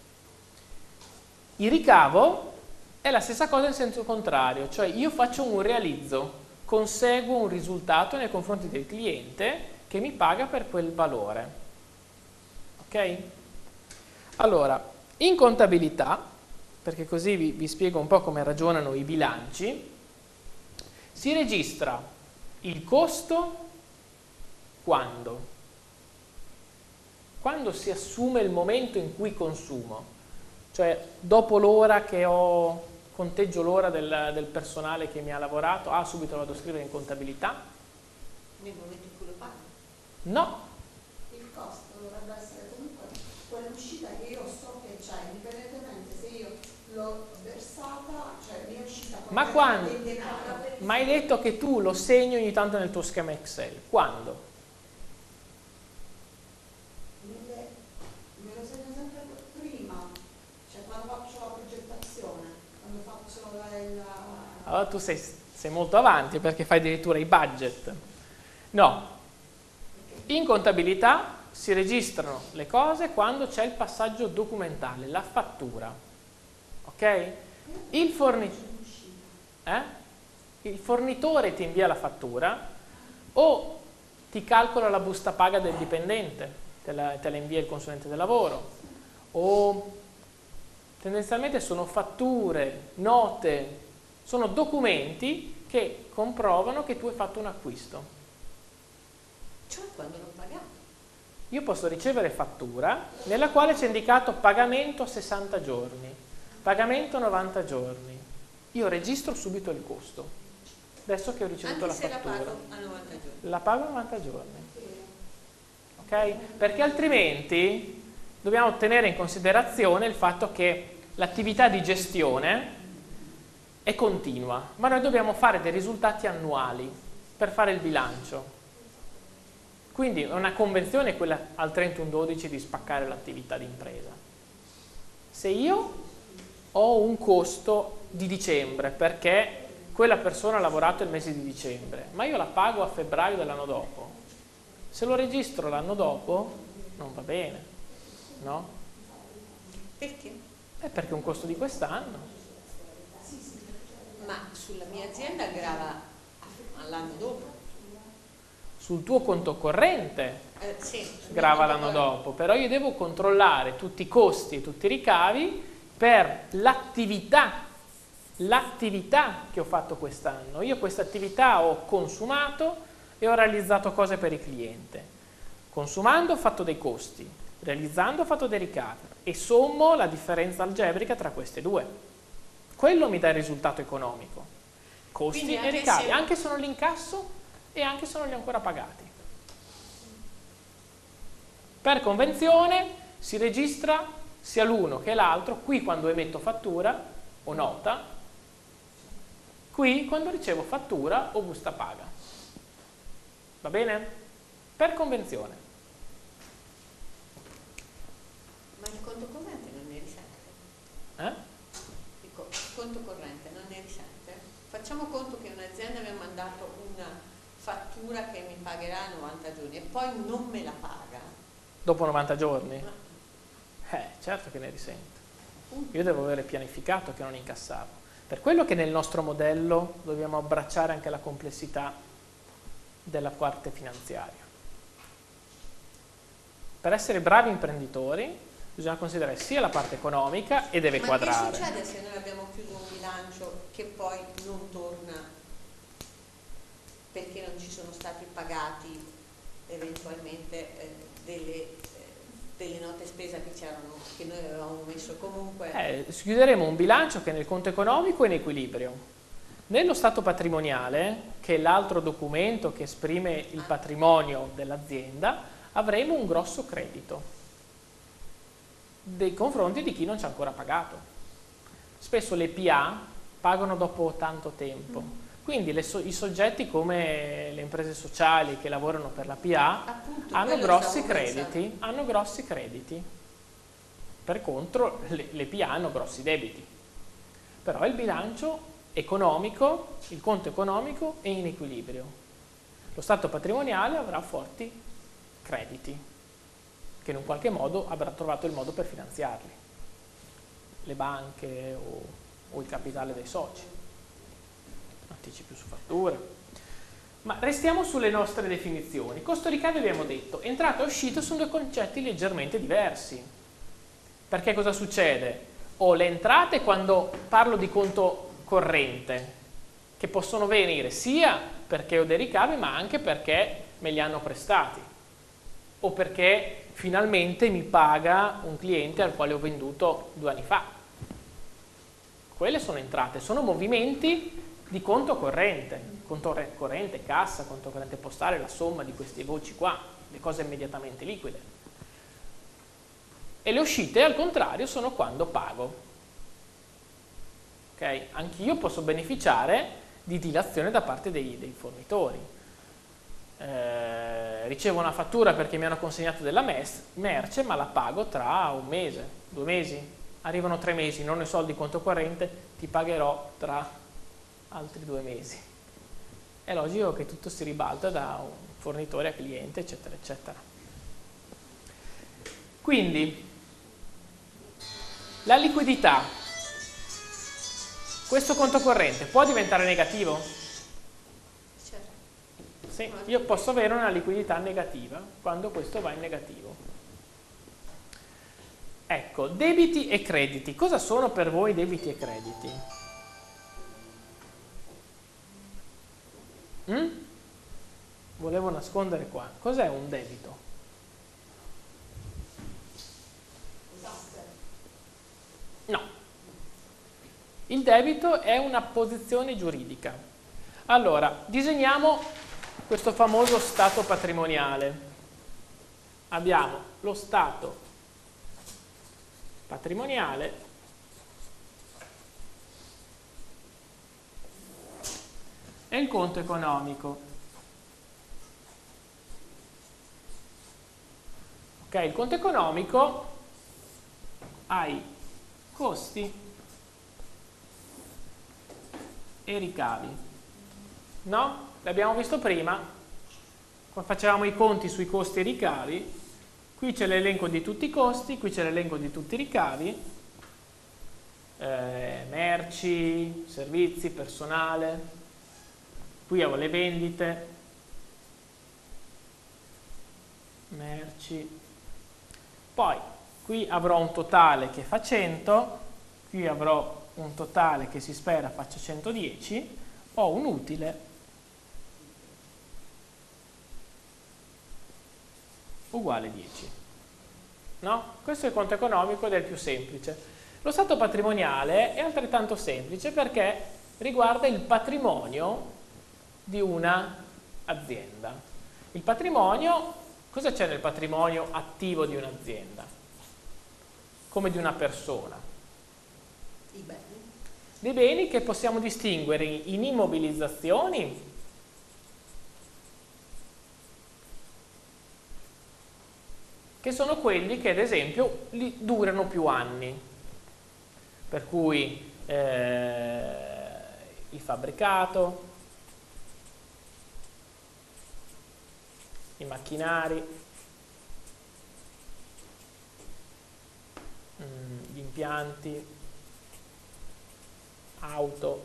Il ricavo è la stessa cosa in senso contrario, cioè io faccio un realizzo, conseguo un risultato nei confronti del cliente che mi paga per quel valore. Ok? Allora, in contabilità, perché così vi, vi spiego un po' come ragionano i bilanci, si registra il costo quando? quando si assume il momento in cui consumo, cioè dopo l'ora che ho, conteggio l'ora del, del personale che mi ha lavorato, ah, subito lo vado a scrivere in contabilità? Nel momento in cui lo paghi? No. Il costo dovrebbe essere comunque quell'uscita che io so che c'è, indipendentemente se io l'ho versata, cioè mi è uscita Ma quando? in denaro. Ma hai detto che tu lo segni ogni tanto nel tuo schema Excel. Quando? Me me lo segno sempre prima, cioè quando faccio la progettazione, quando faccio la... la... Allora tu sei, sei molto avanti perché fai addirittura i budget. No. In contabilità si registrano le cose quando c'è il passaggio documentale, la fattura. Ok? Il fornitore... Eh? Il fornitore ti invia la fattura o ti calcola la busta paga del dipendente, te la, te la invia il consulente del lavoro, o tendenzialmente sono fatture, note, sono documenti che comprovano che tu hai fatto un acquisto. Cioè quando l'ho pagato. Io posso ricevere fattura nella quale c'è indicato pagamento a sessanta giorni, pagamento a novanta giorni. Io registro subito il costo. Adesso che ho ricevuto Anche la se fattura. la pago a novanta giorni. La pago a novanta giorni. Ok? Perché altrimenti dobbiamo tenere in considerazione il fatto che l'attività di gestione è continua, ma noi dobbiamo fare dei risultati annuali per fare il bilancio. Quindi è una convenzione quella al trentuno dodici di spaccare l'attività di impresa. Se io ho un costo di dicembre perché quella persona ha lavorato il mese di dicembre, ma io la pago a febbraio dell'anno dopo, se lo registro l'anno dopo non va bene, no? Perché? È perché è un costo di quest'anno. Ma sulla mia azienda grava all'anno dopo. Sul tuo conto corrente Eh, sì, grava l'anno dopo, però io devo controllare tutti i costi e tutti i ricavi per l'attività l'attività che ho fatto quest'anno. Io questa attività ho consumato e ho realizzato cose per il cliente. Consumando ho fatto dei costi, realizzando ho fatto dei ricavi e sommo la differenza algebrica tra queste due. Quello mi dà il risultato economico. Costi Quindi e anche ricavi, se- anche se non li incasso e anche se non li ho ancora pagati. Per convenzione si registra sia l'uno che l'altro, qui quando emetto fattura o nota, qui quando ricevo fattura o busta paga. Va bene? Per convenzione. Ma il conto corrente non ne risente? Eh? Il co- il conto corrente non ne risente? Facciamo conto che un'azienda mi ha mandato una fattura che mi pagherà a novanta giorni e poi non me la paga. Dopo novanta giorni? Ma- Eh, certo che ne risento. Io devo avere pianificato che non incassavo. Per quello che nel nostro modello dobbiamo abbracciare anche la complessità della parte finanziaria. Per essere bravi imprenditori bisogna considerare sia la parte economica e deve Ma quadrare. che succede se noi abbiamo chiuso un bilancio che poi non torna perché non ci sono stati pagati eventualmente eh, delle, eh, delle note spesa che c'erano, che noi avevamo messo comunque? Eh, chiuderemo un bilancio che nel conto economico è in equilibrio. Nello stato patrimoniale, che è l'altro documento che esprime il patrimonio dell'azienda, avremo un grosso credito nei confronti di chi non ci ha ancora pagato. Spesso le P A pagano dopo tanto tempo, quindi le so- i soggetti come le imprese sociali che lavorano per la P A Appunto, hanno quello grossi stavo crediti, pensando. hanno grossi crediti. Per contro le, le P A hanno grossi debiti. Però il bilancio economico, il conto economico è in equilibrio. Lo stato patrimoniale avrà forti crediti, che in un qualche modo avrà trovato il modo per finanziarli. Le banche o, o il capitale dei soci. Anticipi su fattura. Ma restiamo sulle nostre definizioni. Costo ricavi abbiamo detto, entrata e uscita sono due concetti leggermente diversi. Perché cosa succede? Ho le entrate quando parlo di conto corrente, che possono venire sia perché ho dei ricavi, ma anche perché me li hanno prestati, o perché finalmente mi paga un cliente al quale ho venduto due anni fa. Quelle sono entrate, sono movimenti di conto corrente, conto corrente, cassa, conto corrente postale, la somma di queste voci qua, le cose immediatamente liquide. E le uscite, al contrario, sono quando pago. Okay? Anch'io posso beneficiare di dilazione da parte dei, dei fornitori. Eh, ricevo una fattura perché mi hanno consegnato della merce, ma la pago tra un mese, due mesi. Arrivano tre mesi, non ho i soldi in conto corrente, ti pagherò tra altri due mesi. È logico che tutto si ribalta da un fornitore a cliente, eccetera, eccetera. Quindi, la liquidità, questo conto corrente può diventare negativo? Certo. Sì, io posso avere una liquidità negativa quando questo va in negativo. Ecco, debiti e crediti. Cosa sono per voi debiti e crediti? Mm? Volevo nascondere qua. Cos'è un debito? No. Il debito è una posizione giuridica. Allora, disegniamo questo famoso stato patrimoniale. Abbiamo lo stato patrimoniale e il conto economico. Ok, il conto economico ha i costi e ricavi. No? L'abbiamo visto prima, quando facevamo i conti sui costi e ricavi. Qui c'è l'elenco di tutti i costi, qui c'è l'elenco di tutti i ricavi, eh, merci, servizi, personale, qui ho le vendite, merci, poi qui avrò un totale che fa cento, qui avrò un totale che si spera faccia centodieci, ho un utile uguale dieci. No? Questo è il conto economico ed è il più semplice. Lo stato patrimoniale è altrettanto semplice perché riguarda il patrimonio di una azienda. Il patrimonio, cosa c'è nel patrimonio attivo di un'azienda? Come di una persona? I beni. Dei beni che possiamo distinguere in immobilizzazioni, che sono quelli che ad esempio li durano più anni, per cui eh, il fabbricato, i macchinari, gli impianti, auto,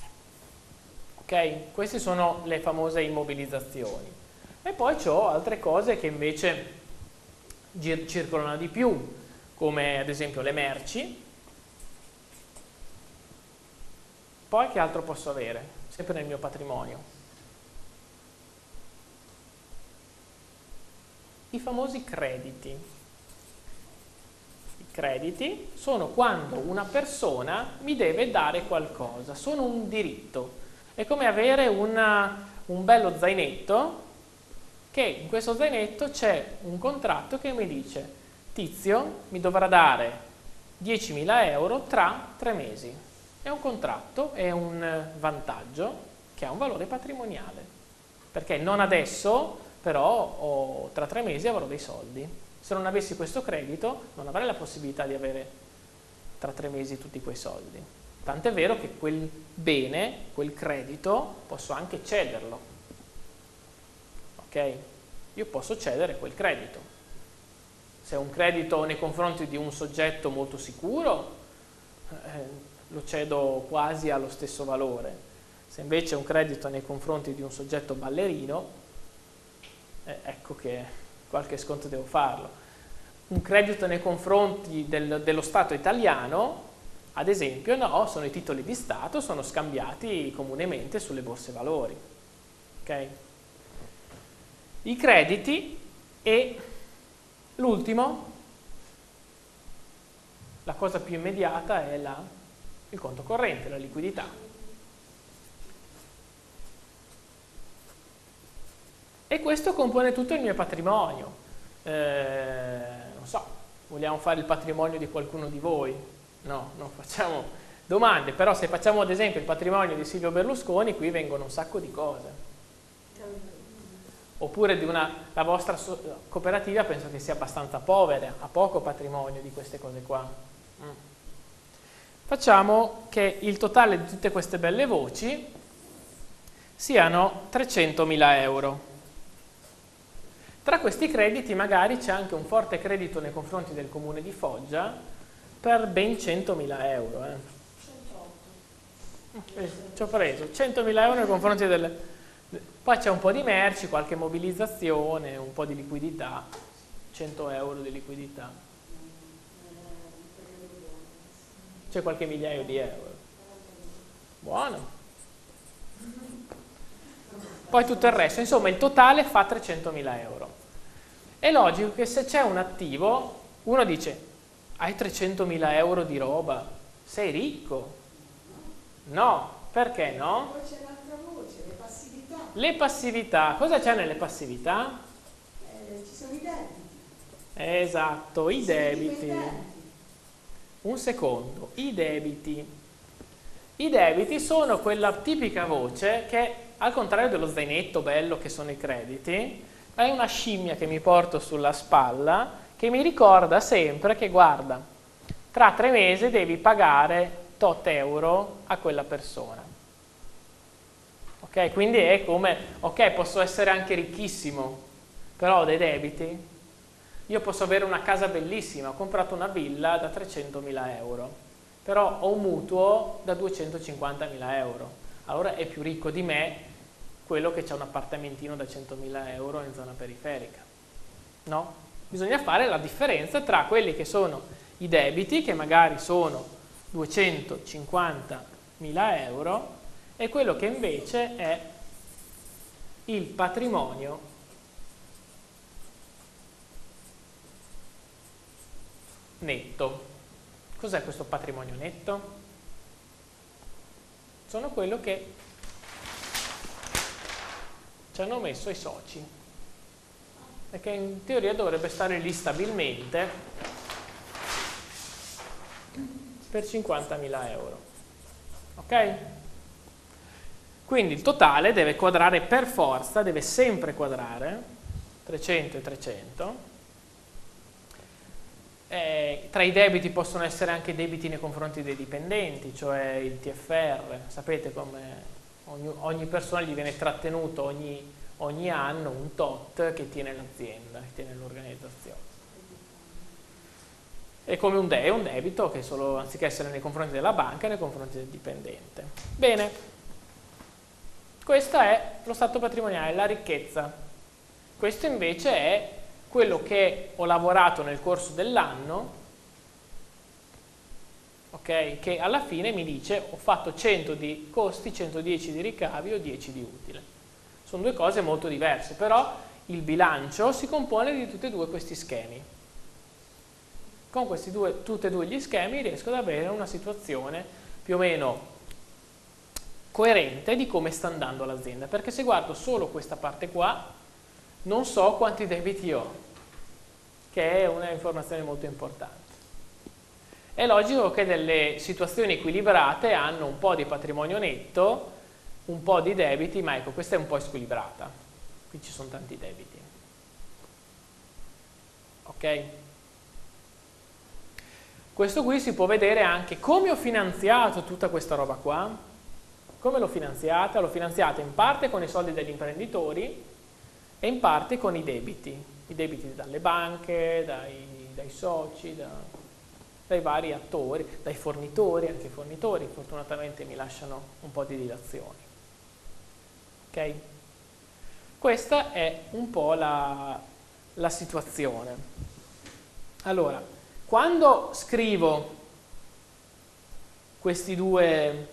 ok? Queste sono le famose immobilizzazioni. E poi ho altre cose che invece circolano di più, come ad esempio le merci. Poi che altro posso avere? Sempre nel mio patrimonio. I famosi crediti. I crediti sono quando una persona mi deve dare qualcosa, sono un diritto. È come avere una, un bello zainetto, che in questo zainetto c'è un contratto che mi dice: Tizio mi dovrà dare diecimila euro tra tre mesi. È un contratto, è un vantaggio che ha un valore patrimoniale, perché non adesso, però ho, tra tre mesi avrò dei soldi. Se non avessi questo credito non avrei la possibilità di avere tra tre mesi tutti quei soldi. Tant'è vero che quel bene, quel credito, posso anche cederlo. Ok? Io posso cedere quel credito. Se è un credito nei confronti di un soggetto molto sicuro, eh, lo cedo quasi allo stesso valore. Se invece è un credito nei confronti di un soggetto ballerino, eh, ecco che qualche sconto devo farlo. Un credito nei confronti del, dello Stato italiano, ad esempio, no, sono i titoli di Stato, sono scambiati comunemente sulle borse valori. Ok? I crediti e L'ultimo, la cosa più immediata è la, il conto corrente, la liquidità. E questo compone tutto il mio patrimonio. Eh, non so, vogliamo fare il patrimonio di qualcuno di voi? No, non facciamo domande, però se facciamo ad esempio il patrimonio di Silvio Berlusconi, qui vengono un sacco di cose. Oppure di una, la vostra so cooperativa penso che sia abbastanza povera, ha poco patrimonio di queste cose qua. Mm. Facciamo che il totale di tutte queste belle voci siano trecentomila euro. Tra questi crediti magari c'è anche un forte credito nei confronti del comune di Foggia per ben centomila euro. Eh. Eh, ci ho preso centomila euro nei confronti del... Poi c'è un po' di merci, qualche mobilizzazione, un po' di liquidità, cento euro di liquidità. C'è qualche migliaio di euro. Buono. Poi tutto il resto, insomma il totale fa trecentomila euro. È logico che se c'è un attivo, uno dice, hai trecentomila euro di roba, sei ricco. No, perché no? Poi c'è un'altra voce, le passività. Le passività, cosa c'è nelle passività? Eh, ci sono i debiti. Esatto, i Ci sono debiti. dipendenti. Un secondo, i debiti. I debiti sono quella tipica voce che, al contrario dello zainetto bello che sono i crediti, è una scimmia che mi porto sulla spalla che mi ricorda sempre che, guarda, tra tre mesi devi pagare tot euro a quella persona. Ok? Quindi è come, ok, posso essere anche ricchissimo, però ho dei debiti. Io posso avere una casa bellissima, ho comprato una villa da trecentomila euro, però ho un mutuo da duecentocinquantamila euro. Allora è più ricco di me quello che c'ha un appartamentino da centomila euro in zona periferica. No? Bisogna fare la differenza tra quelli che sono i debiti, che magari sono duecentocinquantamila euro, e quello che invece è il patrimonio netto. Cos'è questo patrimonio netto? Sono quello che ci hanno messo i soci, perché in teoria dovrebbe stare lì stabilmente per cinquantamila euro. Ok? Quindi il totale deve quadrare per forza, deve sempre quadrare, trecento e trecento. Eh, tra i debiti possono essere anche debiti nei confronti dei dipendenti, cioè il T F R. Sapete come ogni, ogni persona gli viene trattenuto ogni, ogni anno un tot che tiene l'azienda, che tiene l'organizzazione. È come un, de è un debito che solo, anziché essere nei confronti della banca, è nei confronti del dipendente. Bene, questo è lo stato patrimoniale, la ricchezza. Questo invece è quello che ho lavorato nel corso dell'anno, ok? Che alla fine mi dice ho fatto cento di costi, centodieci di ricavi o dieci di utile. Sono due cose molto diverse, però il bilancio si compone di tutti e due questi schemi. Con questi due, tutti e due gli schemi riesco ad avere una situazione più o meno coerente di come sta andando l'azienda, perché se guardo solo questa parte qua non so quanti debiti ho, che è una informazione molto importante. È logico che delle situazioni equilibrate hanno un po' di patrimonio netto, un po' di debiti, ma ecco, questa è un po' squilibrata. Qui ci sono tanti debiti. Ok? Questo qui si può vedere anche come ho finanziato tutta questa roba qua. Come l'ho finanziata? L'ho finanziata in parte con i soldi degli imprenditori e in parte con i debiti. I debiti dalle banche, dai, dai soci, da, dai vari attori, dai fornitori, anche i fornitori fortunatamente mi lasciano un po' di dilazioni. Ok? Questa è un po' la, la situazione. Allora, quando scrivo questi due,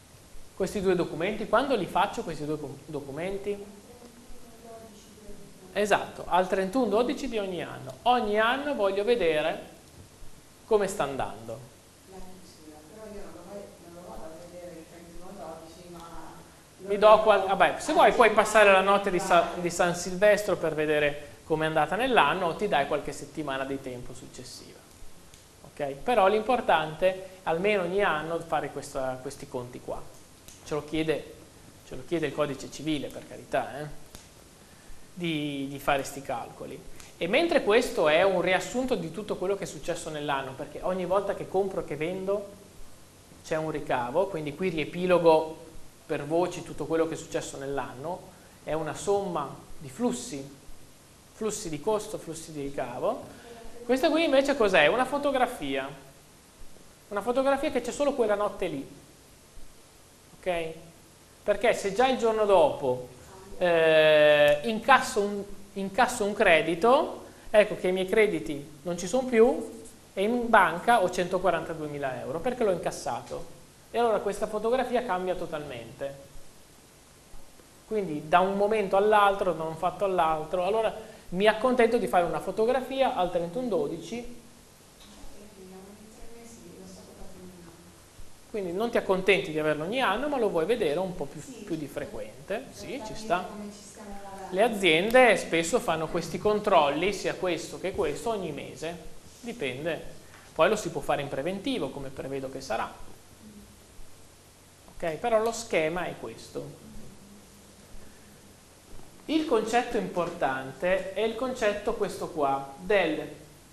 questi due documenti, quando li faccio questi due documenti? esatto, al trentuno dodici di ogni anno. Ogni anno voglio vedere come sta andando. Però io non lo, vai- non lo vado a vedere il trentuno dodici, ma... lo Mi do vedo- qual- vabbè, se vuoi puoi passare la notte di, Sa- di San Silvestro per vedere come è andata nell'anno o ti dai qualche settimana di tempo successiva. Okay? Però l'importante è almeno ogni anno fare questa- questi conti qua. Ce lo chiede, ce lo chiede il codice civile, per carità, eh? di, di fare questi calcoli. E mentre questo è un riassunto di tutto quello che è successo nell'anno, perché ogni volta che compro e che vendo c'è un ricavo, quindi qui riepilogo per voci tutto quello che è successo nell'anno, è una somma di flussi, flussi di costo, flussi di ricavo. Questa qui invece cos'è? Una fotografia, una fotografia che c'è solo quella notte lì, ok? Perché se già il giorno dopo eh, incasso, un, incasso un credito, ecco che i miei crediti non ci sono più e in banca ho centoquarantaduemila euro perché l'ho incassato. E allora questa fotografia cambia totalmente. Quindi da un momento all'altro, da un fatto all'altro, allora mi accontento di fare una fotografia al trentuno dodici, quindi non ti accontenti di averlo ogni anno, ma lo vuoi vedere un po' più, più di frequente. Sì, ci sta. Le aziende spesso fanno questi controlli, sia questo che questo, ogni mese, dipende. Poi lo si può fare in preventivo, come prevedo che sarà. Ok, però lo schema è questo. Il concetto importante è il concetto questo qua, del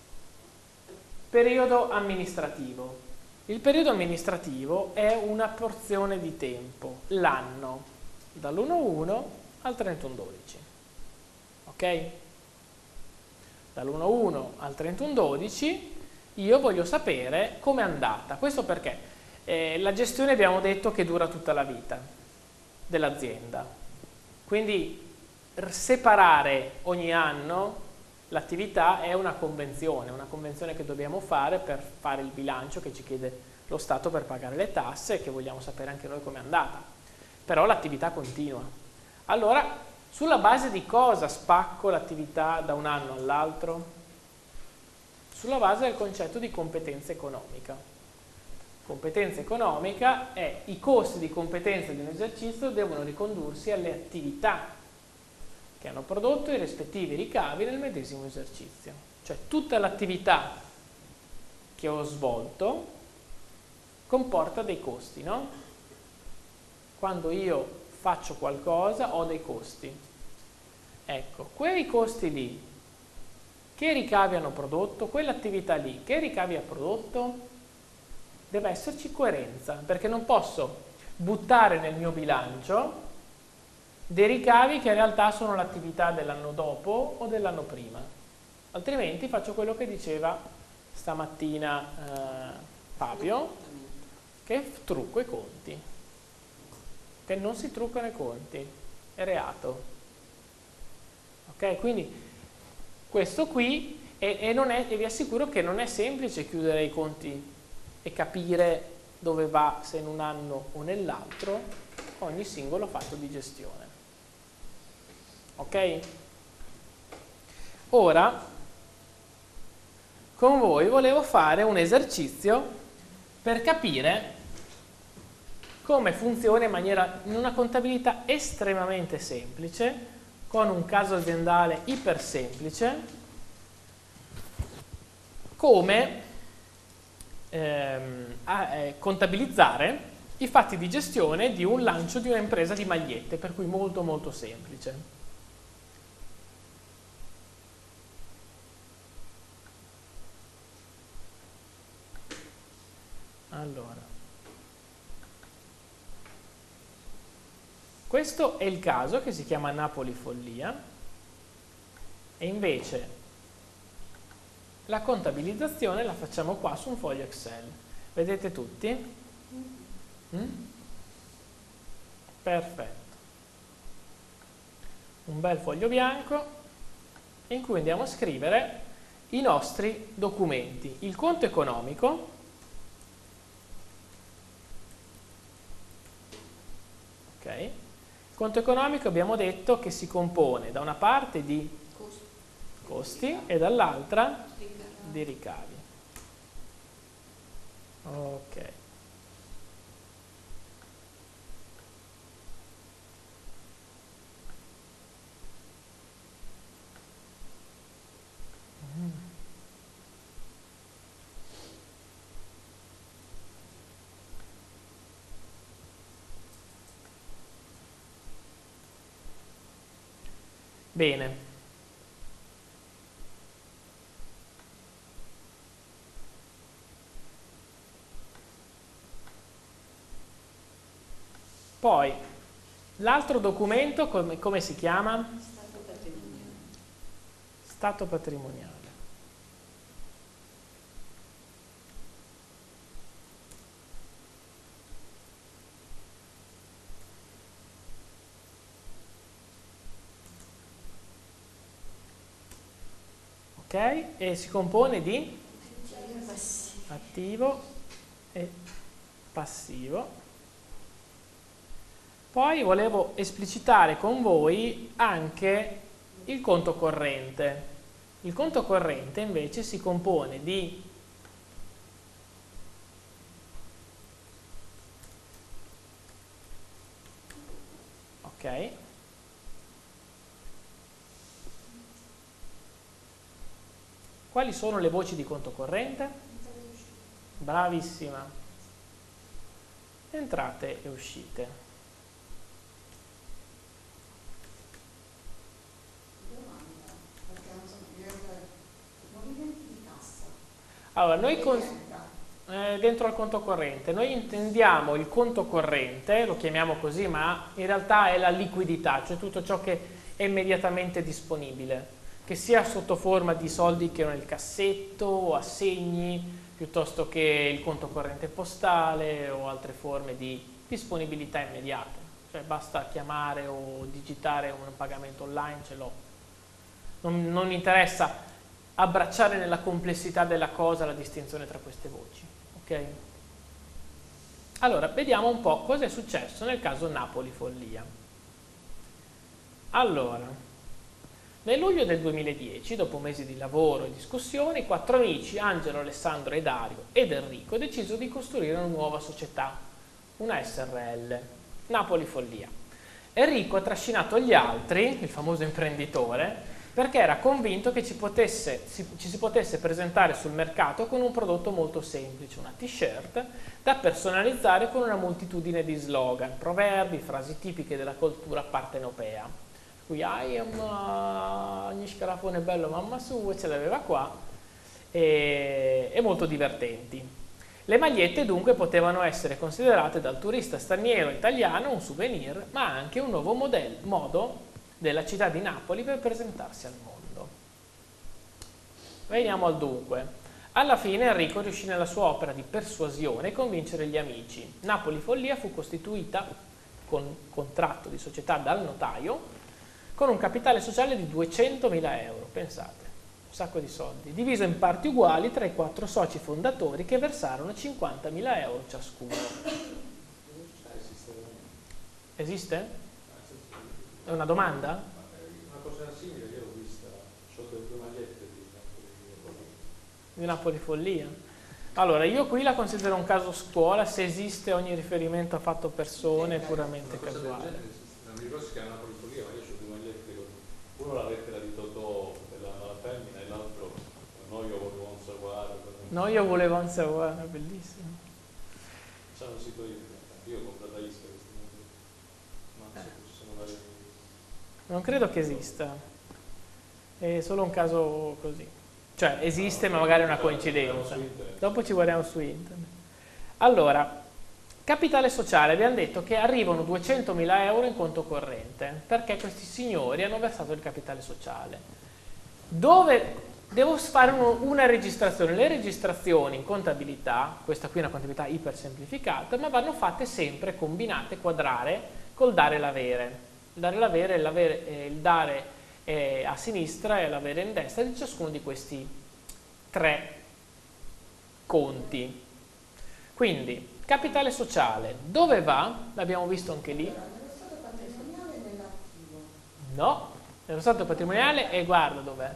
periodo amministrativo. Il periodo amministrativo è una porzione di tempo, l'anno, dall'uno uno al trentuno dodici. Ok? Dall'uno uno al trentuno dodici io voglio sapere com'è andata. Questo perché eh, la gestione abbiamo detto che dura tutta la vita dell'azienda. Quindi separare ogni anno l'attività è una convenzione, una convenzione che dobbiamo fare per fare il bilancio che ci chiede lo Stato per pagare le tasse e che vogliamo sapere anche noi com'è andata. Però l'attività continua. Allora, sulla base di cosa spacco l'attività da un anno all'altro? Sulla base del concetto di competenza economica. Competenza economica è i costi di competenza di un esercizio devono ricondursi alle attività che hanno prodotto i rispettivi ricavi nel medesimo esercizio. Cioè tutta l'attività che ho svolto comporta dei costi, no? Quando io faccio qualcosa ho dei costi. Ecco, quei costi lì, che ricavi hanno prodotto? Quell'attività lì, che ricavi ha prodotto? Deve esserci coerenza, perché non posso buttare nel mio bilancio dei ricavi che in realtà sono l'attività dell'anno dopo o dell'anno prima, altrimenti faccio quello che diceva stamattina eh, Fabio, che trucco i conti, che non si truccano i conti, è reato. Ok, quindi questo qui e, e, non è, e vi assicuro che non è semplice chiudere i conti e capire dove va, se in un anno o nell'altro, ogni singolo fatto di gestione. Ok? Ora, con voi volevo fare un esercizio per capire come funziona in maniera, in una contabilità estremamente semplice, con un caso aziendale iper semplice, come ehm, a, eh, contabilizzare i fatti di gestione di un lancio di un'impresa di magliette, per cui molto molto semplice. Allora, questo è il caso che si chiama Napoli Follia e invece la contabilizzazione la facciamo qua su un foglio Excel. Vedete tutti? Mm? Perfetto. Un bel foglio bianco in cui andiamo a scrivere i nostri documenti. Il conto economico, ok? Il conto economico abbiamo detto che si compone da una parte di costi e dall'altra di ricavi. Ok. Bene. Poi, l'altro documento come, come si chiama? Stato patrimoniale. Stato patrimoniale. Ok, e si compone di attivo e passivo. Poi volevo esplicitare con voi anche il conto corrente. Il conto corrente invece si compone di ok. Quali sono le voci di conto corrente? Bravissima. Entrate e uscite. Domanda, perché non so, i movimenti di cassa. Allora, noi con, Entra. eh, dentro al conto corrente, noi intendiamo il conto corrente, lo chiamiamo così, ma in realtà è la liquidità, cioè tutto ciò che è immediatamente disponibile, che sia sotto forma di soldi che ho nel cassetto o assegni, piuttosto che il conto corrente postale o altre forme di disponibilità immediata. Cioè basta chiamare o digitare un pagamento online, ce l'ho. Non, non mi interessa abbracciare nella complessità della cosa la distinzione tra queste voci. Ok? Allora, vediamo un po' cosa è successo nel caso Napoli Follia. Allora, nel luglio del duemiladieci, dopo mesi di lavoro e discussioni, i quattro amici, Angelo, Alessandro e Dario ed Enrico, decisero di costruire una nuova società, una S R L, Napoli Follia. Enrico ha trascinato gli altri, il famoso imprenditore, perché era convinto che ci, potesse, si, ci si potesse presentare sul mercato con un prodotto molto semplice, una t-shirt da personalizzare con una moltitudine di slogan, proverbi, frasi tipiche della cultura partenopea. Qui I am ogni scarafone bello mamma sua, ce l'aveva qua, e, e molto divertenti. Le magliette dunque potevano essere considerate dal turista straniero italiano un souvenir, ma anche un nuovo modello, modo della città di Napoli per presentarsi al mondo. Veniamo al dunque. Alla fine Enrico riuscì nella sua opera di persuasione a convincere gli amici. Napoli Follia fu costituita con contratto di società dal notaio con un capitale sociale di duecentomila euro, pensate, un sacco di soldi, diviso in parti uguali tra i quattro soci fondatori che versarono cinquantamila euro ciascuno. Esiste? È una domanda? Una cosa simile io l'ho vista sotto le due magliette di Napoli. Di Napoli Follia. Allora, io qui la considero un caso scuola, se esiste ogni riferimento a fatto persone è puramente casuale. Non mi ricordo se chiama Napoli Follia, ma io ho due magliette con uno la lettera di Totò della, della femmina e l'altro no io volevo un saguaro. No, io volevo un saguaro, bellissimo. C'è un sito internet, io ho comprato a Isca questi magliette. Ma non so se ci sono varie. Non credo che esista, è solo un caso così, cioè esiste ma magari è una coincidenza. Dopo ci guardiamo su internet. Allora, capitale sociale, abbiamo detto che arrivano duecentomila euro in conto corrente perché questi signori hanno versato il capitale sociale. Dove devo fare uno, una registrazione? Le registrazioni in contabilità, questa qui è una contabilità iper semplificata, ma vanno fatte sempre combinate, quadrare col dare e l'avere. Il dare e l'avere, il, l'avere, eh, il dare è a sinistra e l'avere in destra di ciascuno di questi tre conti. Quindi, capitale sociale, dove va? L'abbiamo visto anche lì. Nello stato patrimoniale e nell'attivo. No, Nello stato patrimoniale e guarda dov'è.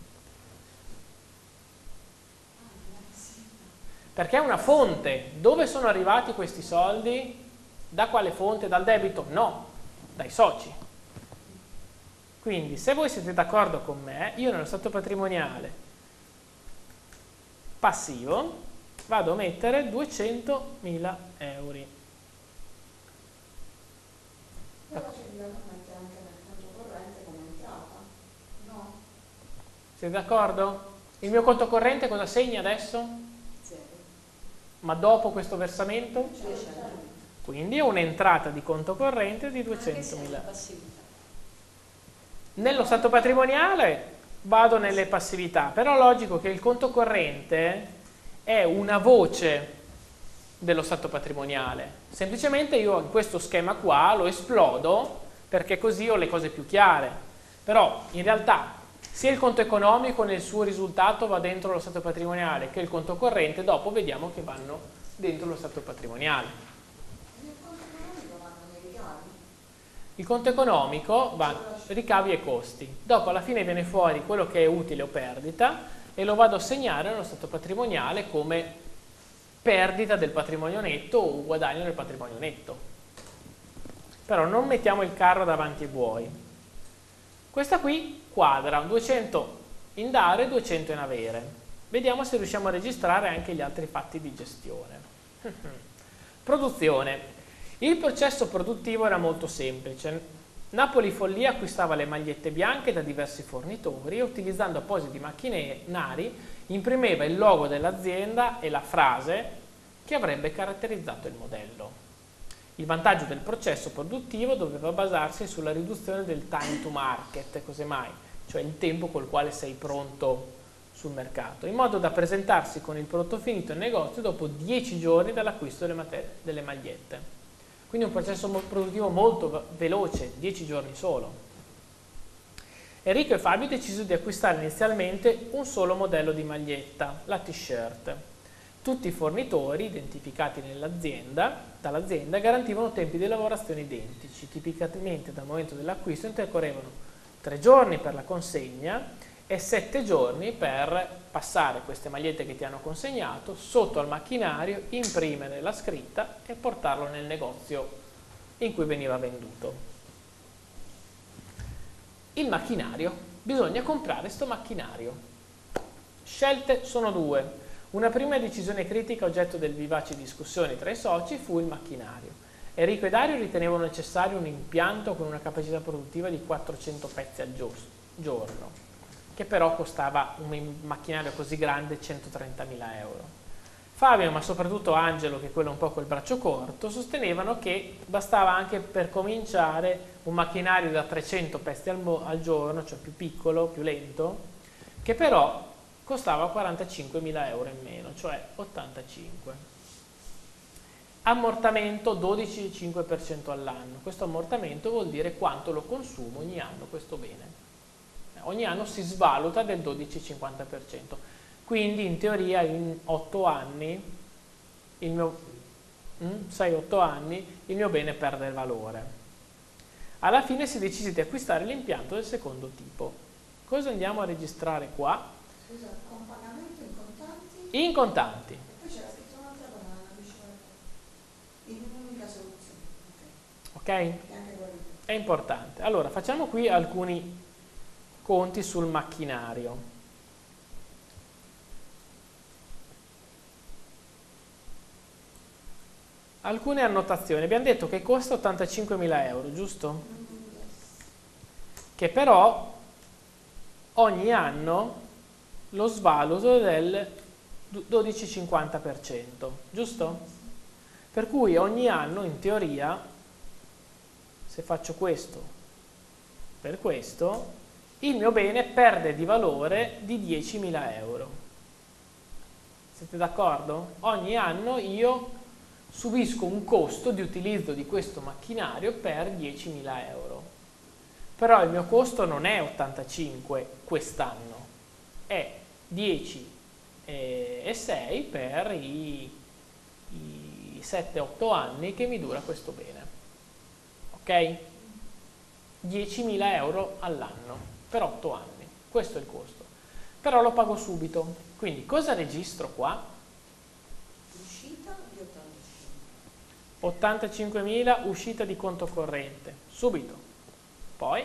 Perché è una fonte. Dove sono arrivati questi soldi? Da quale fonte? Dal debito? No, dai soci. Quindi se voi siete d'accordo con me, io nello stato patrimoniale passivo vado a mettere duecentomila euro. Però ci dobbiamo mettere anche nel conto corrente come entrata, no? Siete d'accordo? Il mio conto corrente cosa segna adesso? Zero. Ma dopo questo versamento? duecento. Quindi ho un'entrata di conto corrente di Anche se è duecentomila. passività. Nello stato patrimoniale vado nelle passività, però è logico che il conto corrente è una voce dello stato patrimoniale. Semplicemente io in questo schema qua lo esplodo perché così ho le cose più chiare. Però in realtà sia il conto economico nel suo risultato va dentro lo stato patrimoniale che il conto corrente dopo vediamo che vanno dentro lo stato patrimoniale. Nel conto economico vanno nei ricavi. Il conto economico va ricavi e costi. Dopo alla fine viene fuori quello che è utile o perdita e lo vado a segnare nello stato patrimoniale come perdita del patrimonio netto o guadagno del patrimonio netto. Però non mettiamo il carro davanti ai buoi. Questa qui quadra, duecento in dare, duecento in avere. Vediamo se riusciamo a registrare anche gli altri fatti di gestione. Produzione. Il processo produttivo era molto semplice. Napoli Follia acquistava le magliette bianche da diversi fornitori e utilizzando appositi macchinari imprimeva il logo dell'azienda e la frase che avrebbe caratterizzato il modello. Il vantaggio del processo produttivo doveva basarsi sulla riduzione del time to market, cos'è mai? Cioè il tempo col quale sei pronto sul mercato, in modo da presentarsi con il prodotto finito in negozio dopo dieci giorni dall'acquisto delle, delle magliette. Quindi un processo produttivo molto veloce, dieci giorni solo. Enrico e Fabio decisero di acquistare inizialmente un solo modello di maglietta, la t-shirt. Tutti i fornitori identificati nell'azienda, dall'azienda garantivano tempi di lavorazione identici, tipicamente dal momento dell'acquisto intercorrevano tre giorni per la consegna e sette giorni per passare queste magliette che ti hanno consegnato sotto al macchinario, imprimere la scritta e portarlo nel negozio in cui veniva venduto. Il macchinario, bisogna comprare sto macchinario. Scelte sono due. Una prima decisione critica oggetto del vivaci discussioni tra i soci fu il macchinario. Enrico e Dario ritenevano necessario un impianto con una capacità produttiva di quattrocento pezzi al giorno, che però costava un macchinario così grande centotrentamila euro. Fabio, ma soprattutto Angelo, che è quello un po' col braccio corto, sostenevano che bastava anche per cominciare un macchinario da trecento pezzi al, al giorno, cioè più piccolo, più lento, che però costava quarantacinquemila euro in meno, cioè ottantacinque. Ammortamento dodici virgola cinque per cento all'anno. Questo ammortamento vuol dire quanto lo consumo ogni anno questo bene. Ogni anno si svaluta del dodici virgola cinquanta per cento. Quindi in teoria in otto anni, il mio, sei otto anni, il mio bene perde valore. Alla fine si decise di acquistare l'impianto del secondo tipo. Cosa andiamo a registrare qua? Scusa, con pagamento in contanti? In contanti. E poi c'era scritto un'altra cosa nella vicenda. In un'unica soluzione. Ok? Ok? Che anche quello. È importante. Allora, facciamo qui alcuni conti sul macchinario. Alcune annotazioni. Abbiamo detto che costa ottantacinquemila euro, giusto? Che però ogni anno lo svaluto è del dodici virgola cinquanta per cento, giusto? Per cui ogni anno, in teoria, se faccio questo per questo, il mio bene perde di valore di diecimila euro. Siete d'accordo? Ogni anno io subisco un costo di utilizzo di questo macchinario per diecimila euro. Però il mio costo non è ottantacinque quest'anno, è dieci e sei per i, i sette otto anni che mi dura questo bene. Ok? diecimila euro all'anno per otto anni. Questo è il costo. Però lo pago subito. Quindi cosa registro qua? Uscita di ottantacinque. ottantacinquemila uscita di conto corrente. Subito. Poi?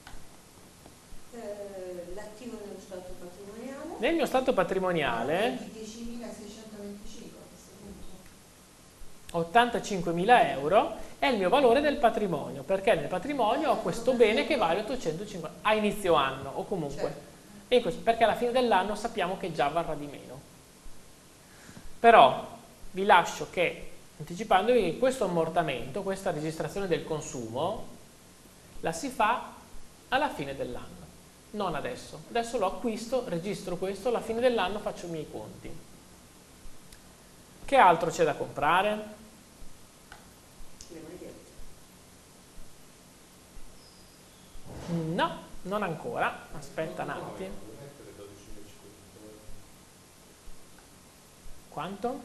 Eh, l'attivo nello stato patrimoniale. Nel mio stato patrimoniale diecimilaseicentoventicinque a questo punto. ottantacinquemila euro è il mio valore del patrimonio, perché nel patrimonio ho questo bene che vale ottocentocinquanta a inizio anno o comunque. Certo. E questo, perché alla fine dell'anno sappiamo che già varrà di meno. Però vi lascio che, anticipandovi che questo ammortamento, questa registrazione del consumo, la si fa alla fine dell'anno. Non adesso. Adesso lo acquisto, registro questo, alla fine dell'anno faccio i miei conti. Che altro c'è da comprare? Le magliette. No, non ancora. Aspetta un attimo. Quanto?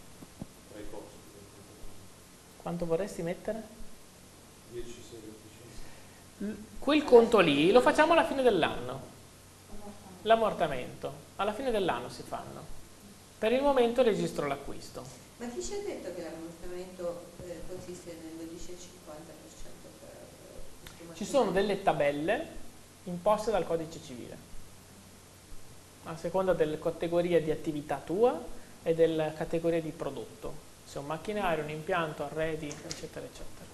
Quanto vorresti mettere? dieci, sei, venticinque. Quel conto lì lo facciamo alla fine dell'anno. L'ammortamento. Alla fine dell'anno si fanno. Per il momento registro l'acquisto. Ma chi ci ha detto che l'ammortamento eh, consiste nel dodici virgola cinquanta per cento per questo Ci sono delle tabelle imposte dal codice civile, a seconda delle categorie di attività tua e della categoria di prodotto. Se è un macchinario, un impianto, arredi, eccetera, eccetera.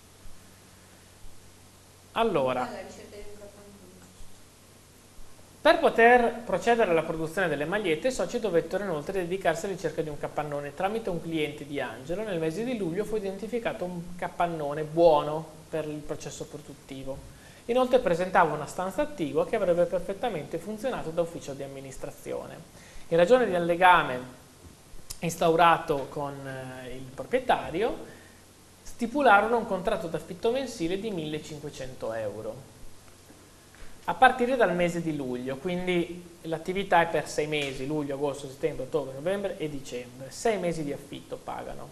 Allora, alla ricerca di un capannone. per poter procedere alla produzione delle magliette, i soci dovettero inoltre dedicarsi alla ricerca di un capannone. Tramite un cliente di Angelo, nel mese di luglio fu identificato un capannone buono per il processo produttivo. Inoltre presentava una stanza attigua che avrebbe perfettamente funzionato da ufficio di amministrazione. In ragione del legame instaurato con eh, il proprietario, stipularono un contratto d'affitto mensile di millecinquecento euro. A partire dal mese di luglio, quindi l'attività è per sei mesi, luglio, agosto, settembre, ottobre, novembre e dicembre, sei mesi di affitto pagano.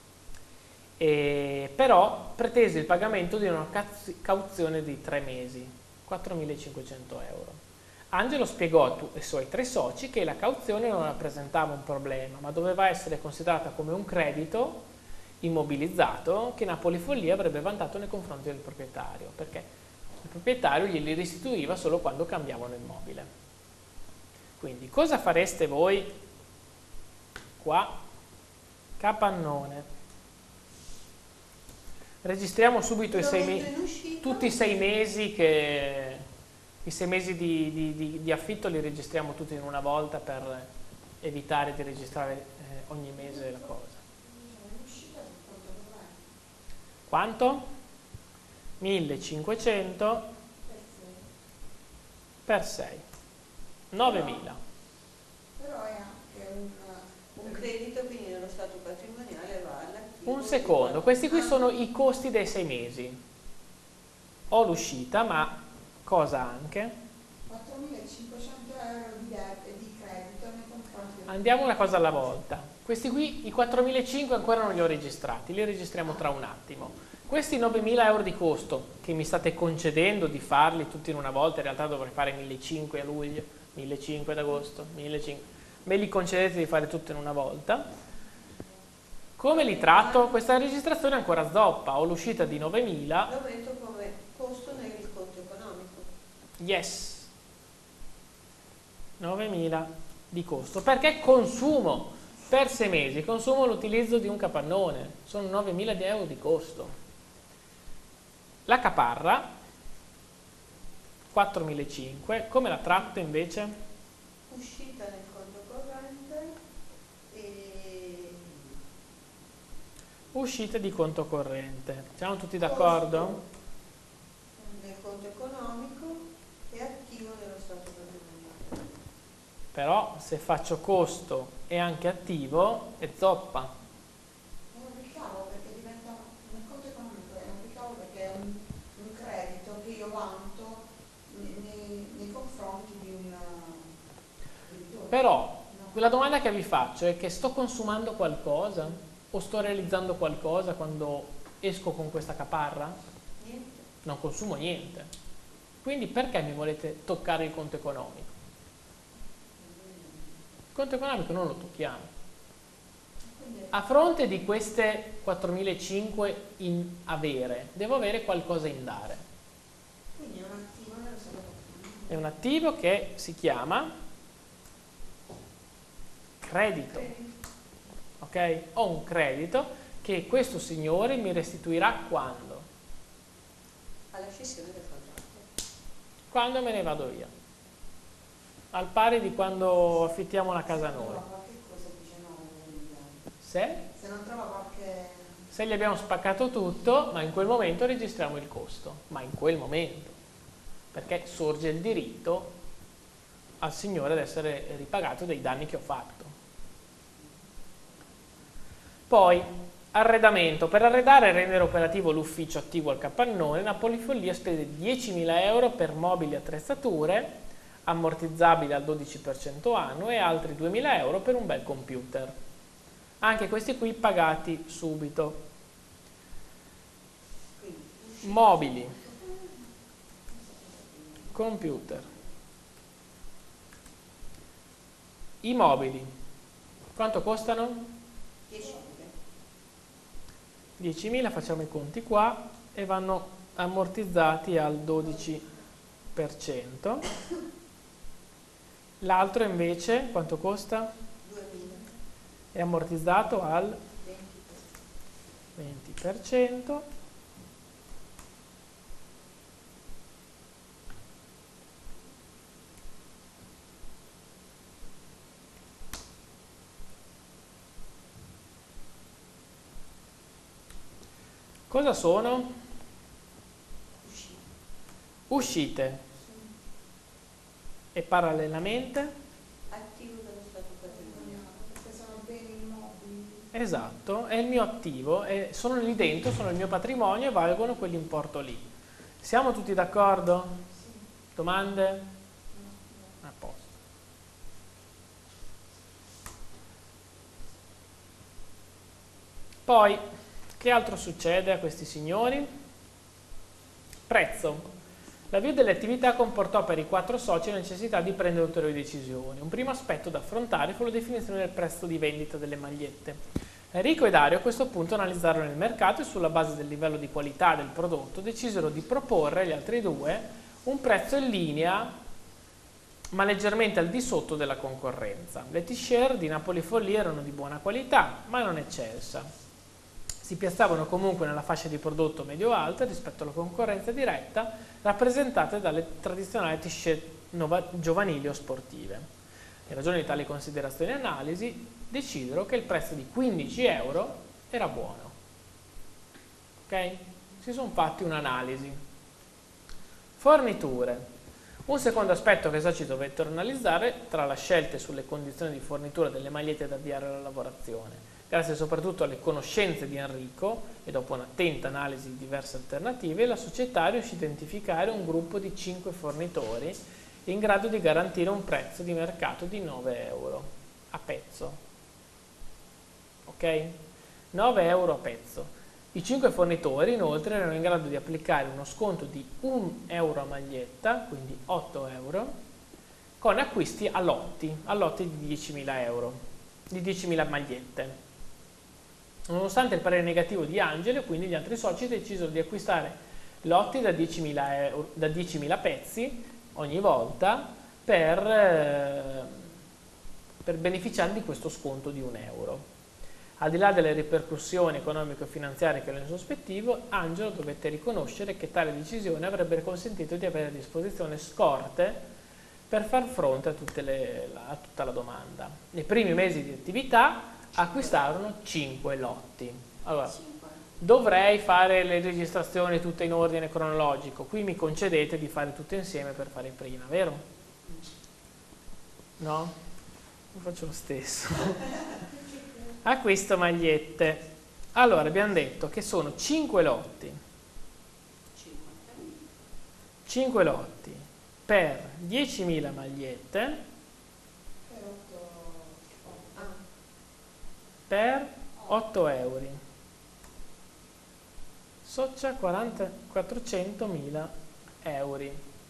E però pretese il pagamento di una cauzione di tre mesi, quattromilacinquecento euro. Angelo spiegò ai suoi tre soci che la cauzione non rappresentava un problema, ma doveva essere considerata come un credito immobilizzato che Napoli Follia avrebbe vantato nei confronti del proprietario, perché il proprietario glieli restituiva solo quando cambiavano immobile. Quindi cosa fareste voi qua? Capannone. Registriamo subito i sei mesi, tutti i sei mesi che i sei mesi di, di, di, di affitto li registriamo tutti in una volta per evitare di registrare eh, ogni mese la cosa. Quanto? millecinquecento per sei, novemila. Però è anche un, Un credito quindi nello stato patrimoniale va all'attivo. Un secondo, questi qui sono i costi dei sei mesi. Ho l'uscita, ma cosa anche? quattromilacinquecento euro di, de- di credito nei confronti del Andiamo una cosa alla volta. Questi qui, i quattromilacinquecento ancora non li ho registrati, li registriamo tra un attimo. Questi novemila euro di costo che mi state concedendo di farli tutti in una volta, in realtà dovrei fare millecinquecento a luglio, millecinquecento ad agosto, millecinquecento, me li concedete di fare tutto in una volta. Come li tratto? Questa registrazione è ancora zoppa, ho l'uscita di novemila. Lo metto come costo nel conto economico. Yes, novemila di costo, perché consumo per sei mesi, consumo l'utilizzo di un capannone, sono novemila di euro di costo. La caparra, quattromilacinquecento, come la tratto invece? Uscita nel conto corrente e Uscita di conto corrente, siamo tutti d'accordo? nel conto economico e attivo nello stato patrimoniale. Però se faccio costo e anche attivo è zoppa. È un ricavo perché diventa nel conto economico, è un ricavo perché è un, un credito che io vanto nei, nei- nei confronti di un debitore. Però la domanda che vi faccio è che sto consumando qualcosa o sto realizzando qualcosa quando esco con questa caparra? Niente. non consumo niente. Quindi perché mi volete toccare il conto economico? Il conto economico non lo tocchiamo. A fronte di queste quattromilacinquecento in avere, devo avere qualcosa in dare. Quindi è un attivo nello stato patrimoniale. È un attivo che si chiama credito. Ok? Ho un credito che questo signore mi restituirà quando? Alla scissione del contratto. Quando me ne vado via. Al pari di quando affittiamo la casa Se non noi. trova qualche cosa dice no, non mi dai. Se? Se non trova qualche... Se gli abbiamo spaccato tutto, ma in quel momento registriamo il costo. Ma in quel momento. Perché sorge il diritto al signore ad essere ripagato dei danni che ho fatto. Poi, arredamento. Per arredare e rendere operativo l'ufficio attiguo al capannone, Napoli Follia spese diecimila euro per mobili e attrezzature, ammortizzabili al dodici per cento annuo, e altri duemila euro per un bel computer. Anche questi qui pagati subito. Mobili, computer, i mobili, quanto costano? diecimila, facciamo i conti qua, e vanno ammortizzati al dodici per cento. L'altro invece quanto costa? È ammortizzato al venti per cento. Cosa sono? Uscite. E parallelamente? Attivo dello stato patrimoniale. Queste sono beni immobili. Esatto, è il mio attivo, e sono lì dentro, sono il mio patrimonio e valgono quell'importo lì. Siamo tutti d'accordo? Domande? A posto. Poi, che altro succede a questi signori? Prezzo. L'avvio delle attività comportò per i quattro soci la necessità di prendere ulteriori decisioni. Un primo aspetto da affrontare fu la definizione del prezzo di vendita delle magliette. Enrico e Dario a questo punto analizzarono il mercato e sulla base del livello di qualità del prodotto decisero di proporre agli altri due un prezzo in linea ma leggermente al di sotto della concorrenza. Le t-shirt di Napoli Follia erano di buona qualità ma non eccelsa. Si piazzavano comunque nella fascia di prodotto medio-alta rispetto alla concorrenza diretta rappresentate dalle tradizionali t-shirt giovanili o sportive. In ragione di tali considerazioni e analisi, decisero che il prezzo di quindici euro era buono. Ok? Si sono fatti un'analisi. Forniture. Un secondo aspetto che i soci dovettero analizzare tra le scelte sulle condizioni di fornitura delle magliette da avviare alla lavorazione. Grazie soprattutto alle conoscenze di Enrico e dopo un'attenta analisi di diverse alternative, la società riuscì a identificare un gruppo di cinque fornitori in grado di garantire un prezzo di mercato di nove euro a pezzo. Ok? nove euro a pezzo. I cinque fornitori inoltre erano in grado di applicare uno sconto di un euro a maglietta, quindi otto euro, con acquisti a lotti, a lotti di diecimila euro, di diecimila magliette. Nonostante il parere negativo di Angelo, quindi gli altri soci decisero di acquistare lotti da diecimila pezzi ogni volta per, eh, per beneficiare di questo sconto di un euro. Al di là delle ripercussioni economico-finanziarie che lo insospettivo, Angelo dovette riconoscere che tale decisione avrebbe consentito di avere a disposizione scorte per far fronte a, tutte le, a tutta la domanda. Nei primi mesi di attività acquistarono cinque lotti. Allora, dovrei fare le registrazioni tutte in ordine cronologico, qui mi concedete di fare tutte insieme per fare prima, vero? No? Io faccio lo stesso. Acquisto magliette. Allora, abbiamo detto che sono cinque lotti. cinque lotti per diecimila magliette per otto euro. Socia quaranta quattrocentomila euro.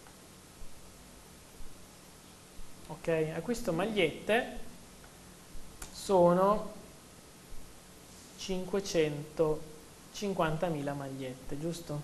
Ok, acquisto magliette sono cinquecentocinquantamila magliette, giusto?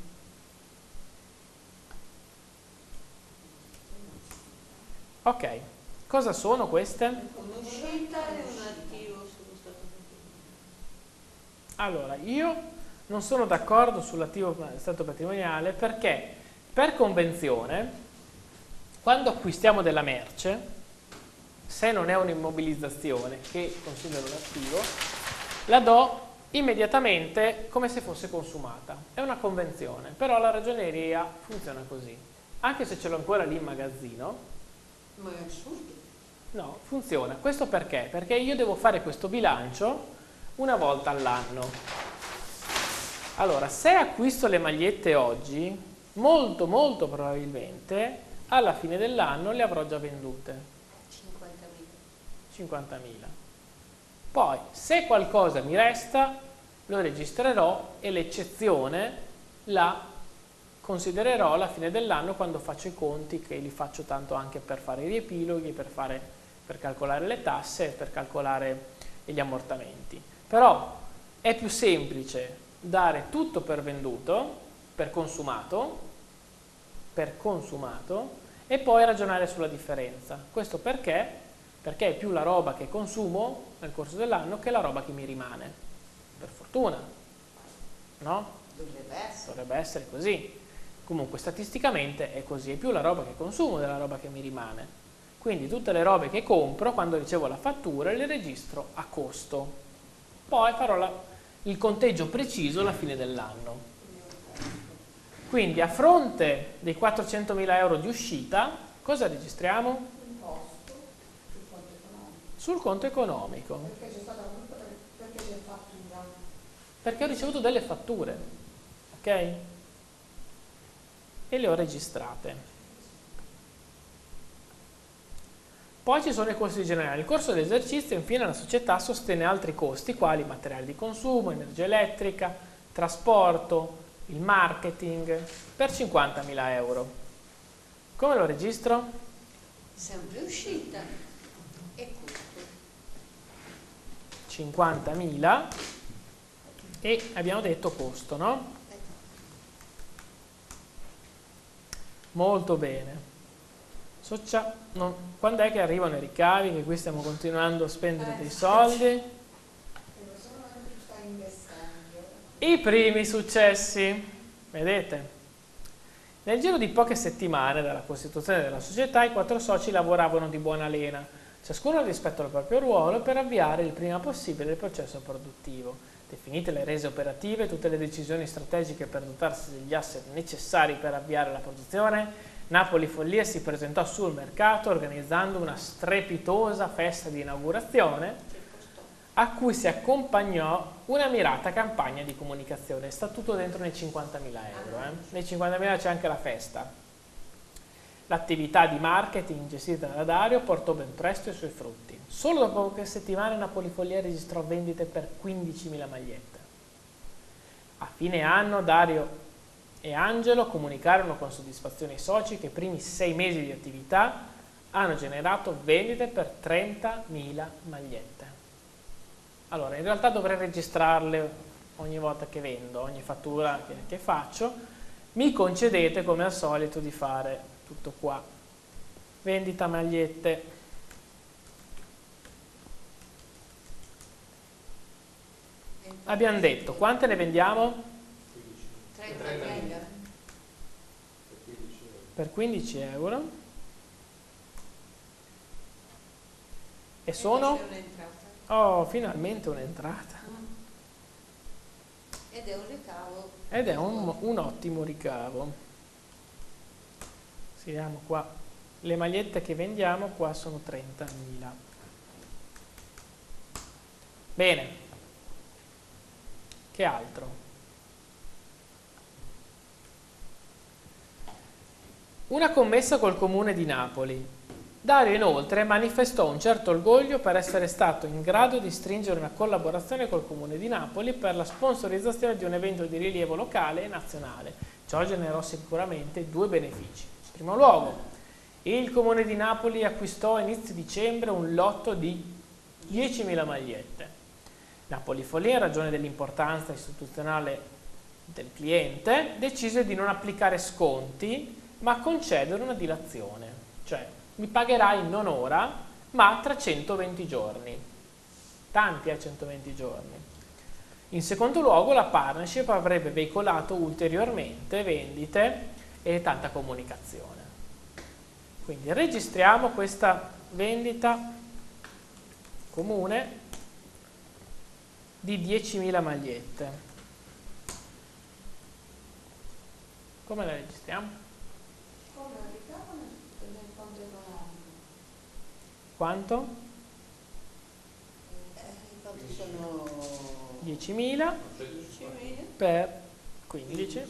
Ok, cosa sono queste? Un'uscita e un attivo sullo stato patrimoniale. Allora, io non sono d'accordo sull'attivo stato patrimoniale perché per convenzione, quando acquistiamo della merce, se non è un'immobilizzazione che considero un attivo, la do immediatamente come se fosse consumata. È una convenzione, però la ragioneria funziona così. Anche se ce l'ho ancora lì in magazzino, Ma è assurdo. no, funziona. Questo perché? Perché io devo fare questo bilancio una volta all'anno. Allora, se acquisto le magliette oggi, molto molto probabilmente alla fine dell'anno le avrò già vendute. cinquantamila. Poi, se qualcosa mi resta, lo registrerò e l'eccezione la considererò alla fine dell'anno quando faccio i conti, che li faccio tanto anche per fare i riepiloghi, per, fare, per calcolare le tasse, per calcolare gli ammortamenti. Però è più semplice dare tutto per venduto, per consumato, per consumato e poi ragionare sulla differenza. Questo perché? Perché è più la roba che consumo nel corso dell'anno che la roba che mi rimane. Per fortuna, no? Dovrebbe essere. Dovrebbe essere così. Comunque statisticamente è così, è più la roba che consumo della roba che mi rimane. Quindi tutte le robe che compro, quando ricevo la fattura, le registro a costo. Poi farò la, il conteggio preciso alla fine dell'anno. Quindi a fronte dei quattrocentomila euro di uscita, cosa registriamo? Sul conto economico. Perché c'è stata comunque perché c'è fattura. Perché ho ricevuto delle fatture, ok? E le ho registrate. Poi ci sono i costi generali. Il corso dell'esercizio, infine, la società sostiene altri costi, quali materiali di consumo, energia elettrica, trasporto, il marketing, per cinquantamila euro. Come lo registro? Sempre uscita e costo. cinquantamila e abbiamo detto costo, no? Molto bene. Socia, no, quando è che arrivano i ricavi? Che qui stiamo continuando a spendere dei soldi. I primi successi, vedete? Nel giro di poche settimane dalla costituzione della società i quattro soci lavoravano di buona lena, ciascuno rispetto al proprio ruolo, per avviare il prima possibile il processo produttivo. Definite le rese operative, tutte le decisioni strategiche per dotarsi degli asset necessari per avviare la produzione, Napoli Follia si presentò sul mercato organizzando una strepitosa festa di inaugurazione a cui si accompagnò una mirata campagna di comunicazione. Sta tutto dentro nei cinquantamila euro. Eh? Nei cinquantamila c'è anche la festa. L'attività di marketing gestita da Dario portò ben presto i suoi frutti. Solo dopo poche settimane Napoli Follia registrò vendite per quindicimila magliette. A fine anno Dario e Angelo comunicarono con soddisfazione ai soci che i primi sei mesi di attività hanno generato vendite per trentamila magliette. Allora, in realtà dovrei registrarle ogni volta che vendo, ogni fattura che, che faccio. Mi concedete, come al solito, di fare tutto qua. Vendita magliette. Abbiamo detto, quante ne vendiamo? trentamila. Per quindici euro. E sono? Questa è un'entrata. Oh, finalmente un'entrata. Ed è un ricavo. Ed è un, un ottimo ricavo. Vediamo qua. Le magliette che vendiamo qua sono trentamila. Bene. Che altro? Una commessa col comune di Napoli. Dario inoltre manifestò un certo orgoglio per essere stato in grado di stringere una collaborazione col Comune di Napoli per la sponsorizzazione di un evento di rilievo locale e nazionale. Ciò generò sicuramente due benefici. In primo luogo, il Comune di Napoli acquistò a inizio dicembre un lotto di diecimila magliette. Napoli Follia, in ragione dell'importanza istituzionale del cliente, decise di non applicare sconti, ma concedere una dilazione, cioè mi pagherai non ora, ma tra centoventi giorni. Tanti a centoventi giorni. In secondo luogo, la partnership avrebbe veicolato ulteriormente vendite e tanta comunicazione. Quindi registriamo questa vendita comune di diecimila magliette. Come la registriamo? Come la ricavo nel, nel conto economico? Quanto? Eh, i conti sono diecimila diecimila. per quindici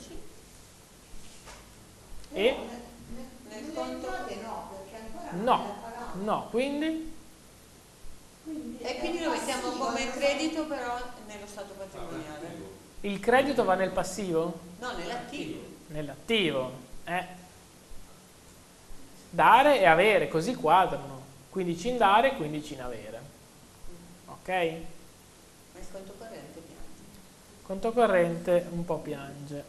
e Nel, nel, nel conto no, perché ancora non no, è pagato. no, quindi Quindi E è quindi lo mettiamo passivo, come non- credito però nello stato patrimoniale. il credito va nel passivo? No, nell'attivo. Nell'attivo. Eh. Dare e avere, così quadrano. quindici in dare, quindici in avere. Ok? Ma il conto corrente piange. Conto corrente un po' piange.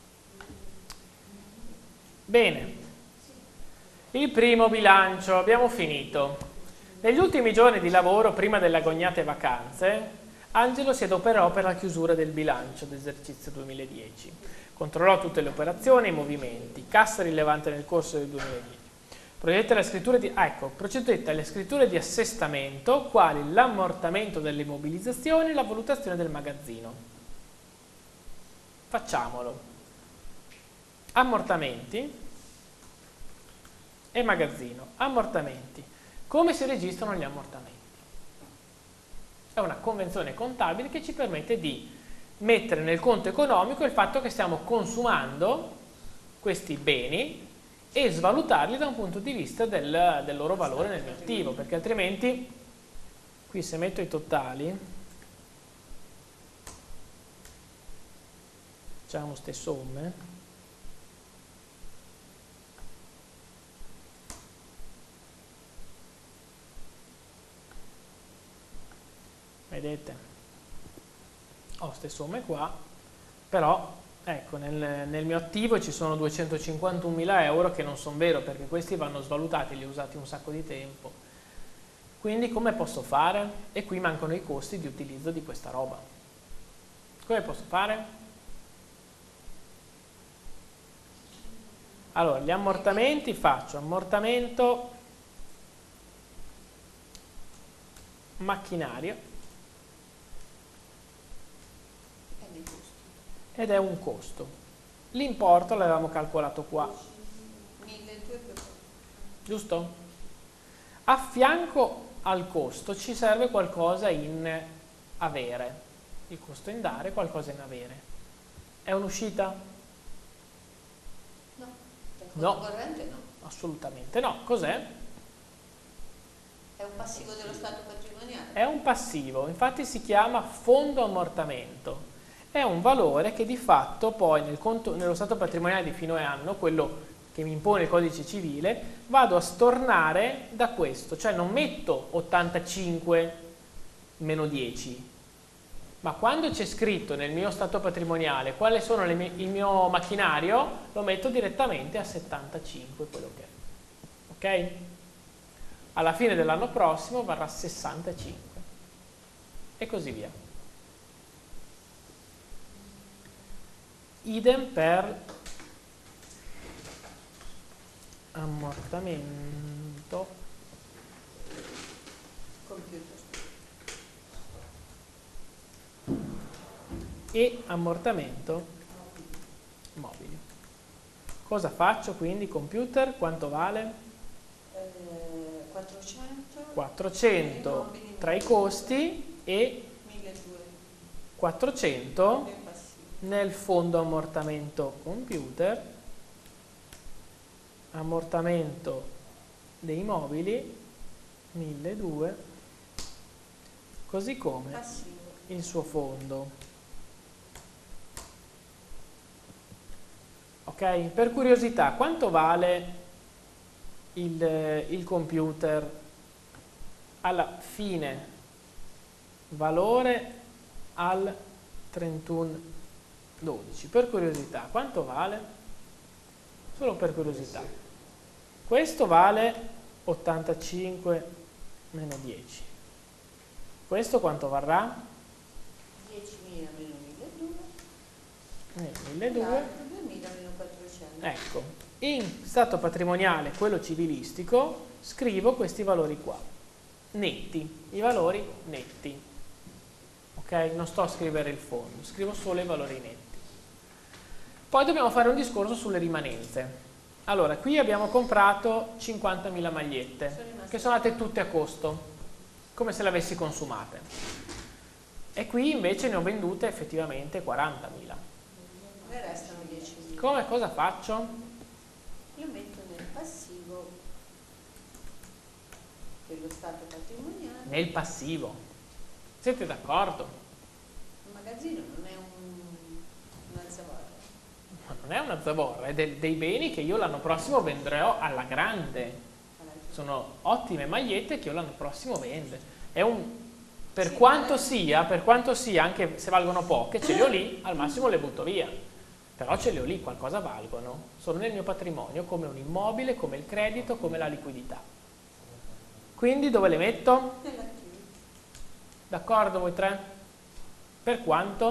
Bene. Il primo bilancio, abbiamo finito. Negli ultimi giorni di lavoro, prima delle agognate vacanze, Angelo si adoperò per la chiusura del bilancio d'esercizio duemiladieci. Controllò tutte le operazioni e i movimenti, cassa rilevante nel corso del duemiladieci. Procedette alle scritture di, ah, ecco, procedette alle scritture di assestamento, quali l'ammortamento delle immobilizzazioni e la valutazione del magazzino. Facciamolo. Ammortamenti e magazzino. Ammortamenti. Come si registrano gli ammortamenti? È una convenzione contabile che ci permette di mettere nel conto economico il fatto che stiamo consumando questi beni e svalutarli da un punto di vista del, del loro valore nel mio attivo, perché altrimenti qui se metto i totali facciamo ste somme, vedete? Ho queste somme qua, però ecco nel, nel mio attivo ci sono duecentocinquantunomila euro che non sono vero, perché questi vanno svalutati, li ho usati un sacco di tempo. Quindi come posso fare? E qui mancano i costi di utilizzo di questa roba. Come posso fare? Allora, gli ammortamenti faccio ammortamento macchinario ed è un costo. L'importo l'avevamo calcolato qua, milleduecento. giusto? A fianco al costo ci serve qualcosa in avere. Il costo in dare, qualcosa in avere. È un'uscita? No, il conto No. corrente no. Assolutamente no. Cos'è? È un passivo dello stato patrimoniale. È un passivo, infatti si chiama fondo ammortamento. È un valore che di fatto poi nel conto, nello stato patrimoniale di fine anno, quello che mi impone il codice civile, vado a stornare da questo, cioè non metto ottantacinque meno dieci, ma quando c'è scritto nel mio stato patrimoniale quale sono le mie, il mio macchinario, lo metto direttamente a settantacinque, quello che è. Ok? Alla fine dell'anno prossimo varrà sessantacinque e così via. Idem per ammortamento Computer. e ammortamento mobili. Cosa faccio quindi? Computer, quanto vale? Eh, quattrocento. quattrocento tra i costi e milleduecento. quattrocento Nel passivo. nel fondo ammortamento computer, ammortamento dei mobili milleduecento, così come Passivo. il suo fondo. Ok? Per curiosità, quanto vale il, il computer alla fine? Valore al trentuno dodici. Per curiosità, quanto vale? Solo per curiosità. Questo vale ottantacinque meno dieci. Questo quanto varrà? diecimila meno milleduecento. Eh, milleduecento. duemila meno quattrocento. Ecco, in stato patrimoniale, quello civilistico, scrivo questi valori qua, netti, i valori netti. Ok? Non sto a scrivere il fondo, scrivo solo i valori netti. Poi dobbiamo fare un discorso sulle rimanenze. Allora, qui abbiamo comprato cinquantamila magliette, che sono andate tutte a costo, come se le avessi consumate. E qui invece ne ho vendute effettivamente quarantamila. Ne restano diecimila. Come cosa faccio? Io metto nel passivo dello stato patrimoniale. Nel passivo. Siete d'accordo? Il magazzino non è un, una zavorra. Ma non è una zavorra, è del- dei beni che io l'anno prossimo venderò alla grande. Sono ottime magliette che io l'anno prossimo vendo. È un, per Sì, quanto eh. sia, per quanto sia, anche se valgono poche, ce le ho lì, al massimo le butto via. Però ce le ho lì, qualcosa valgono. Sono nel mio patrimonio come un immobile, come il credito, come la liquidità. Quindi dove le metto? Nell'attivo. D'accordo voi tre? Per quanto?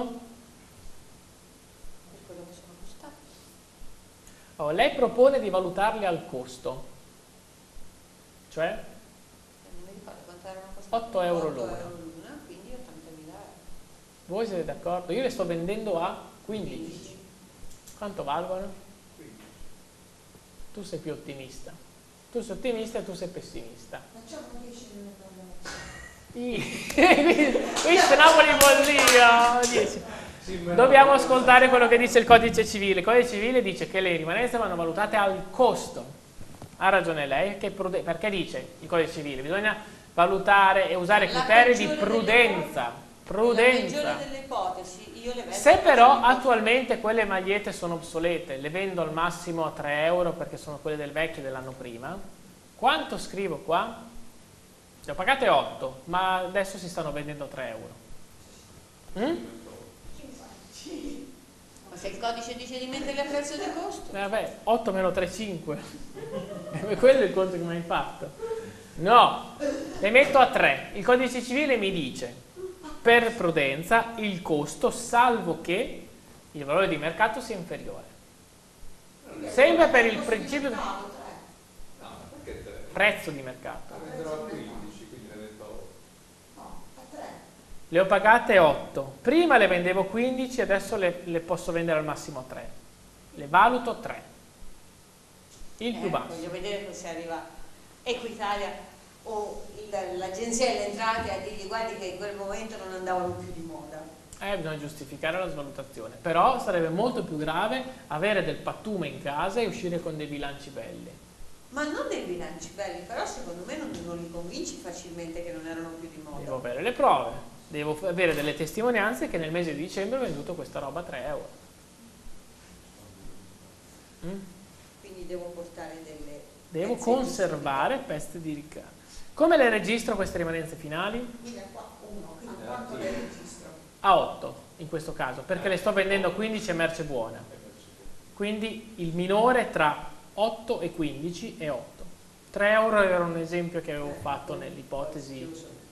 Per quello che sono costati. Oh, lei propone di valutarli al costo. Cioè? Non mi ricordo quanto erano costati. otto euro otto l'una. euro l'una, quindi ottantamila euro. Voi siete d'accordo? Io le sto vendendo a quindici. quindici. Quanto valgono? Tu sei più ottimista. Tu sei ottimista e tu sei pessimista. Facciamo dieci meno Questo Napoli Bollia. dieci. Dobbiamo ascoltare quello che dice il codice civile. Il codice civile dice che le rimanenze vanno valutate al costo. Ha ragione lei, che prude- perché dice il codice civile? Bisogna valutare e usare La criteri di peggiore prudenza. La Prudenza. peggiore delle ipotesi, io le vedo. Se però attualmente quelle magliette sono obsolete, le vendo al massimo a tre euro perché sono quelle del vecchio dell'anno prima, quanto scrivo qua? Le ho pagate otto, ma adesso si stanno vendendo a tre euro. Mm? Ma se il codice dice di metterle a prezzo di costo? Eh, vabbè, otto meno tre, cinque. Quello è il conto che mi hai fatto. No, le metto a tre. Il codice civile mi dice, per prudenza, il costo, salvo che il valore di mercato sia inferiore. Sempre per il principio del No, perché tre? prezzo di mercato. La venderò a quindici, quindi ne vendo otto. No, a tre. Le ho pagate otto. Prima le vendevo quindici, adesso le, le posso vendere al massimo a tre. Le valuto tre. Il più Eh, basso. Voglio vedere se arriva Equitalia o il- l'agenzia delle entrate a dirgli guardi che in quel momento non andavano più di moda. Eh, bisogna giustificare la svalutazione. Però sarebbe molto più grave avere del pattume in casa e uscire con dei bilanci belli. Ma non dei bilanci belli, però secondo me non, non li convinci facilmente che non erano più di moda. Devo avere le prove, devo f- avere delle testimonianze che nel mese di dicembre ho venduto questa roba a tre euro. Mm? Quindi devo portare delle... Devo pezzi conservare pezzi di ricavo. Come le registro queste rimanenze finali? Quindi a qua uno, quindi quanto le registro? A otto in questo caso, perché le sto vendendo quindici e merce buona. Quindi il minore tra otto e quindici è otto. tre euro era un esempio che avevo fatto nell'ipotesi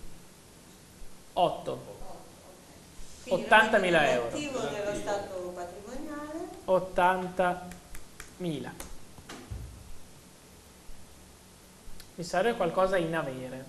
otto. Quindi ottantamila lo metto euro. nell'attivo dello stato patrimoniale. ottantamila. Mi serve qualcosa in avere.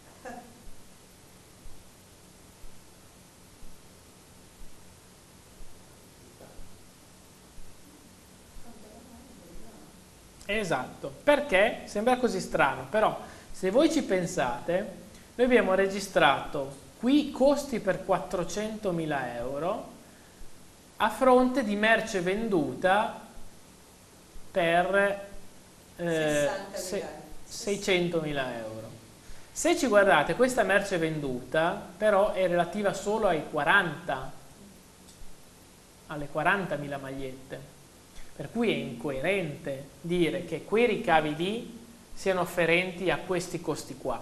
Esatto, perché sembra così strano, però se voi ci pensate, noi abbiamo registrato qui costi per quattrocentomila euro a fronte di merce venduta per eh, sessantamila se- euro. seicentomila euro. Se ci guardate, questa merce venduta però è relativa solo ai quaranta, alle quarantamila magliette, per cui è incoerente dire che quei ricavi lì siano afferenti a questi costi qua.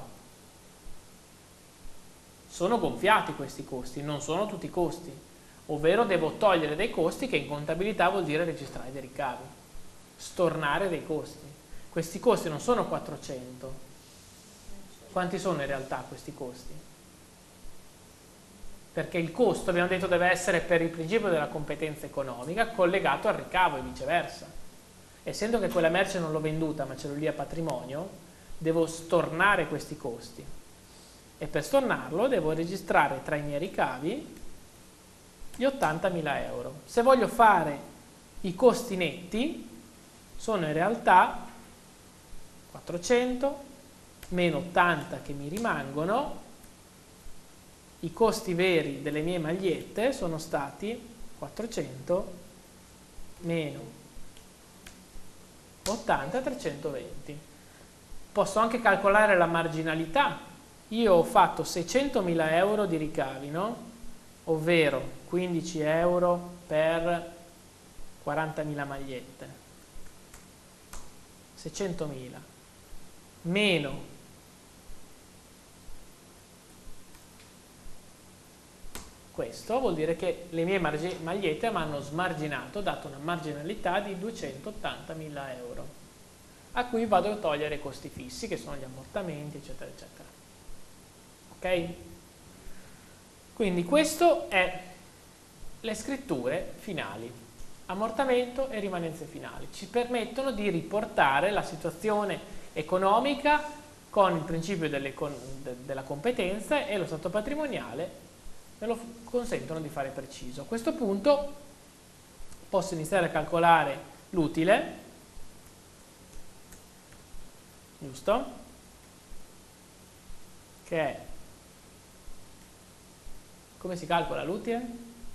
Sono gonfiati questi costi, non sono tutti i costi, ovvero devo togliere dei costi, che in contabilità vuol dire registrare dei ricavi, stornare dei costi. Questi costi non sono quattrocento. Quanti sono in realtà questi costi? Perché il costo, abbiamo detto, deve essere per il principio della competenza economica collegato al ricavo e viceversa. Essendo che quella merce non l'ho venduta ma ce l'ho lì a patrimonio, devo stornare questi costi. E per stornarlo devo registrare tra i miei ricavi gli ottantamila euro. Se voglio fare i costi netti, sono in realtà quattrocento meno ottanta che mi rimangono. I costi veri delle mie magliette sono stati quattrocento meno ottanta, trecentoventi. Posso anche calcolare la marginalità. Io ho fatto seicentomila euro di ricavi, no? Ovvero quindici euro per quarantamila magliette. seicentomila meno questo vuol dire che le mie magliette mi hanno smarginato, dato una marginalità di duecentottantamila euro, a cui vado a togliere i costi fissi, che sono gli ammortamenti, eccetera, eccetera. Ok? Quindi questo è le scritture finali. Ammortamento e rimanenze finali. Ci permettono di riportare la situazione economica con il principio delle, con, de, della competenza, e lo stato patrimoniale me lo consentono di fare preciso. A questo punto posso iniziare a calcolare l'utile, giusto? Che è, come si calcola l'utile?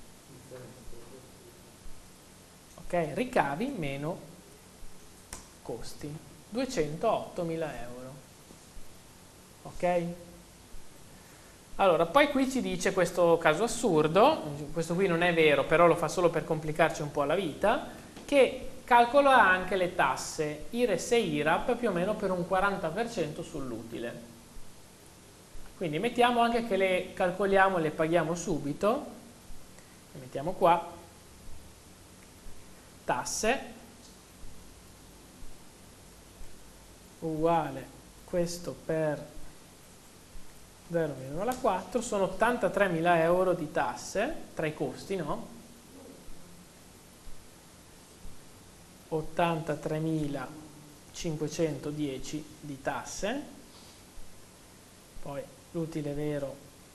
Ok, ricavi meno costi, duecentoottomila euro. Ok? Allora, poi qui ci dice questo caso assurdo, questo qui non è vero, però lo fa solo per complicarci un po' la vita, che calcola anche le tasse I R E S e I R A P più o meno per un quaranta per cento sull'utile. Quindi mettiamo anche che le calcoliamo e le paghiamo subito, le mettiamo qua, tasse uguale questo per zero virgola quattro, sono ottantatremila euro di tasse tra i costi, no? ottantatremilacinquecentodieci di tasse, poi l'utile vero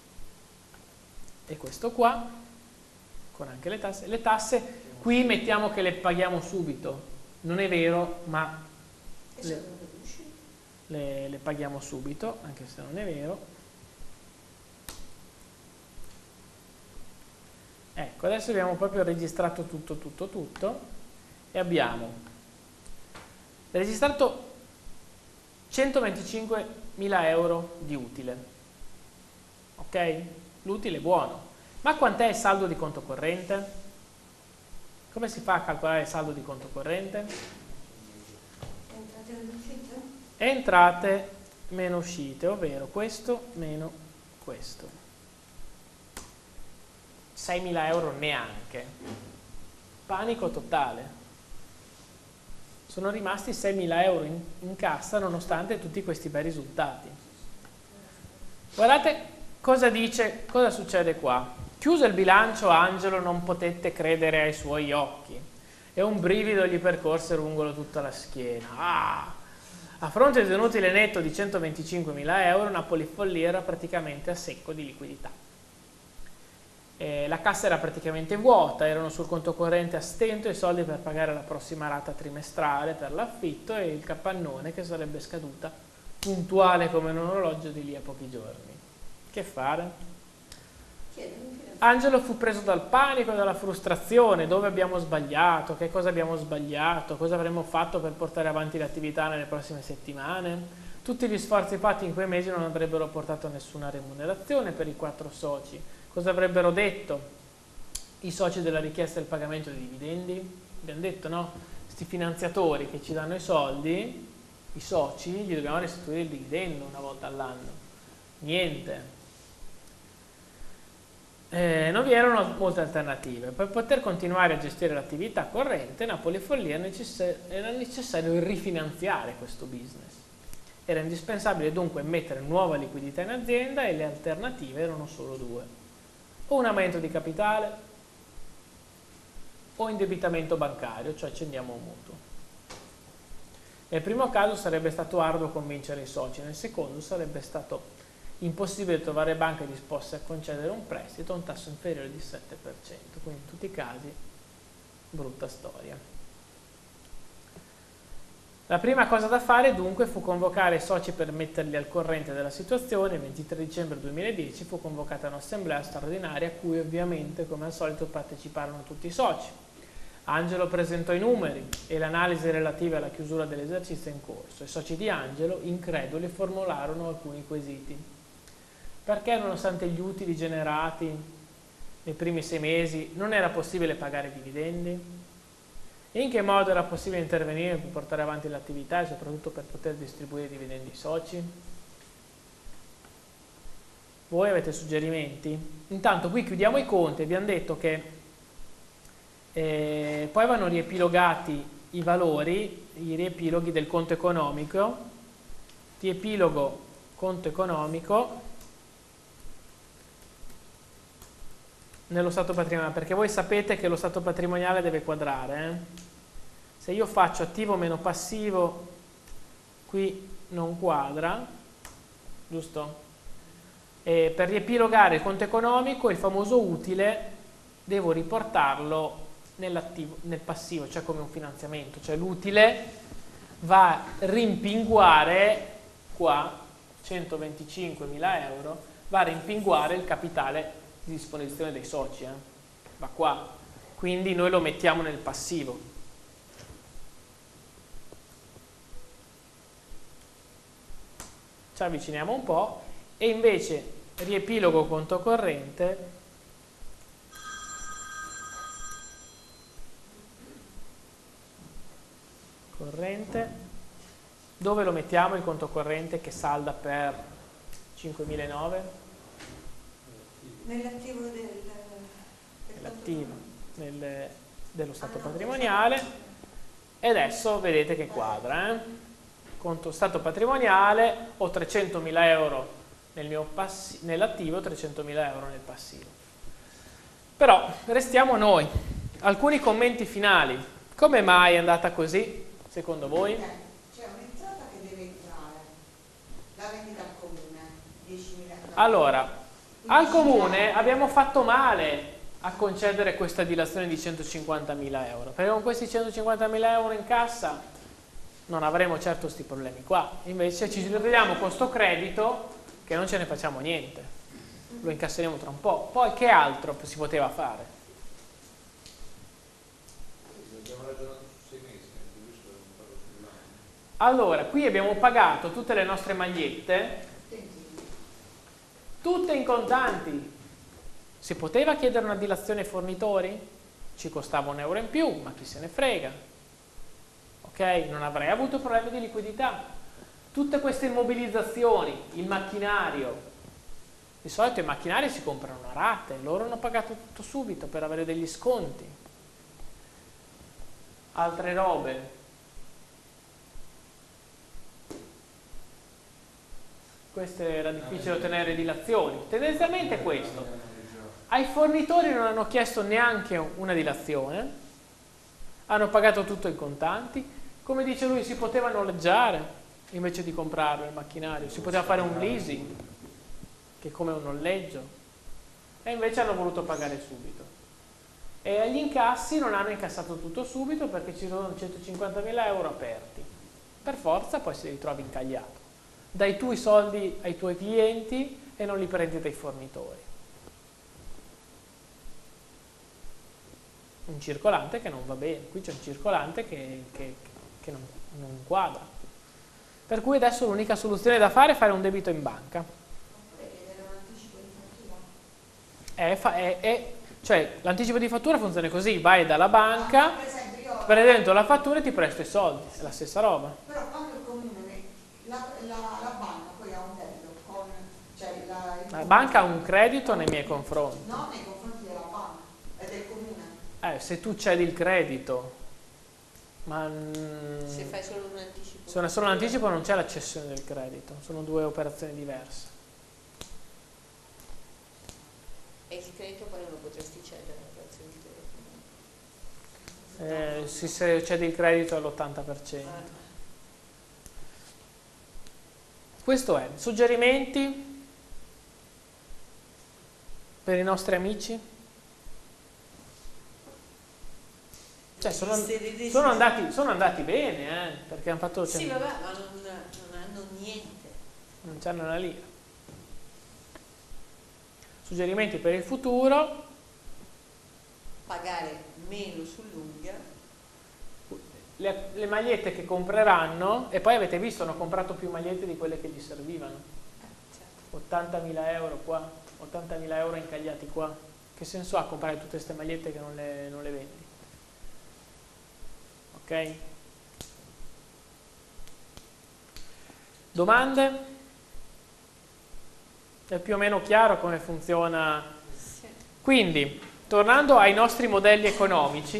è questo qua, con anche le tasse. Le tasse qui mettiamo che le paghiamo subito, non è vero, ma le, le, le paghiamo subito, anche se non è vero. Ecco, adesso abbiamo proprio registrato tutto, tutto, tutto, e abbiamo registrato centoventicinquemila euro di utile. Ok? L'utile è buono. Ma quant'è il saldo di conto corrente? Come si fa a calcolare il saldo di conto corrente? Entrate e uscite? Entrate meno uscite, ovvero questo meno questo. seimila euro neanche. Panico totale. Sono rimasti seimila euro in, in cassa nonostante tutti questi bei risultati. Guardate cosa dice, cosa succede qua. Chiuso il bilancio, Angelo non potette credere ai suoi occhi e un brivido gli percorse lungo tutta la schiena. Ah! A fronte di un utile netto di centoventicinquemila euro, Napoli Follia era praticamente a secco di liquidità. Eh, la cassa era praticamente vuota, erano sul conto corrente a stento i soldi per pagare la prossima rata trimestrale per l'affitto e il capannone che sarebbe scaduta puntuale come un orologio di lì a pochi giorni. Che fare? Angelo fu preso dal panico e dalla frustrazione. Dove abbiamo sbagliato? Che cosa abbiamo sbagliato? Cosa avremmo fatto per portare avanti l'attività nelle prossime settimane? Tutti gli sforzi fatti in quei mesi non avrebbero portato a nessuna remunerazione per i quattro soci. Cosa avrebbero detto i soci della richiesta del pagamento dei dividendi? Abbiamo detto, no? Questi finanziatori che ci danno i soldi, i soci, gli dobbiamo restituire il dividendo una volta all'anno. Niente. Eh, non vi erano molte alternative. Per poter continuare a gestire l'attività corrente, Napoli Follia era necessario, era necessario rifinanziare questo business. Era indispensabile dunque mettere nuova liquidità in azienda e le alternative erano solo due: o un aumento di capitale o indebitamento bancario, cioè accendiamo un mutuo. Nel primo caso sarebbe stato arduo convincere i soci, nel secondo sarebbe stato impossibile trovare banche disposte a concedere un prestito a un tasso inferiore di sette per cento, quindi in tutti i casi brutta storia. La prima cosa da fare dunque fu convocare i soci per metterli al corrente della situazione. Il ventitré dicembre duemiladieci fu convocata un'assemblea straordinaria a cui ovviamente come al solito parteciparono tutti i soci. Angelo presentò i numeri e l'analisi relativa alla chiusura dell'esercizio in corso. I soci di Angelo, increduli, formularono alcuni quesiti. Perché nonostante gli utili generati nei primi sei mesi non era possibile pagare dividendi? E in che modo era possibile intervenire per portare avanti l'attività e soprattutto per poter distribuire i dividendi ai soci? Voi avete suggerimenti? Intanto qui chiudiamo i conti. Abbiamo detto che eh, poi vanno riepilogati i valori, i riepiloghi del conto economico. Riepilogo conto economico nello stato patrimoniale, perché voi sapete che lo stato patrimoniale deve quadrare. Eh? Se io faccio attivo meno passivo, qui non quadra, giusto? E per riepilogare il conto economico, il famoso utile, devo riportarlo nell'attivo, nel passivo, cioè come un finanziamento, cioè l'utile va a rimpinguare qua, centoventicinquemila euro, va a rimpinguare il capitale di disposizione dei soci, eh? Va qua, quindi noi lo mettiamo nel passivo. Ci avviciniamo un po' e invece riepilogo conto corrente corrente dove lo mettiamo il conto corrente che salda per cinquemilanove? Nell'attivo del, del Nell'attivo nel, dello stato patrimoniale, e adesso vedete che quadra, eh? Conto stato patrimoniale, ho trecentomila euro nel mio passi- nell'attivo, trecentomila euro nel passivo. Però restiamo noi. Alcuni commenti finali. Come mai è andata così, secondo voi? C'è un'entrata che deve entrare, la vendita al comune, diecimila euro. Allora, al comune abbiamo fatto male a concedere questa dilazione di centocinquantamila euro, perché con questi centocinquantamila euro in cassa non avremo certo questi problemi qua. Invece ci ritroviamo con sto credito che non ce ne facciamo niente, lo incasseremo tra un po'. Poi che altro si poteva fare? Abbiamo ragionato su sei mesi, questo è un farlo sull'anno. Allora, qui abbiamo pagato tutte le nostre magliette, tutte in contanti. Si poteva chiedere una dilazione ai fornitori? Ci costava un euro in più, ma chi se ne frega. Ok? Non avrei avuto problemi di liquidità. Tutte queste immobilizzazioni, il macchinario. Di solito i macchinari si comprano a rate, loro hanno pagato tutto subito per avere degli sconti. Altre robe. Questo era difficile ottenere dilazioni. Tendenzialmente questo. Ai fornitori non hanno chiesto neanche una dilazione, hanno pagato tutto in contanti. Come dice lui, si poteva noleggiare invece di comprarlo il macchinario, si poteva fare un leasing, che è come un noleggio, e invece hanno voluto pagare subito. E agli incassi non hanno incassato tutto subito perché ci sono centocinquantamila euro aperti. Per forza poi si ritrovi incagliato. Dai tu i soldi ai tuoi clienti e non li prendi dai fornitori. Un circolante che non va bene, qui c'è un circolante che, che, che non, non quadra. Per cui adesso l'unica soluzione da fare è fare un debito in banca. È, fa- è, è, cioè l'anticipo di fattura funziona così, vai dalla banca, Per esempio io... presento la fattura e ti presto i soldi, è la stessa roba. Però quando il comune, la, la, la banca poi ha un debito con... Cioè la, il La comune- banca ha un credito nei miei confronti. No, nei confronti della banca e del comune. Eh, se tu cedi il credito, ma mm, Se fai solo un anticipo. se è solo un anticipo non c'è la cessione del credito, sono due operazioni diverse. E il credito poi non lo potresti cedere l'operazione di telefono. Eh, sì, se cedi il credito all'ottanta per cento. Questo è. Suggerimenti per i nostri amici? Cioè, sono, sono, andati, sono andati bene, eh, perché hanno fatto... Sì, vabbè, ma non, non hanno niente. Non c'hanno una lira. Suggerimenti per il futuro: Pagare meno sull'unghia. le, le magliette che compreranno, e poi avete visto, hanno comprato più magliette di quelle che gli servivano. Certo. ottantamila euro qua, ottantamila euro incagliati qua. Che senso ha comprare tutte queste magliette che non le, non le vendi? Ok? Domande? È più o meno chiaro come funziona? Sì. Quindi, tornando ai nostri modelli economici,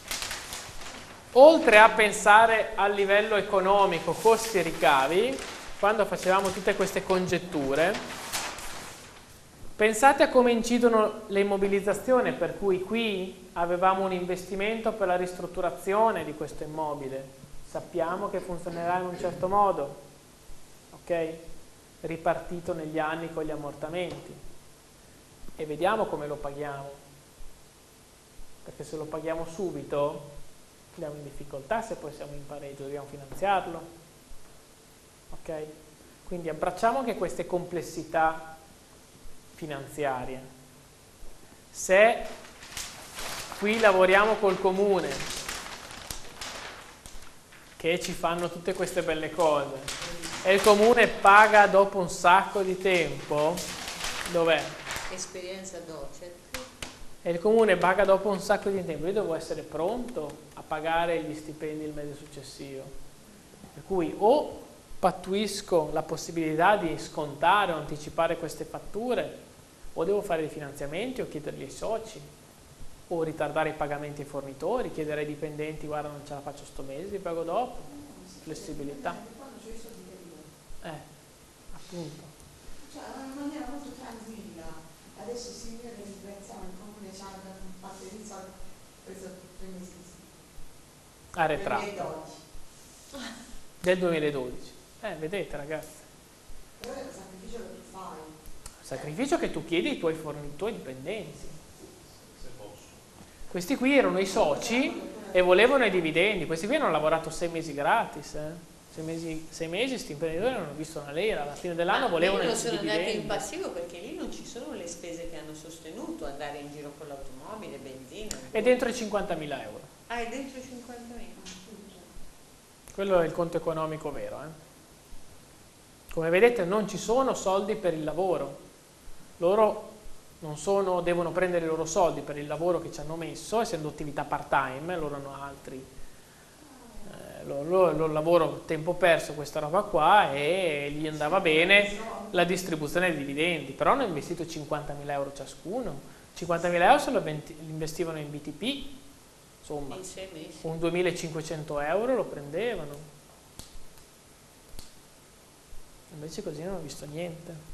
oltre a pensare al livello economico, costi e ricavi, quando facevamo tutte queste congetture, pensate a come incidono le immobilizzazioni, per cui qui avevamo un investimento per la ristrutturazione di questo immobile, sappiamo che funzionerà in un certo modo, ok? Ripartito negli anni con gli ammortamenti, e vediamo come lo paghiamo, perché se lo paghiamo subito andiamo in difficoltà, se poi siamo in pareggio dobbiamo finanziarlo, ok? Quindi abbracciamo anche queste complessità finanziarie. Se qui lavoriamo col comune che ci fanno tutte queste belle cose e il comune paga dopo un sacco di tempo, dov'è? Esperienza docet. E il comune paga dopo un sacco di tempo, io devo essere pronto a pagare gli stipendi il mese successivo, per cui o pattuisco la possibilità di scontare o anticipare queste fatture, o devo fare dei finanziamenti o chiederli ai soci, o ritardare i pagamenti ai fornitori, chiedere ai dipendenti: guarda, non ce la faccio sto mese, li pago dopo. Flessibilità. Eh, appunto. Cioè, in maniera molto tranquilla. Adesso si viene che pensiamo il comune ci hanno fatto il soldi preso tre mesi Arretrato. duemiladodici. Del duemiladodici. Eh, vedete ragazzi. Però è un sacrificio che tu fai. Sacrificio che tu chiedi ai tuoi fornitori dipendenti. Se posso. Questi qui erano i soci e volevano i dividendi. Questi qui hanno lavorato sei mesi gratis. Eh. Sei mesi, sei mesi sti imprenditori non hanno visto una lira. Alla fine dell'anno Ma volevano lì i non sono andati dividendi. in passivo perché lì non ci sono le spese che hanno sostenuto, andare in giro con l'automobile, benzina. E dentro i cinquantamila euro. Ah, è dentro i cinquantamila. Quello è il conto economico vero. Eh. Come vedete non ci sono soldi per il lavoro. Loro non sono, devono prendere i loro soldi per il lavoro che ci hanno messo, essendo attività part time, loro hanno altri. Eh, loro, loro lavoro tempo perso questa roba qua e gli andava bene la distribuzione dei dividendi, però hanno investito cinquantamila euro ciascuno. cinquantamila euro se lo investivano in B T P, insomma, In sei mesi. un duemilacinquecento euro lo prendevano. Invece così non ho visto niente.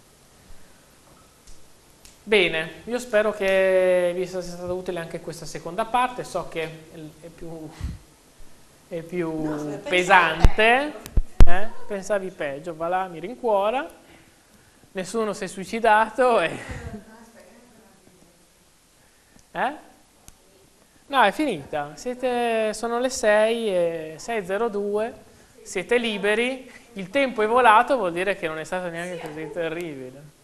Bene, io spero che vi sia stata utile anche questa seconda parte, so che è più, è più No, pesante, eh? Pensavi peggio, va là, mi rincuora, nessuno si è suicidato e... Eh? No, è finita, siete, sono le sei e sei e zero due, siete liberi, il tempo è volato, vuol dire che non è stato neanche così terribile.